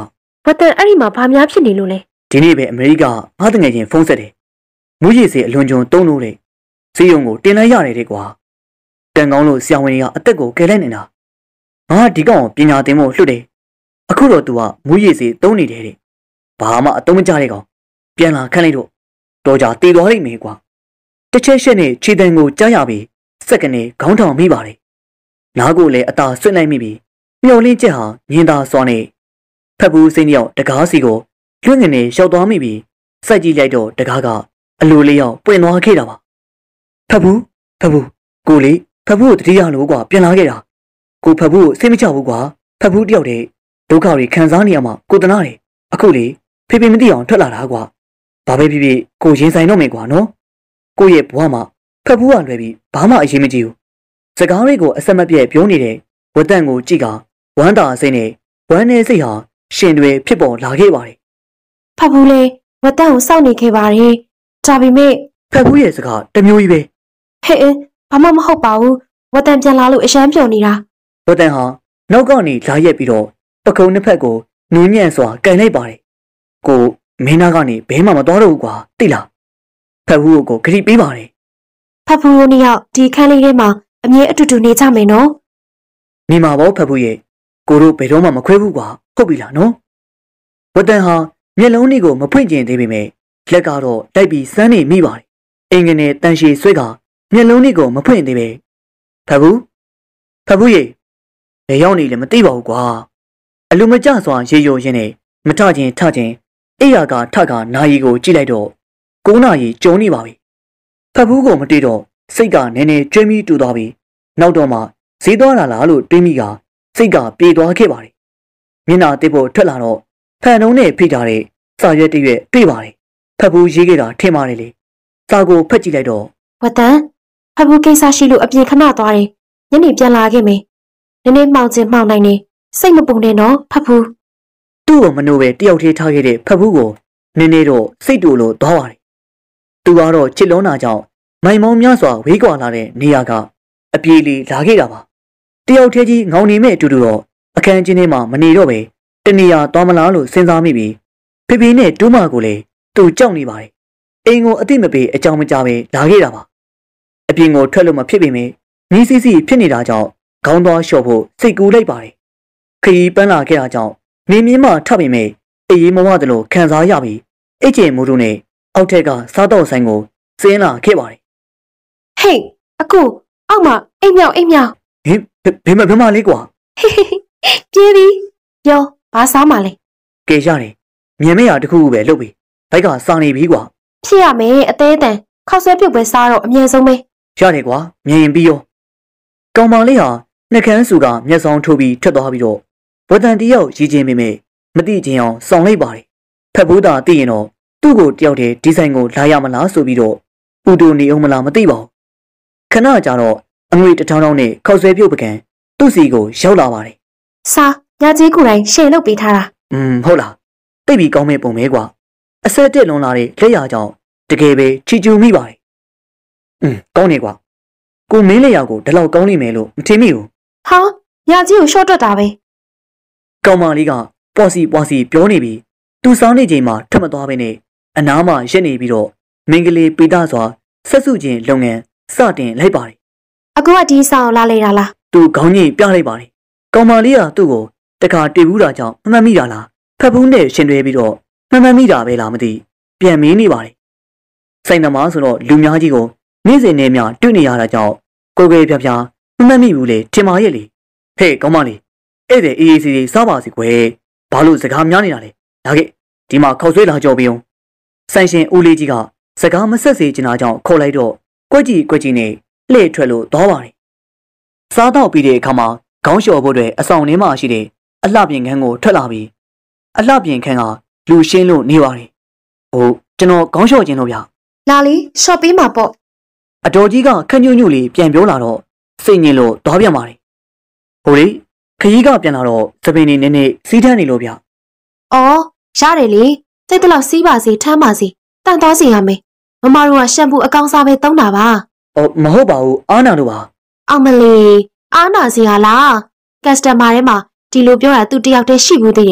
ဝတ်တန်အဲ့ဒီမှာဘာများဖြစ်နေလို့လဲဒီနေ့ပဲအမေရိကငါတငယ်ချင်းဖုန်းဆက်တယ်မူရည်စေအလွန်ကျွံတုံးလို့တဲ့စီယုံကိုတင်လိုက်ရတယ်တဲ့ကွာတန်ကောင်းလို့ဆရာဝန်ကြီးကအသက်ကိုကယ်လိုက်နေတာငါဒီကောင်ကိုပညာသင်ဖို့လွှတ်တယ်အခုတော့ तू ကမူရည်စေတုံးနေတယ်တဲ့ဘာမှအသုံးမကျတဲ့ကောင်ပြန်လာခန့်လိုက်တော့တော်ကြတည်သွားလိမ့်မယ်ကွာတစ်ချက်ရှက်နဲ့ခြေတံကိုကြားရပြီးစက်ကနေခေါင်းထောင်မိပါတယ်နားကိုလည်းအသာဆွတ်နိုင်မိပြီးမျောလင်းချက်ဟာညင်သာစွာနဲ့ဖက်ဘူးစိမ့်ရောက်တကားစီကိုလွင့်ငနေရောက်သွားမိပြီးစိုက်ကြည့်လိုက်တော့တကားကအလိုလေးရောက်ပွင့်သွားခဲ့တာပါဖက်ဘူးဖက်ဘူးကိုလေးဖက်ဘူးကိုတတိယလို့ကွာပြန်လာခဲ့တာကိုဖက်ဘူးကိုစိတ်မချဘူးကွာဖက်ဘူးတယောက်တည်းဒုက္ခတွေခံစားနေရမှာကိုတနာတယ်အခုလေဖေဖေမသိအောင်ထွက်လာတာကွာဘာပဲဖြစ်ဖြစ်ကိုရင်ဆိုင်တော့မယ်ကွာနော်ကိုရဲ့ဘဝမှာဖက်ဘူးကလွယ်ပြီးဘာမှအရေးမကြီးဘူးစကားတွေကိုအဆက်မပြတ်ပြောနေတဲ့ဝတ်တန့်ကိုကြည့်ကဝမ်းသာစိတ်နဲ့ဝမ်းနေစိတ်ဟာရှင်တွေဖြစ်ပေါ်လာခဲ့ပါတယ်ဖတ်ဘူးလေဝတ်တန့်ကိုစောင့်နေခဲ့ပါတယ်ဒါပေမဲ့ဖက်ဘူးရဲ့စကားတမျိုးကြီးပဲဟဲ့ဘာမှမဟုတ်ပါဘူးဝတ်တန့်ပြန်လာလို့အရှမ်းပြော်နေတာဝတ်တန့်ဟာနောက်ကနေလာရက်ပြီးတော့ပကုံးနှစ်ဖက်ကိုနူးညံ့စွာကန်လိုက်ပါတယ်ကိုမင်းသားကနေဘဲမှမတော်တော့ဘူးကွာသိလားဖက်ဘူးကိုဂရိပေးပါတယ်ဖတ်ဘူးနှစ်ယောက်ဒီခန်းလေးထဲမှာအမြဲအတူတူနေကြမယ်နော်နေမှာပေါ့ဖက်ဘူးရဲ့ကိုတို့ဘယ်တော့မှမခွဲဘူးကွာဟုတ်ပြီလားနော်ဝတ်တန်ဟာမျက်လုံးလေးကိုမဖွင့်ကျင်သေးပေမဲ့လက်ကတော့တိုက်ပြီးစမ်းနေမိပါတယ်အင်္ဂနဲ့တန်ရှည်ဆွဲကမျက်လုံးလေးကိုမဖွင့်သေးပဲဖက်ဘူးဖက်ဘူးရဲ့ဘယ်ရောက်နေလဲမသိပါဘူးကွာအလိုမကျစွာရေရိုရင်းနဲ့မထချင်းထချင်းအိယာကထကနာယီကိုကြည့်လိုက်တော့ကိုးနာရီကျုံနေပါပြီဖက်ဘူးကိုမတွေ့တော့စိတ်ကနည်းနည်းကျွေးမိတူသွားပြီးနောက်တော့မှဈေးသွားလာလားလို့တွေးမိကစိတ်ကပြေသွားခဲ့ပါတယ်မျက်နှာတစ်ဖို့ထွက်လာတော့ဖန်တုံးနဲ့ဖိထားတဲ့စာရွက်တရွက်တွေ့ပါတယ်ဖက်ဘူးရေးခဲ့တာထင်ပါတယ်လေစာကိုဖတ်ကြည့်လိုက်တော့ဝတ်တန်ဖက်ဘူးကိစ္စရှိလို့အပြင်ခဏသွားတယ်ညနေပြန်လာခဲ့မယ်နည်းနည်းမှောင်ချင်မှောင်နိုင်နေစိတ်မပုံနဲ့နော်ဖက်ဘူးသူ့ကိုမနိုးပဲတယောက်တည်းထားခဲ့တဲ့ဖက်ဘူးကိုနည်းနည်းတော့စိတ်တူလို့သွားပါတယ်သူကတော့ချစ်လုံးနာကြောင့်မိုင်မောင်းများစွာဝေးကွာလာတဲ့နေရာကအပြေးလေးလာခဲ့တာပါတယောက်တည်းကြီးငောင်နေမဲ့အတူတူတော့အခန်းချင်းထဲမှာမနေတော့ပဲတနေရာသွားမလားလို့စဉ်းစားမိပြီးဖေဖေနဲ့တူးမကိုလည်းသူကြောက်နေပါတယ်အိမ်ကိုအသိမပေးအကြောင်းမကြားပဲလာခဲ့တာပါအပြင်ကိုထွက်လို့မဖြစ်ပေမဲ့မီးစီးစီးဖြစ်နေတာကြောင့်ခေါင်းသွားလျှော့ဖို့စိတ်ကူးလိုက်ပါတယ်ခရီးပန်းလာခဲ့တာကြောင့်နေမြင့်မှထပ်ပေမဲ့အေးမဝတယ်လို့ခံစားရပြီးအကျဉ်မိုးတို့နဲ့အောက်ထက်ကစားတော့ဆိုင်ကိုစင်းလာခဲ့ပါတယ်ဟေးအခုအောက်မှာအိမ်မြောင်အိမ်မြောင်ဟင်ဘယ်မှာဘယ်မှာလေးကွာပြေးပြီပြောဘာစားမှလဲကဲရတယ်မြင်မရတခုခုပဲလုပ်ပြီဘိုက်ကစားနေပြီကွာဖြစ်ရမယ်အသေးအတန်ခောက်ဆွဲပြုတ်ပဲစားတော့အမြဲဆုံးပဲရတယ်ကွာမြင်ရင်ပြီးရောကောင်မလေးဟာနှကန်းစုကမျက်စောင်းထိုးပြီးထွက်သွားပြီးတော့ဝတန်တယောက်ရည်ချင်းမိမိမသိချင်းအောင်စောင့်လိုက်ပါတယ်ဖက်ဘူးသာသိရင်တော့သူ့ကိုတယောက်တည်းဒီဇိုင်းကိုလာရမလားဆိုပြီးတော့ဥတူနေအောင်မလားမသိပါဘူးခဏကြာတော့အငွေတထောင်းထောင်းနဲ့ခောက်ဆွဲပြုတ်ပကံသူ့စီကိုရောက်လာပါတယ်စားညကြီးကိုယ်တိုင်ရှယ်လုပ်ပေးထားတာอืมဟုတ်လားသိပြီကောင်းမဲ့ပုံပဲကွာအဆက်တက်လွန်လာတဲ့လက်ရကြောင့်တကယ်ပဲချီကျူမိပါတယ်อืมကောင်းနေကွာကိုမင်းလက်ရကိုဒီလောက်ကောင်းလိမ့်မယ်လို့မထင်မိဘူးဟာညကြီးကိုရှော့တွက်တာပဲကောင်မလေးကပွားစီပွားစီပြောနေပြီးသူစားနေချိန်မှာထွက်မသွားဘဲနဲ့အနားမှာရက်နေပြီးတော့မင်္ဂလေးပိသားစွာဆက်စုခြင်းလုပ်ငန်းစတင်လိုက်ပါတယ်အခုကဒီဆောင်လာလေတာလားသူခေါင်းကြီးပြလိုက်ပါတယ်ကောင်မလေးကသူ့ကိုတခါတွေ့ဘူးတာကြောင့်မမှတ်မိတာလားဖက်ဘူးနဲ့ရှင်တွဲပြီးတော့မမှတ်မိတာပဲလားမသိပြန်မင်းနေပါတယ်စိုက်နမားဆိုတော့လူများကြီးကိုနေ့စဉ်နဲ့များတွေ့နေရတာကြောင့်ကိုယ်ကိုယ်ပြပြမမှတ်မိဘူးလေထင်ပါရဲ့လေဟေးကောင်မလေးဧည့်သည်အေးအေးစီစီစားပါစီကွယ်ဘာလို့စကားများနေတာလဲလာခဲ့ဒီမှာခောက်ဆွဲလာကြော်ပြီးအောင်ဆိုင်ရှင်ဦးလေးကြီးကစကားမဆက်စေချင်တာကြောင့်ခေါ်လိုက်တော့ကွက်ကြီးကွက်ကြီးနဲ့လှည့်ထွက်လို့သွားပါတယ်စားတော့ပြီးတဲ့အခါမှာခေါင်းလျှော်ဖို့အတွက်အဆောင်ထဲမှာရှိတဲ့အလှပြင်ခန်းကိုထွက်လာပြီးအလှပြင်ခန်းကလူရှင်းလို့နေပါတယ်ဟိုကျွန်တော်ခေါင်းလျှော်ခြင်းလို့ဗျလာလီရှော့ပေးမှာပေါ့အတော်ကြီးကခန့်ညွန့်ညွန့်လေးပြန်ပြောလာတော့စိတ်ညစ်လို့သွားပြန်ပါတယ်ဟိုလေခရီးကပြန်လာတော့သပင်နေနေနေစီးထမ်းနေလို့ဗျအော်ရတယ်လေစိတ်တလောက်စီးပါစေထမ်းပါစေတန်သွားစီရမယ်မမတို့ကရှမ်ပူအကောင်စားပဲသုံးတာပါအော်မဟုတ်ပါဘူးအားနာလို့ပါအောင်မလီအားနာစီဟာလားကက်စတမာထဲမှာဒီလိုပြောတာသူတယောက်တည်းရှိဘူးသေးတယ်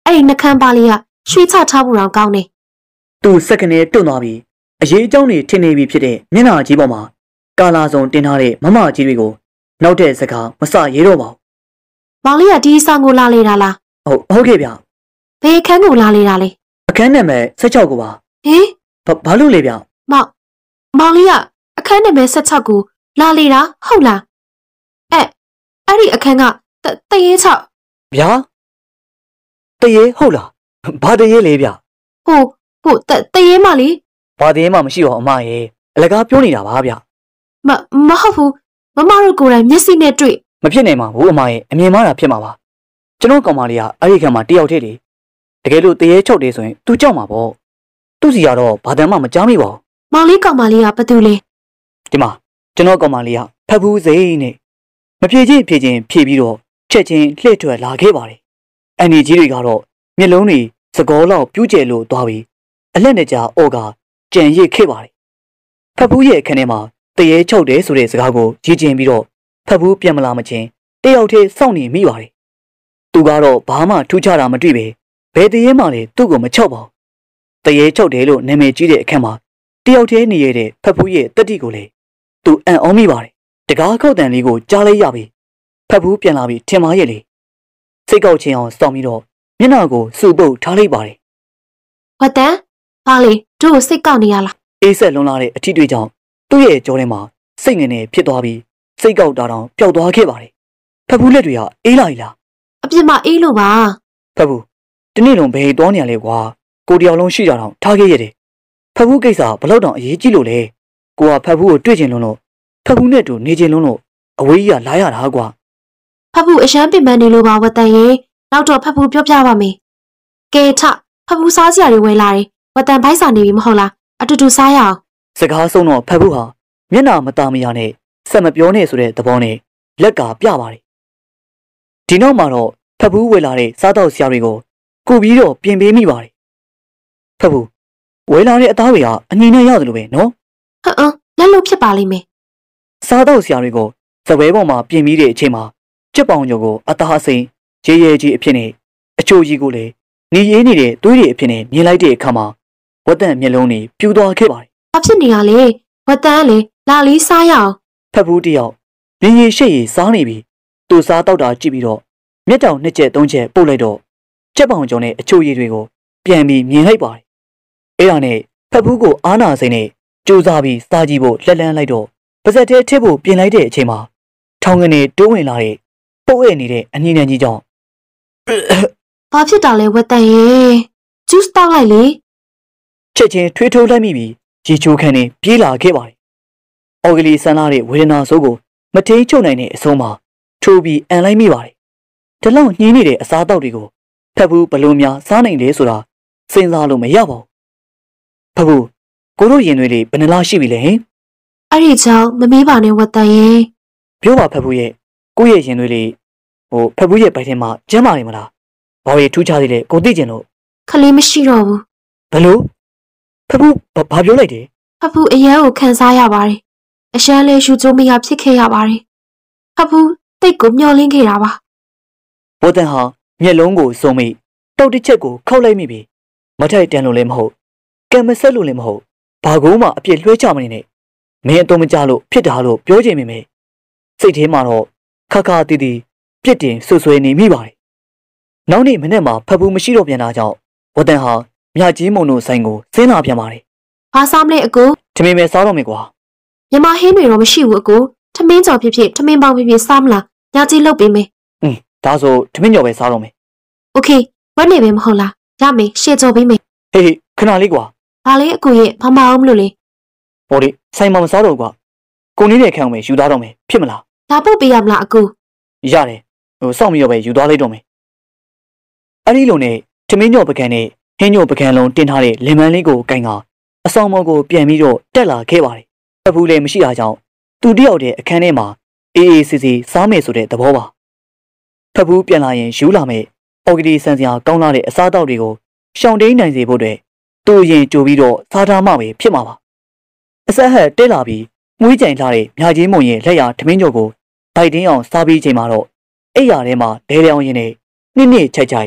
အဲ့ဒီနှကန်းပါလေးကရွှေချထားဖို့တော့ကောင်းနေသူစက္ကနဲ့တွန့်သွားပြီးအရေးအကြောင်းတွေထင်နေပြီဖြစ်တဲ့မျက်နှာကြီးပေါ်မှာကာလာစုံတင်ထားတဲ့မမကြီးတွေကိုနောက်တဲ့စကားမစရဲတော့ပါဘူးမောင်လေးကဒီဆောင်ကိုလာလေတာလားဟုတ်ဟုတ်ကဲ့ဗျဘယ်အခန်းကိုလာလေတာလဲအခန်းနံပါတ်၁၆ကိုပါဟင်ဘာဘာလို့လဲဗျမောင်မောင်လေးကအခန်းနံပါတ်၁၆ကိုလာလေတာဟုတ်လားအဲ့အဲ့ဒီအခန်းကတရေချောက်ဗျာတရေဟုတ်လားဘာတရေလဲဗျဟိုဟိုတရေမလေးဘာတရေမှမရှိပါဘူးအမရဲ့အလကားပြောနေတာပါဗျမမဟုတ်ဘူးမမတို့ကိုယ်တိုင်မျက်စိနဲ့တွေ့မဖြစ်နိုင်ပါဘူးအမရဲ့အမြင်မှားတာဖြစ်မှာပါကျွန်တော်ကောင်မလေးကအဲ့ဒီခန်းမှာတယောက်တည်းလေတကယ်လို့တရေချုပ်တယ်ဆိုရင်သူကြောက်မှာပေါ့သူစီကတော့ဘာတမ်းမှမကြားမိပါဘူးမောင်လေးကောင်မလေးကဘာတူလဲဒီမှာကျွန်တော်ကောင်မလေးကဖက်ဘူးစိမ့်နဲ့မဖြေချင်းဖြေချင်းဖြေပြီးတော့ချက်ချင်းလှည့်ထွက်လာခဲ့ပါတယ်အန်ဒီကြီးတွေကတော့မျက်လုံးတွေစကောလောက်ပြူးကျဲလို့သွားပြီးအလက်နဲ့ကြာအော်ကကြံရစ်ခဲ့ပါတယ်ဖက်ဘူးရဲ့အခန်းထဲမှာတရေချုပ်တယ်ဆိုတဲ့စကားကိုကြီးကျင်ပြီးတော့ဖက်ဘူးပြန်မလာမချင်းတယောက်တည်းစောင့်နေမိပါတယ်သူကတော့ဘာမှထူးခြားတာမတွေ့ပဲဘယ်တရေမှလည်းသူ့ကိုမချောက်ပါဘူးတရေချုပ်တယ်လို့နာမည်ကြီးတဲ့အခန်းမှာတယောက်တည်းနေရတဲ့ဖက်ဘူးရဲ့တက်တိကိုလည်းသူအံ့ဩမိပါတယ်တကားခောက်တန်လေးကိုကြားလိုက်ရပြီဖက်ဘူးပြန်လာပြီးထင်ပါရဲ့လေစိတ်ကောက်ချင်းအောင်စောင့်ပြီးတော့မျက်နှာကိုစူပုတ်ထားလိုက်ပါတယ်ဝတ်တန်ပါလေတို့ကိုစိတ်ကောက်နေရလားအေးဆက်လွန်လာတဲ့အထီးတွေကြောင့်သူ့ရဲ့ကြောထဲမှာစိတ်ငင်နေဖြစ်သွားပြီးစိတ်ကောက်တာတောင်ပျောက်သွားခဲ့ပါတယ်ဖက်ဘူးလက်တွေကအေးလာ ਈ လားအပြစ်မအေးလို့ပါဖက်ဘူးဒီနေ့လုံးဘယ်သွားနေရလဲကွာကိုတယောက်လုံးရှိတာတောင်ထားခဲ့ရတယ်ဖက်ဘူးကိစ္စဘလောက်တောင်အရေးကြီးလို့လဲကိုကဖက်ဘူးကိုတွေ့ချင်လုံးလို့ဖက်ဘူးနဲ့တူနေချင်လုံးလို့အဝေးကြီးကလာရတာကွာဖတ်ဖို့အရန်ပင်ပန်းနေလို့ပါဝတ်တန်ရေနောက်တော့ဖတ်ဖို့ပြောပြပါမယ်ကဲထဖတ်ဖို့စားစရာတွေဝယ်လာတယ်ဝတ်တန်ဘိုက်စာနေပြီမဟုတ်လားအတူတူစားရအောင်စကားဆုံးတော့ဖက်ဘူးဟာမျက်နှာမตาမရနဲ့ဆက်မပြောနဲ့ဆိုတဲ့သဘောနဲ့လက်ကပြပါတယ်ဒီနောက်မှာတော့ဖက်ဘူးဝယ်လာတဲ့စားတော့ဆရာတွေကိုကိုပြီးတော့ပြင်ပေးမိပါတယ်ဖက်ဘူးဝယ်လာတဲ့အသားတွေကအညီနဲ့ရတယ်လို့ပဲနော်ဟမ်အင်းလက်လို့ဖြစ်ပါလိမ့်မယ်စားတော့ဆရာတွေကိုစပွဲပေါ်မှာပြင်ပြီးတဲ့အချိန်မှာကြက်ပေါင်ညိုကိုအသားအစိမ်းရေရဲကြီးအဖြစ်နဲ့အချိုကြီးကိုလည်းနေရင်းနေတဲ့သွေးတွေအဖြစ်နဲ့မြင်လိုက်တဲ့အခါမှာဝတ်တန့်မျက်လုံးတွေပြူသွားခဲ့ပါတယ်ဘာဖြစ်နေရလဲဝတ်တန်ကလေလာလေးစားရအောင်ဖက်ဘူးတယောက်မြင်ရရှိရစားနေပြီသူစားတော့တာကြည့်ပြီးတော့မျက်တောင်နှစ်ချက်သုံးချက်ပုတ်လိုက်တော့ကြက်ပေါင်ကျော်နဲ့အချိုရည်တွေကိုပြန်ပြီးမြင်လိုက်ပါတယ်အဲ့ဒါနဲ့ဖက်ဘူးကိုအားနာစိမ့်နဲ့ကြိုးစားပြီးစားကြည့်ဖို့လက်လန်းလိုက်တော့ပါဇက်ထဲထည့်ဖို့ပြင်လိုက်တဲ့အချိန်မှာထောင်ကနေတိုးဝင်လာတဲ့ပုတ်ရနေတဲ့အညီနဲ့ကြီးကြောင့်ဘာဖြစ်တာလဲဝတ်တန်ရေဂျူးစ်တောက်လိုက်လေချက်ချင်းထွေးထိုးလိုက်မိပြီးရေချိုးခန်းနဲ့ပြေးလာခဲ့ပါတယ်။အော်ဂလီဆန်လာတဲ့ဝေဒနာဆိုးကိုမထိန်ချုပ်နိုင်တဲ့အဆုံးမှာထိုးပြီးအန်လိုက်မိပါတယ်။ဒီလောက်ညှင်းနေတဲ့အစားအသောက်တွေကိုဖက်ဘူးဘလို့များစားနိုင်လဲဆိုတာစဉ်းစားလို့မရပါဘူး။ဖက်ဘူးကိုတို့ရင်တွေလေးဘယ်နှလားရှိပြီလဲဟင်အဲ့ဒီကြောင့်မမေးပါနဲ့ဝတ်တန်ရေ။ပြောပါဖက်ဘူးရဲ့ကိုယ့်ရဲ့ရင်တွေလေးဟိုဖက်ဘူးရဲ့ပိုက်ထဲမှာကျမ်းမာနေမလား။ဘာလို့ထူးခြားသေးလဲကိုသိကျင်လို့ခလေးမရှိတော့ဘူးဘလို့ဖက်ဘူးဘာပြောလိုက်တယ်ဖတ်ဖို့အရန်ကိုခံစားရပါတယ်အရှမ်းလေးရှူကြိုးမရဖြစ်ခဲ့ရပါတယ်ဖတ်ဖို့တိတ်ကိုမျောလင်းခဲ့တာပါဝတ်တန်ဟာမျက်လုံးကိုစုံမိတောက်တစ်ချက်ကိုခောက်လိုက်မိပြီမထိုက်တန်လို့လည်းမဟုတ်ကံမဆက်လို့လည်းမဟုတ်ဘာကူမှအပြစ်လွှဲချမနေနဲ့မင်းအတော့မကြလို့ဖြစ်တာလို့ပြောချင်မိမယ်စိတ်ထဲမှာတော့ခါခါတီးတီးပြစ်တင်ဆွဆွဲနေမိပါတယ်နောက်နေ့မနေ့မှာဖက်ဘူးမရှိတော့ပြန်တာကြောင့်ဝတ်တန်ဟာမြကြီးမုံတို့ဆိုင်ကိုဆင်းလာပြန်ပါတယ်ဘာစားမလဲအကိုထမင်းပဲစားတော့မယ်ကွာမြန်မာဟင်းတွေတော့မရှိဘူးအကိုထမင်းကြော်ဖြစ်ဖြစ်ထမင်းပေါင်းဖြစ်ဖြစ်စားမလားညကြီးလုပ်ပေးမယ်อืมဒါဆိုထမင်းကြော်ပဲစားတော့မယ်โอเคဝတ်နေပဲမဟုတ်လားရမယ်ရှေ့ကြော်ပေးမယ်ဟေးခဏလေးကွာဘာလဲအကိုရဲ့ဘာမအောင်မလို့လေဟိုဒီဆိုင်မှာမစားတော့ကွာကိုနေတဲ့ခန်းကိုပဲယူသားတော့မယ်ဖြစ်မလားလာပို့ပေးရမလားအကိုရတယ်ဟိုစောင့်ပြီးတော့ပဲယူသွားလိုက်တော့မယ်အဲ့ဒီလိုနဲ့ထမင်းညော့ပကံနဲ့ဟင်းညော့ပကံလုံးတင်ထားတဲ့လင်မန်းလေးကိုကင်ကအဆောင်မော်ကိုပြန်ပြီးတော့တက်လာခဲ့ပါတယ်ဖက်ဘူးလည်းမရှိတာကြောင့်သူတယောက်တည်းအခန်းထဲမှာအေးအေးဆေးဆေးစားမယ်ဆိုတဲ့သဘောပါဖက်ဘူးပြန်လာရင်ယူလာမယ်အော်ဂီဒီဆန်စရာကောင်းလာတဲ့အစားအသောက်တွေကိုရှောင်တိန်နိုင်စေဖို့အတွက်သူ့ရင်ကြိုပြီးတော့စားထားမှပဲဖြစ်မှာပါအဆက်ဟက်တက်လာပြီးငွေးကြိမ်ထားတဲ့မြကြီးမုံရဲ့လက်ရထမင်းညော့ကိုဗိုက်တင်းအောင်စားပြီးချိန်မှာတော့အိယာထဲမှာဒဲလျောင်းရင်းနဲ့နှစ်နှစ်ချိုက်ချိုက်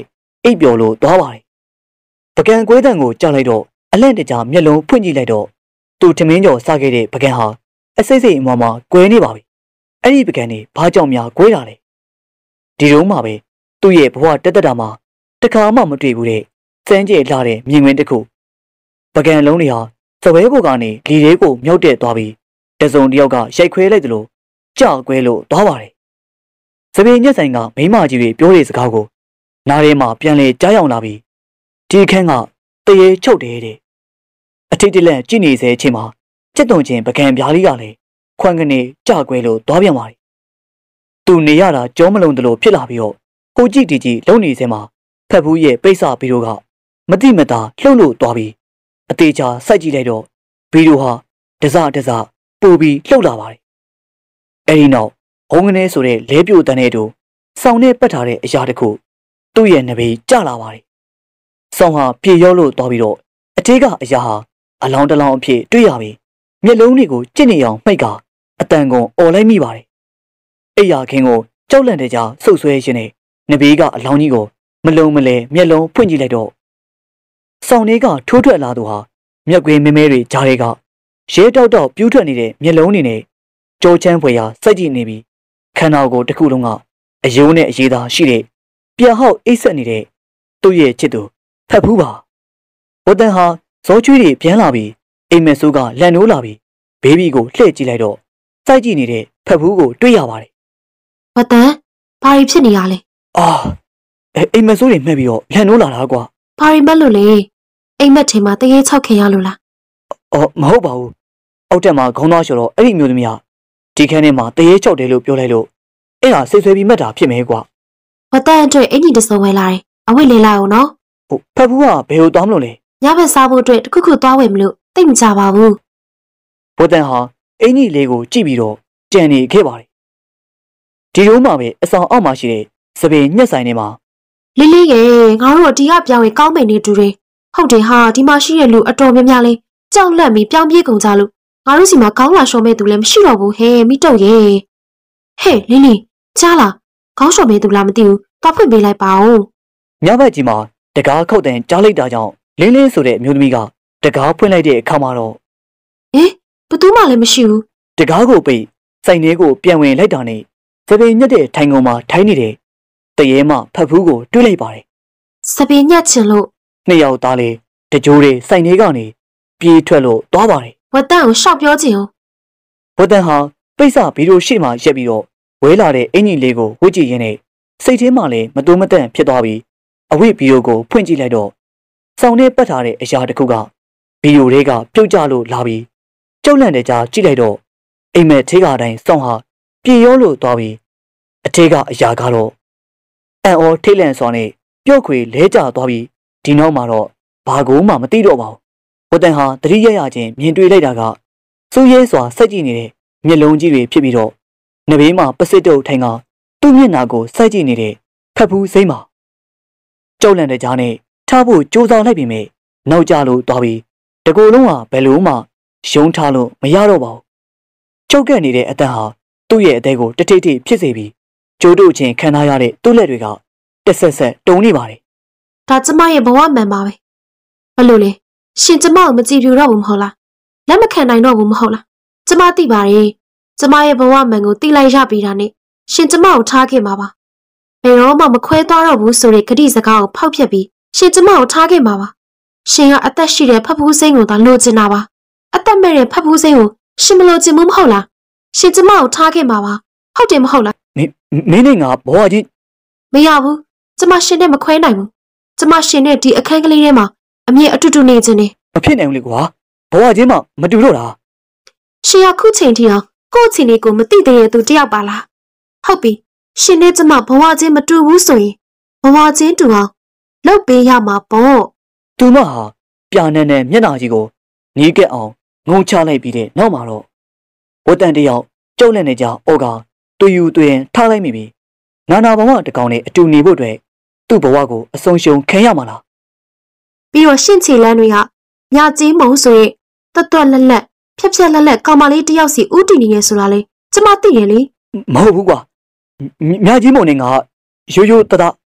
အိပ်ပျော်လို့သွားပါတယ်ပကံကွဲတံကိုကြောက်လိုက်တော့အလန့်တကြားမျက်လုံးဖွင့်ကြည့်လိုက်တော့သူထမင်းကျော်စားခဲ့တဲ့ပကံဟာအစိမ့်စိမ့်အမွားမှာကွဲနေပါပြီအဲ့ဒီပကံနေဘာကြောင့်များကွဲတာလဲဒီတော့မှပဲသူ့ရဲ့ဘဝတက်တက်တာမှာတခါမှမတွေ့ဘူးတဲ့စမ်းကြဲလာတဲ့မြင်ကွင်းတစ်ခုပကံလုံးတွေဟာစပွဲပေါ်ကနေလီလေးကိုမြောက်တက်သွားပြီးတစုံတစ်ယောက်ကရိုက်ခွဲလိုက်သလိုကြောက်ကွဲလို့သွားပါတယ်စပင်းညက်ဆိုင်ကမိမကြီးတွေပြောတဲ့စကားကိုနားထဲမှာပြန်လဲကြားရောက်လာပြီးဒီခန်းကတရေချုပ်တယ်တဲ့အထိတ်တလန့်ကြည့်နေစေချင်းမှာစက်တုံချင်းပကံပြားလေးကလည်းခွန်းကနေကြောက်ကွဲလို့သွားပြန်ပါတယ်သူနေရတာကြောမလုံးတလို့ဖြစ်လာပြီးတော့ဟိုကြည့်တီကြည့်လုံနေစမှာဖက်ဘူးရဲ့ပိတ်စာဗီဒီယိုကမတိမတာလှုပ်လို့သွားပြီးအသေးချာစိုက်ကြည့်လိုက်တော့ဗီဒီယိုဟာတစတစပို့ပြီးလှုပ်လာပါတယ်အဲဒီနောက်ဘုံကနေဆိုတဲ့လဲပြိုတန်းတဲ့တူစောင်းနဲ့ပတ်ထားတဲ့အရာတစ်ခုသူ့ရဲ့နှဘေးကျလာပါတယ်စောင်းဟာပြေရောလို့သွားပြီးတော့အထေးကအရာဟာအလောင်းတလောင်းအဖြစ်တွေ့ရပြီးမျက်လုံးတွေကိုကြည့်နေအောင်မှိတ်ကအတန်ကုန်អော်လိုက်မိပါတယ်အိယာခင်းကိုကြောက်လန့်တဲ့ကြားဆုပ်ဆွဲရင်းနဲ့နှဘေးကအလောင်းကြီးကိုမလုံးမလဲမျက်လုံးဖွင့်ကြည့်လိုက်တော့စောင်းလေးကထိုးထွက်လာသူဟာမြက်ကွင်းမဲမဲတွေကြားတွေကရဲတောက်တောက်ပြူးထွက်နေတဲ့မျက်လုံးတွေနဲ့ကြောချမ်းဖွယ်ရာစိုက်ကြည့်နေပြီးခန္ဓာကိုယ်တစ်ခုလုံးကအယိုးနဲ့အရေးသားရှိတဲ့ပြန်ဟောက်အိတ်ဆက်နေတဲ့သူ့ရဲ့ချစ်သူဖက်ဖူးပါဝတန်ဟာဇောချွေးတွေပြန်လာပြီးအိမ်မက်ဆိုးကလန်နိုးလာပြီးဘေဘီကိုလှည့်ကြည့်လိုက်တော့စိုက်ကြည့်နေတဲ့ဖက်ဖူးကိုတွေ့ရပါတယ်ဝတန်ဘာတွေဖြစ်နေရလဲအာအိမ်မက်ဆိုးတွေမှက်ပြီးတော့လန်နိုးလာတာကွာဘာတွေမှက်လို့လဲအိမ်မက်ထဲမှာတရေချောက်ခင်ရလို့လားအော်မဟုတ်ပါဘူးအောက်တက်မှာခေါင်းသားလျှော်တော့အဲ့ဒီမျိုးသမီးကဒီခန်းထဲမှာတရေချောက်တယ်လို့ပြောလိုက်လို့အဲ့ဒါစိတ်ဆွဲပြီးမှတ်တာဖြစ်မယ်ကွာဝတန်အတွက်အင်ကြီးတစုံဝဲလာတယ်အဝိတ်လေးလိုက်အောင်နော်ဟုတ်ဖက်ဖူးကဘယ်ကိုသွားမလို့လဲညဘက်စားဖို့အတွက်တခုခုသွားဝယ်မလို့တိတ်မကြပါဘူးဝတန်ဟာအင်ကြီးလေးကိုကြည့်ပြီးတော့ကြံနေခဲ့ပါတယ်ဒီလိုမှပဲအဆောင်အောက်မှာရှိတဲ့စပင်ညက်ဆိုင်ထဲမှာလီလီရေငါတို့ဒီကပြောင်းရင်ကောင်းမိန်နေတူတယ်ဟုတ်တယ်ဟာဒီမှာရှိတဲ့လူအတော်များများလေးကြောက်လန့်ပြီးပြောင်းပြေးကုန်ကြလို့ငါတို့စီမှာကောင်းလာရှော်မဲ့သူလည်းမရှိတော့ဘူးဟဲ့မိတော့ရေဟဲ့လီလီကြားလားကောင်းရှော်မဲ့သူလားမသိဘူးတော့ဖွင့်ပေးလိုက်ပါဦးညဘက်ကြီးမှာတကားခုတ်တဲ့ကြားလိုက်တာကြောင့်လင်းလင်းဆိုတဲ့အမျိုးသမီးကတကားဖွင့်လိုက်တဲ့အခါမှာတော့ဟင်ဘသူမှလည်းမရှိဘူးတကားကိုပိတ်စိုင်ထဲကိုပြန်ဝင်လိုက်တာနဲ့စပင်ညက်တဲ့ထိုင်ကုန်မှာထိုင်းနေတဲ့တရေမဖက်ဖူးကိုတွေးလိုက်ပါတယ်စပင်ညက်ချင်လို့နှစ်ယောက်သားလေးတကြိုးတွေစိုင်ထဲကနေပြေးထွက်လို့သွားပါတယ်ဝတန်ကိုရှောက်ပြောချင်အောင်ဝတန်ဟာပိတ်စာဗီဒီယိုရှေ့မှာရက်ပြီးတော့ဝဲလာတဲ့အင်ကြီးလေးကိုဝှက်ကြည့်ရင်းနဲ့စိတ်ထဲမှာလည်းမတိုးမတန့်ဖြစ်သွားပြီးအဝိဗီဒီယိုကိုဖွင့်ကြည့်လိုက်တော့စောင်းနဲ့ပတ်ထားတဲ့အရာတစ်ခုကဗီဒီယိုတွေကပြုတ်ကျလို့လာပြီးကြောက်လန့်တဲ့ကြားကြည့်လိုက်တော့အိမ်မက်ထေးကအတိုင်းစောင်းဟာပြေရောလို့သွားပြီးအထေးကအရာကတော့အန်အော်ထိတ်လန့်စွာနဲ့ပျော့ခွေလဲကျသွားပြီးဒီနောက်မှာတော့ဘာကိုမှမသိတော့ပါဘူးဝတန်ဟာတတိယရချင်းမြင်တွေ့လိုက်တာကစိုးရဲစွာစိုက်ကြည့်နေတဲ့မျက်လုံးကြီးတွေဖြစ်ပြီးတော့နှဘေးမှာပစစ်တုပ်ထိုင်ကသူ့မျက်နှာကိုစိုက်ကြည့်နေတဲ့ဖက်ဖူးစိမ့်မှာကြောက်လန့်တဲ့ကြားနဲ့ထားဖို့ကြိုးစားလိုက်ပြီမဲ့နောက်ကျလို့သွားပြီးတကူလုံးဟာဘယ်လိုမှယုံထားလို့မရတော့ပါဘူးချုပ်ကက်နေတဲ့အတန်ဟာသူ့ရဲ့အသေးကိုတထိတ်ထိတ်ဖြစ်စေပြီးကျိုးတို့ချင်းခံထားရတဲ့သူ့လက်တွေကတက်ဆက်ဆက်တုံနေပါတယ်ဒါကျမရဲ့ဘဝမှန်ပါပဲဘယ်လိုလဲရှင်ကျမကိုမကြည့်ပြတော့ဘူးမဟုတ်လားလက်မခံနိုင်တော့ဘူးမဟုတ်လားကျမသိပါတယ်ကျမရဲ့ဘဝမှန်ကိုသိလိုက်ရပြီဒါနဲ့ရှင်ကျမကိုထားခဲ့မှာပါဘယ်တော့မှမခွဲသွားတော့ဘူးဆိုတဲ့ဂတိစကားကိုဖောက်ဖျက်ပြီးရှင်ကျမကိုထားခဲ့မှာပါရှင်ကအသက်ရှိတဲ့ဖက်ဖူးစိမ့်ကိုသာလိုချင်တာပါအသက်မဲ့တဲ့ဖက်ဖူးစိမ့်ကိုရှင်မလိုချင်ဘူးမဟုတ်လားရှင်ကျမကိုထားခဲ့မှာပါဟုတ်တယ်မဟုတ်လားမင်းမင်းနဲ့ငါဘဝချင်းမရဘူးကျမရှင်နဲ့မခွဲနိုင်ဘူးကျမရှင်နဲ့ဒီအခန်းကလေးထဲမှာအမြဲအတူတူနေခြင်းနေမဖြစ်နိုင်ဘူးလေကွာဘဝချင်းမှမတူတော့တာရှင်ရခုချိန်ထိအောင်ကိုယ့်ချင်းလေးကိုမသိသေးတဲ့သူတယောက်ပါလားဟုတ်ပြီရှင်နဲ့ကျမဘဝချင်းမတူဘူးဆိုရင်ဘဝချင်းတူအောင်လုပ်ပေးရမှာပေါ့သူမဟာပြာနန်းနဲ့မျက်နှာကြီးကိုနီးကက်အောင်ငုံချလိုက်ပြီးတဲ့နောက်မှာတော့ဝတန်တယောက်ကျုပ်လက်နဲ့ကြောင်အော်ကတူယူတွင်ထားလိုက်မိပြီနာနာဘဝတကောင်နဲ့အတူနေဖို့အတွက်သူ့ဘဝကိုအဆုံးရှုံးခံရမှာလားပြီးတော့ရှင့်ချီလန်းတွေကညကြီးမုံဆိုရင်တွတ်တွတ်လက်လက်ဖြက်ဖြက်လက်လက်ကောင်မလေးတယောက်စီဥတီနေရဆိုတာလေကျမသိရလေမဟုတ်ဘူးကွာမြကြီးမုံနဲ့ငါရိုးရိုးတတ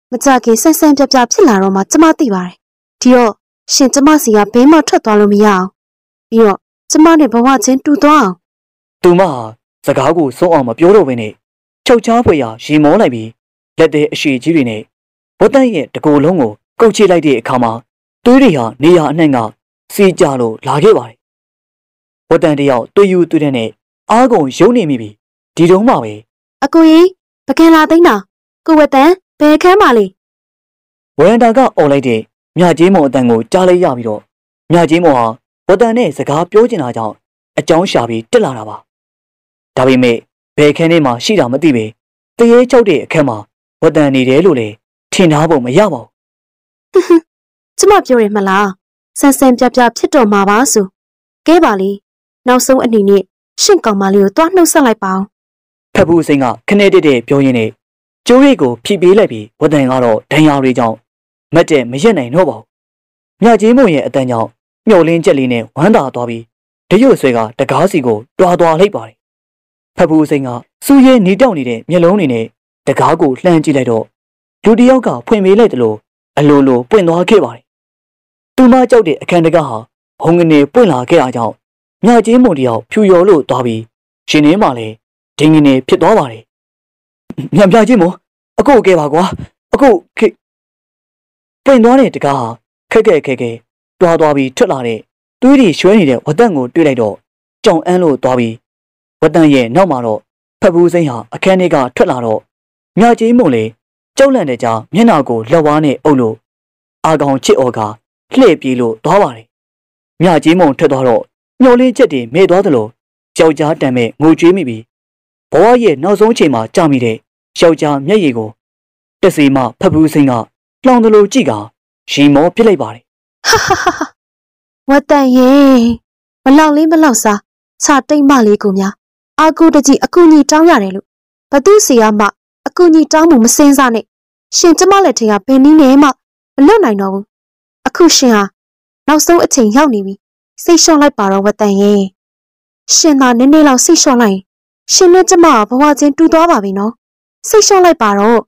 မကြခင်ဆန်းဆန်းပြပြဖြစ်လာတော့မှကျမသိပါတယ်ဒီတော့ရှင်ကျမစီကဘေးမှထွက်သွားလို့မရအောင်ပြီးတော့ကျမနဲ့ဘဝချင်းတူသွားအောင်သူမဟာစကားကိုဆုံးအောင်မပြောတော့ဘဲနဲ့ချုပ်ချားဖွယ်ရာရေမောလိုက်ပြီးလက်သေးအရှိကြီးတွေနဲ့ဝတ်တန်းရဲ့တကိုယ်လုံးကိုကုတ်ချိလိုက်တဲ့အခါမှာသွေးတွေဟာနေရာအနှံ့ကစီးကြလို့လာခဲ့ပါတယ်ဝတ်တန်းတယောက်တွေ့ယူတွေ့တဲ့နဲ့အားကုန်ယုံနေမိပြီဒီတုန်းမှပဲအကိုကြီးပကံလာသိန်းတာကိုဝတ်တန်းဘယ်ခမ်းပါလေဝရန်တာကអော်လိုက်တဲ့မြကြီးမော်အတန်ကိုကြားလိုက်ရပြီးတော့မြကြီးမော်ဟာဝတ်တန်းနဲ့စကားပြောချင်တာကြောင့်အကြောင်းရှာပြီးတက်လာတာပါဒါပေမဲ့ဘယ်ခန်းထဲမှာရှိတာမသိပဲတရေချောက်တဲ့အခန်းမှာဝတ်တန်းနေတယ်လို့လေထင်ထားဖို့မရပါဘူးကျမပြောရမလားဆန်းဆန်းပြပြဖြစ်တော်မှာပါဆိုကဲပါလေနောက်ဆုံးအနေနဲ့ရှင့်ကောင်မလေးကိုတွားနှုတ်ဆက်လိုက်ပါအောင်ဖက်ဘူးစိန်ကခနဲ့တက်တဲ့ပြောရင်းနဲ့ကျိုးရိတ်ကိုဖြည့်ပေးလိုက်ပြီးဝတ်တန်းကတော့ဒဏ်ရာတွေကြောင့်မတ်တဲ့မရက်နိုင်တော့ပါဘူးမြကြီးမုံရဲ့အတန်းကြောင့်မျောလင်းချက်လေးနဲ့ဝမ်းသာသွားပြီးတရွတ်ဆွဲကတကားစီကိုတွားသွားလိုက်ပါတယ်ဖက်ဘူးစိန်ကစူးရဲနေတောက်နေတဲ့မျက်လုံးတွေနဲ့တကားကိုလှမ်းကြည့်လိုက်တော့လူတယောက်ကဖွင့်ပေးလိုက်တယ်လို့အလိုလိုပွင့်သွားခဲ့ပါတယ်သူမကြောက်တဲ့အခန်းတကားဟာဘုံကနေပွင့်လာခဲ့တာကြောင့်မြကြီးမုံတယောက်ဖြူရော်လို့သွားပြီးရှင်နေမှလည်းဒင်းကနေဖြစ်သွားပါတယ်မြမြကြီးမုံအကုတ်ကဲပါကွာအကုတ်ခေပွင့်သွားတဲ့တကားဟာခက်ခက်ခဲခဲတွားသွားပြီးထွက်လာတဲ့သွေးတွေရွှဲနေတဲ့ဝတ်တန့်ကိုတွေ့လိုက်တော့ကြောင်အန်းလို့သွားပြီးဝတ်တန့်ရဲ့နောက်မှာတော့ဖက်ဘူးစိမ့်ဟာအခန်းထဲကထွက်လာတော့မြကြီးမုံလေကြောက်လန့်တဲ့ကြားမျက်နှာကိုလက်ဝါးနဲ့အုပ်လို့အာကောင်ချစ်အော်ကလှည့်ပြေးလို့သွားပါတယ်မြကြီးမုံထွက်သွားတော့မျောလင်းချက်တွေမဲသွားသလိုကြောက်ကြားတံမဲ့ငိုကြွေးမိပြီးဘဝရဲ့နောက်ဆုံးချိန်မှာကြာမိတဲ့ယောက်ျားမျက်ရည်ကိုတစီမဖက်ဘူးစိမ့်ကလောင်သလိုကြည့်ကရီမောပြစ်လိုက်ပါတယ်ဝတ်တန်ရဲ့မလောက်လေးမလောက်စားခြာတိတ်မလေးကိုများအာကူတကြီးအကူကြီးတောင်းရတယ်လို့ဘသူစီကမှအကူကြီးတောင်းမှုမစင်းစားနဲ့ရှင်ကျမလက်ထက်ကဘယ်နည်းနဲ့မှမလွတ်နိုင်တော့ဘူးအခုရှင်ဟာနောက်ဆုံးအချိန်ရောက်နေပြီစိတ်လျှော့လိုက်ပါတော့ဝတ်တန်ရဲ့ရှင်သာနည်းနည်းလောက်စိတ်လျှော့လိုက်ရှင်နဲ့ကျမကဘဝချင်းတူသွားပါပြီနော်စိတ်လျှော့လိုက်ပါတော့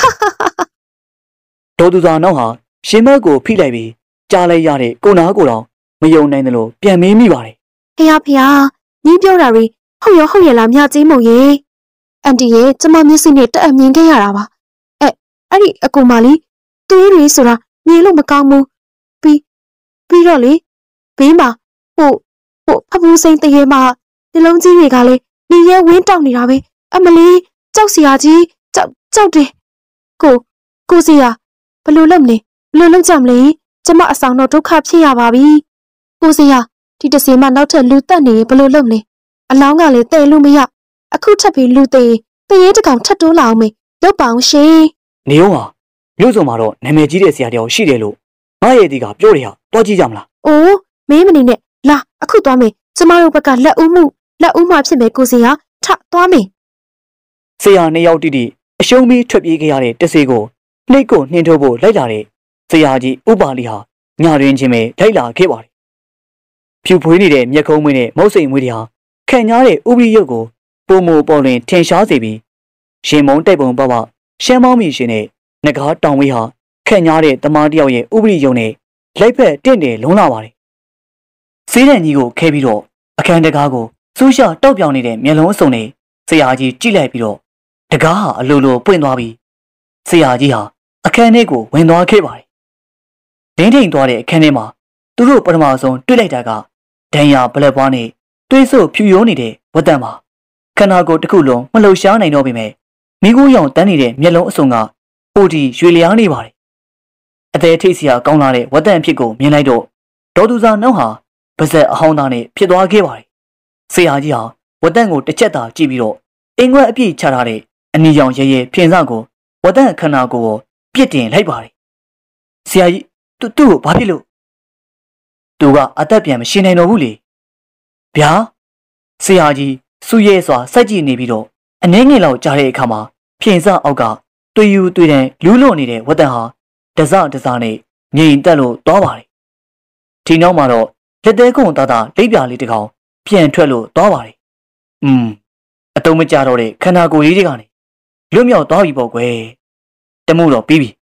ဒေါ်သူသာနောက်ဟာရှင်မကိုဖိလိုက်ပြီးကြားလိုက်ရတဲ့ကိုနာကိုတောင်မယုံနိုင်တယ်လို့ပြန်မေးမိပါတယ်ဖေဟာဖေဟာညီးပြောတာတွေဟုတ်ရောဟုတ်ရလားမြကြီးမုံရေအန်တီရဲ့ကျမမျက်စိနဲ့တက်အမြင်ခဲ့ရတာပါအဲအဲ့ဒီအကူမလေးသွေးတွေဆိုတာမြင်လို့မကောင်းဘူးပြီးပြီးတော့လေဘေးမှာဟိုဟိုဖဖူးစိမ့်တရေမှာနှလုံးကြီးတွေကလေဒီရဲဝင်းတောက်နေတာပဲအမလေးကြောက်စရာကြီးကြောက်ကြောက်တယ်ကိုကိုစီယာဘလို့လုပ်မလဲဘလို့လုပ်ကြမလဲကျမအဆောင်တော့ဒုက္ခဖြစ်ရပါပြီကိုစီယာဒီတစင်မှနောက်ထပ်လူတက်နေဘလို့လုပ်မလဲအလောင်းကလည်းတဲ့လို့မရအခုထပ်ပြီးလူသေးတရေတကောင်ထပ်တိုးလာအောင်မေလုပ်ပါအောင်ရှင်နေအောင်ဟာမြို့စုံမှာတော့နာမည်ကြီးတဲ့ဆရာတယောက်ရှိတယ်လို့ငါရဲ့ဒီကပြောတယ်ဟာတွားကြည့်ကြမလားအိုးမင်းမနေနဲ့လာအခုသွားမေကျမတို့ဘက်ကလက်ဦးမှုလက်ဦးမှဖြစ်မယ်ကိုစီယာထသွားမေဆရာနှစ်ယောက်တိတိအရှုံးပြီးထွက်ပြေးခဲ့ရတဲ့တဆေကိုနှိတ်ကိုနှင်းထုတ်ဖို့လိုက်လာတဲ့ဆရာကြီးဥပါလီဟာညတွင်ချင်းပဲလိုက်လာခဲ့ပါတယ်ဖြူဖွေးနေတဲ့မျက်ခုံးမွေးနဲ့မုတ်စိမ်မွေးတွေဟာခံညားတဲ့ဥပရိယုတ်ကိုပုံမပေါ်လွင်ထင်ရှားစေပြီးရှင်မုံတိုက်ပုံပပရှမ်းမောင်းမီရှင်နဲ့ငကားတောင်ဝေးဟာခံညားတဲ့တမားတယောက်ရဲ့ဥပရိယုတ်နဲ့လိုက်ဖက်တင့်တယ်လုံးလာပါတယ်စေးတဲ့ညီကိုခဲပြီးတော့အခန်းတကားကိုစူးရှာတောက်ပြောင်နေတဲ့မျက်လုံးအစုံနဲ့ဆရာကြီးကြည့်လိုက်ပြီးတော့တကားဟာအလိုလိုပွင့်သွားပြီးဆရာကြီးဟာအခန်းထဲကိုဝင်သွားခဲ့ပါတယ်ဒင်းထိန်သွားတဲ့အခန်းထဲမှာသူတို့ပထမဆုံးတွေ့လိုက်တာကဒဏ်ရာဘလက်ပွားနဲ့တွေးစို့ဖြူရိုးနေတဲ့ဝတ်တံပါခန္ဓာကိုယ်တစ်ခုလုံးမလှုပ်ရှားနိုင်တော့ပေမဲ့မိခိုးရောင်တန်းနေတဲ့မျက်လုံးအစုံကအိုဒီရွှေလျားနေပါတယ်အသေးထိတ်စရာကောင်းလာတဲ့ဝတ်တံဖြစ်ကိုမြင်လိုက်တော့ဒေါ်သူစာနှုတ်ဟာပါဇက်အဟောင်းသားနဲ့ဖြစ်သွားခဲ့ပါတယ်ဆရာကြီးဟာဝတ်တံကိုတစ်ချက်သာကြည့်ပြီးတော့အင်္ဂွက်အပြည့်ချထားတဲ့အနီရောင်ရဲရဲဖြင်စကိုဝတ်တံခန္ဓာကိုယ်ကိုပြစ်တင်လိုက်ပါတယ်ဆရာကြီးသူ့သူ့ကိုဘာဖြစ်လို့သူကအသက်ပြန်မရှင်နိုင်တော့ဘူးလေဗျာဆရာကြီးစူရဲစွာစိုက်ကြည့်နေပြီးတော့အနှဲငယ်လောက်ကြားတဲ့အခါမှာဖြင်စအောက်ကတွေ့ယူတွေ့တဲ့လူးလွန်နေတဲ့ဝတ်တံဟာတစတစနဲ့ငြိမ်သက်လို့သွားပါတယ်ဒီနောက်မှာတော့လက်သေးကုံသားသားလိပ်ပြာလေးတစ်ကောင်ပြန်ထွက်လို့သွားပါတယ်อืมအတုံးမကြတော့တဲ့ခန္ဓာကိုယ်ကြီးတွေကနေလွတ်မြောက်သွားပြီပေါ့ကွယ်တမှုတော့ပြီးပြီ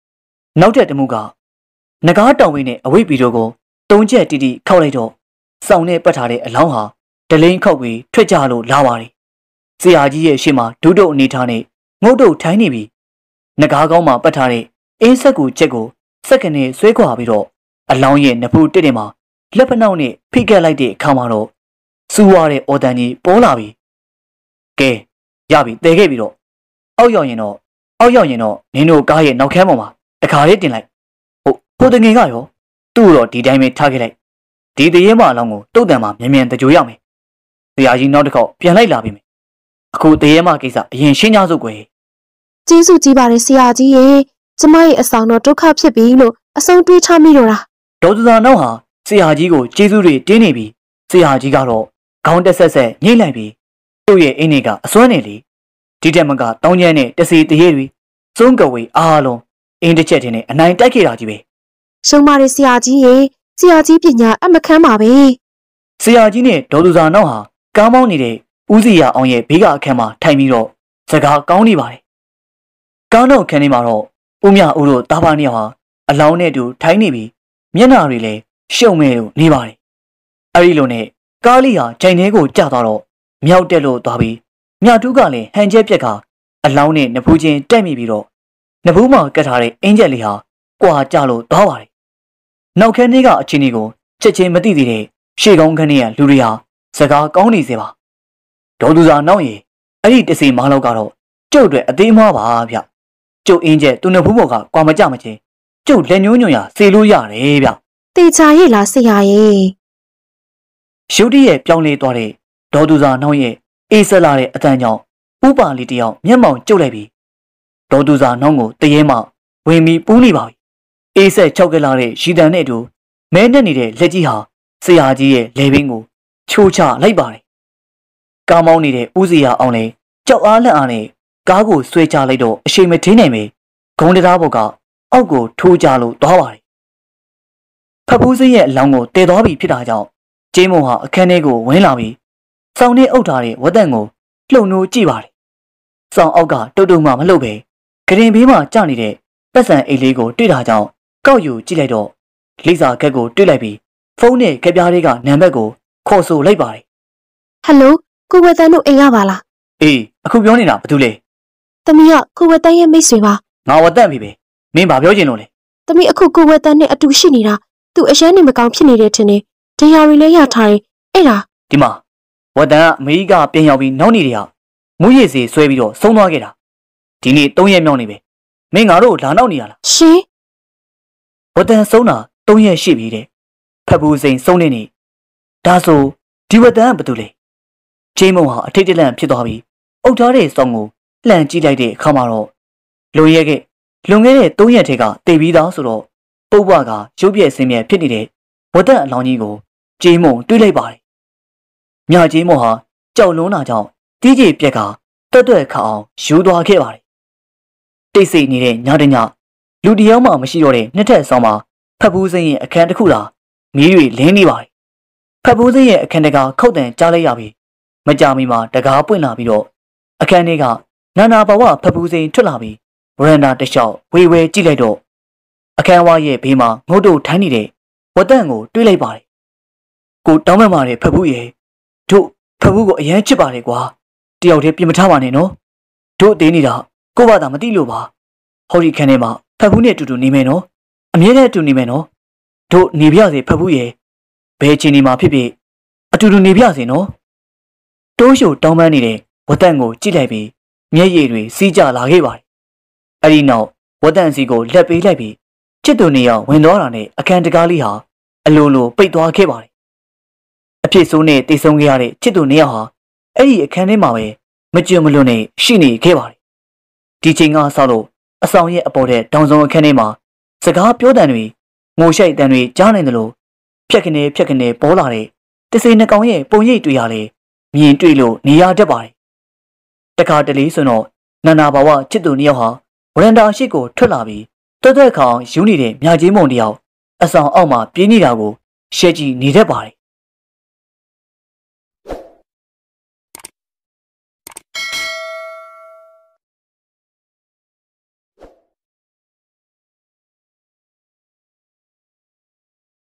နောက်ထပ်တမှုကနဂါးတောင်ဝင်းနဲ့အဝိပီတို့ကိုတုံးချက်တီတီခောက်လိုက်တော့စောင်းနဲ့ပတ်ထားတဲ့အလောင်းဟာဒလိန်ခောက်ပြီးထွက်ကြလို့လာပါတယ်ဆရာကြီးရဲ့ရှေ့မှာဒုဒုအနေထားနဲ့ငုတ်တုတ်ထိုင်းနေပြီနဂါးကောင်းမှာပတ်ထားတဲ့အင်းဆက်ကူချက်ကိုစက္ကနဲ့ဆွဲခွာပြီးတော့အလောင်းရဲ့နဖူးတစ်တင်မှာလက်ဖနှောက်နဲ့ဖိကက်လိုက်တဲ့အခါမှာတော့စူးရတဲ့အော်တန်ကြီးပေါ်လာပြီကဲရပြီတဲခဲ့ပြီးတော့အောက်ရောက်ရင်တော့အောက်ရောက်ရင်တော့နင်တို့ကားရဲ့နောက်ခန်းပေါ်မှာတခါလေးတင်လိုက်ဟုတ်ကိုတငယ်ကရောသူ့တော့ဒီတိုင်းပဲထားခဲ့လိုက်ဒီတရေမအလောင်းကိုတုတ်တန်မှာမြန်မြန်တကြိုရမယ်ဆရာကြီးနောက်တစ်ခေါက်ပြန်လိုက်လာပြီမယ်အခုတရေမကိစ္စအရင်ရှင်းကြစို့ကွယ်ကျေးဇူးကြီးပါတယ်ဆရာကြီးရေကျမရဲ့အဆောင်တော့ဒုက္ခဖြစ်ပြီလို့အဆုံးတွေးချမိတော့တာဒေါ်သူသာနောက်ဟာဆရာကြီးကိုကျေးဇူးတွေတင်းနေပြီဆရာကြီးကတော့ခေါင်းတက်ဆက်ဆက်ညှိလိုက်ပြီးသူ့ရဲ့အင်းတွေကအစွမ်းနေလေဒီတက်မကတောင်းကျမ်းနဲ့တစီတရေတွေစုံကဝေအားလုံးအင်းတစ်ချက်တင်နဲ့အနိုင်တိုက်ခဲ့တာကြီးပဲရှုံးပါတယ်ဆရာကြီးရေဆရာကြီးပညာအမခမ်းပါပဲဆရာကြီးနဲ့ဒေါ်သူသာနောက်ဟာကားမောင်းနေတဲ့ဦးစီရအောင်ရဲ့ဘေးကအခန်းမှာထိုင်ပြီးတော့စကားကောင်းနေပါတယ်ကားနောက်ခန်းထဲမှာတော့ဦးမြဦးတို့တားပါနှစ်ယောက်ဟာအလောင်းနဲ့တူထိုင်နေပြီးမျက်နှာတွေလည်းရှုံမဲလို့နေပါတယ်အဲဒီလိုနဲ့ကားလေးဟာဂျိုင်ထဲကိုကျသွားတော့မြောက်တက်လို့သွားပြီးမြတူးကလည်းဟန်ကျက်ပြက်ကအလောင်းနဲ့နဖူးချင်းတက်မိပြီးတော့နဖူးမှာကတ်ထားတဲ့အင်ဂျက်လေးဟာကွာကျလို့သွားပါတယ်နောက်ခန်းထဲကအချင်းကြီးကိုချက်ချင်းမသိသေးတဲ့ရှေ့ကောင်းခန်းထဲကလူတွေဟာစကားကောင်းနေစေပါဒေါ်သူသာနောက်ရင်အဲ့ဒီတစီမားလောက်ကတော့ကျုပ်အတွက်အသေးမွားပါဗျကျုပ်အင်းကျက်သူနဖူးပေါ်ကကွာမကြမချင်းကျုပ်လက်ညှိုးညွန့်ရစေလို့ရတယ်ဗျတေချာရဲ့လားဆရာရဲ့ရုတ်တရက်ပြောင်းလဲသွားတဲ့ဒေါ်သူသာနောက်ရဲ့အေးဆက်လာတဲ့အတန်ကြောင့်ဥပါလေးတယောက်မျက်မှောင်ကျုပ်လိုက်ပြီးဒေါ်သူသာနောက်ကိုတရေမှဝင်ပြီးပူးနေပါပြီအေးဆက်ချောက်ကလာတဲ့ရီတန်နဲ့အတူမဲနဲ့နေတဲ့လက်ကြီးဟာဆရာကြီးရဲ့လေပင်ကိုချိုးချလိုက်ပါတယ်ကားမောင်းနေတဲ့ဦးစီရအောင်လေကြောက်အားလက်အားနဲ့ကားကိုဆွဲချလိုက်တော့အရှိန်မထင်းနိုင်ပဲဂုံတရားဘောကအောက်ကိုထိုးကြလို့သွားပါတယ်ဖဖူးစင်းရဲ့အလောင်းကိုတည်သွားပြီဖြစ်တာကြောင့်ကျင်းမုံဟာအခန်းထဲကိုဝင်လာပြီးစောင်းနဲ့အုပ်ထားတဲ့ဝတ်တန်ကိုလှုပ်နိုးကြည့်ပါတယ်စောင်းအောက်ကတုတ်တုံမှမလှုပ်ပဲဂရင်ဘေးမှာကျနေတဲ့ပတ်စံအိတ်လေးကိုတွေ့တာကြောင့်ကောက်ယူကြည့်လိုက်တော့လိစာကက်ကိုတွေ့လိုက်ပြီးဖုန်းနဲ့ကက်ပြားလေးကနံပါတ်ကိုခေါ်ဆိုလိုက်ပါတယ်ဟယ်လိုကိုဝတ်တန်တို့အိမ်ရပါလားအေးအခုပြောနေတာဘာလို့လဲသမီးကကိုဝတ်တန်ရဲ့မိတ်ဆွေပါငါဝတ်တန်ပြီပဲမင်းဘာပြောချင်လို့လဲသမီးအခုကိုဝတ်တန်နဲ့အတူရှိနေတာသူအရန်နေမကောင်းဖြစ်နေတဲ့ထင်တယ်တရားတွေလည်းရထားတယ်အဲ့ဒါဒီမှာဝတ်တန်ကအမေရိကပြန်ရောက်ပြီးနောက်နေ့တည်းကမူရည်စီဆွဲပြီးတော့ဆုံးသွားခဲ့တာဒီနေ့၃ရက်မြောက်နေပဲမင်းငါတို့လာနောက်နေရလားရှင်ဝတ်တန်ဆုံးတာ၃ရက်ရှိပြီတဲ့ဖက်ဘူးစိန်ဆုံးနေနေဒါဆိုဒီဝတ်တန်ကဘာတူလဲကျင်းမုံဟာအထိတ်တလန့်ဖြစ်သွားပြီးအုပ်ထားတဲ့စောင်းကိုလှန်ကြည့်လိုက်တဲ့အခါမှာတော့လွန်ရဲခဲ့လွန်ခဲ့တဲ့၃ရက်ထဲကတည်ပြီးသားဆိုတော့ပုပ်ဘကရုပ်ပြည့်စင်းမြဲဖြစ်နေတဲ့ဝတ်တန်အလောင်းကြီးကိုကျင်းမုံတွေးလိုက်ပါတယ်မြကျင်းမုံဟာကြောက်လွန်းတာကြောင့်တီးကြီးပြက်ကတွတ်တွတ်ခအောင်ယူသွားခဲ့ပါတယ်တိတ်ဆိတ်နေတဲ့ညတညလူတယောက်မှမရှိတော့တဲ့နှစ်ထပ်ဆောင်မှာဖက်ဘူးစင်းရဲ့အခန်းတစ်ခုသာမီးတွေလင်းနေပါတယ်ဖက်ဘူးစင်းရဲ့အခန်းတကာခောက်တန်ကြားလိုက်ရပြီးမကြမီမှာတကားပွင့်လာပြီးတော့အခန်းထဲကနာနာဘဝဖက်ဘူးစင်းထွက်လာပြီးဝရန်ဒါတစ်လျှောက်ဝေဝဲကြည့်လိုက်တော့အခန်းဝါရဲ့ဘေးမှာငုတ်တုတ်ထိုင်းနေတဲ့ဝတ်တန်ကိုတွေးလိုက်ပါတယ်ကိုတောင်းပန်ပါတယ်ဖက်ဘူးရဲ့တို့ဖက်ဘူးကိုအရန်ချစ်ပါတယ်ကွာတယောက်တည်းပြင်မထားပါနဲ့နော်တို့အသေးနေတာကို့ဘာသာမသိလို့ပါဟောဒီခန်းထဲမှာဖက်ဘူးနဲ့အတူတူနေမယ်နော်အမြဲတမ်းအတူနေမယ်နော်တို့နေပြစေဖက်ဘူးရဲ့ဘယ်ချိန်ဒီမှာဖြစ်ဖြစ်အတူတူနေပြစေနော်တိုးရှိုတောင်းပန်နေတဲ့ဝတ်တန်ကိုကြည့်လိုက်ပြီးမျက်ရည်တွေစီးကျလာခဲ့ပါတယ်အဲ့ဒီနောက်ဝတ်တန်စီကိုလက်ပေးလိုက်ပြီးချစ်သူနေအောင်ဝင်သွားတာနဲ့အခန်းတကားလေးဟာအလိုလိုပိတ်သွားခဲ့ပါတယ်အဖြစ်ဆိုးနဲ့တိတ်ဆုံးခဲ့ရတဲ့ချစ်သူနေအောင်ဟာအဲ့ဒီအခန်းထဲမှာပဲမကြွမလွန်နဲ့ရှိနေခဲ့ပါတယ်ဒီချိန်ကဆောက်လို့အဆောင်ရဲ့အပေါ်တဲ့တောင်စုံအခန်းထဲမှာစကားပြောတန်တွေငိုရှိုက်တန်တွေကြားနိုင်တယ်လို့ဖြက်ခနေဖြက်ခနေပေါ်လာတဲ့တစေနှကောင်ရဲ့ပုံရိပ်တွေ့ရလေမြင်တွေ့လို့နေရတတ်ပါတယ်တခါတလေဆိုတော့နာနာဘာဝချစ်သူနှစ်ယောက်ဟာဝရန်ဒါရှိကိုထွက်လာပြီးတွတ်တွတ်ခေါင်ယူနေတဲ့မြကြီးမုံတယောက်အဆောင်အောက်မှာပြေးနေတာကိုရှက်ကြည့်နေတတ်ပါတယ်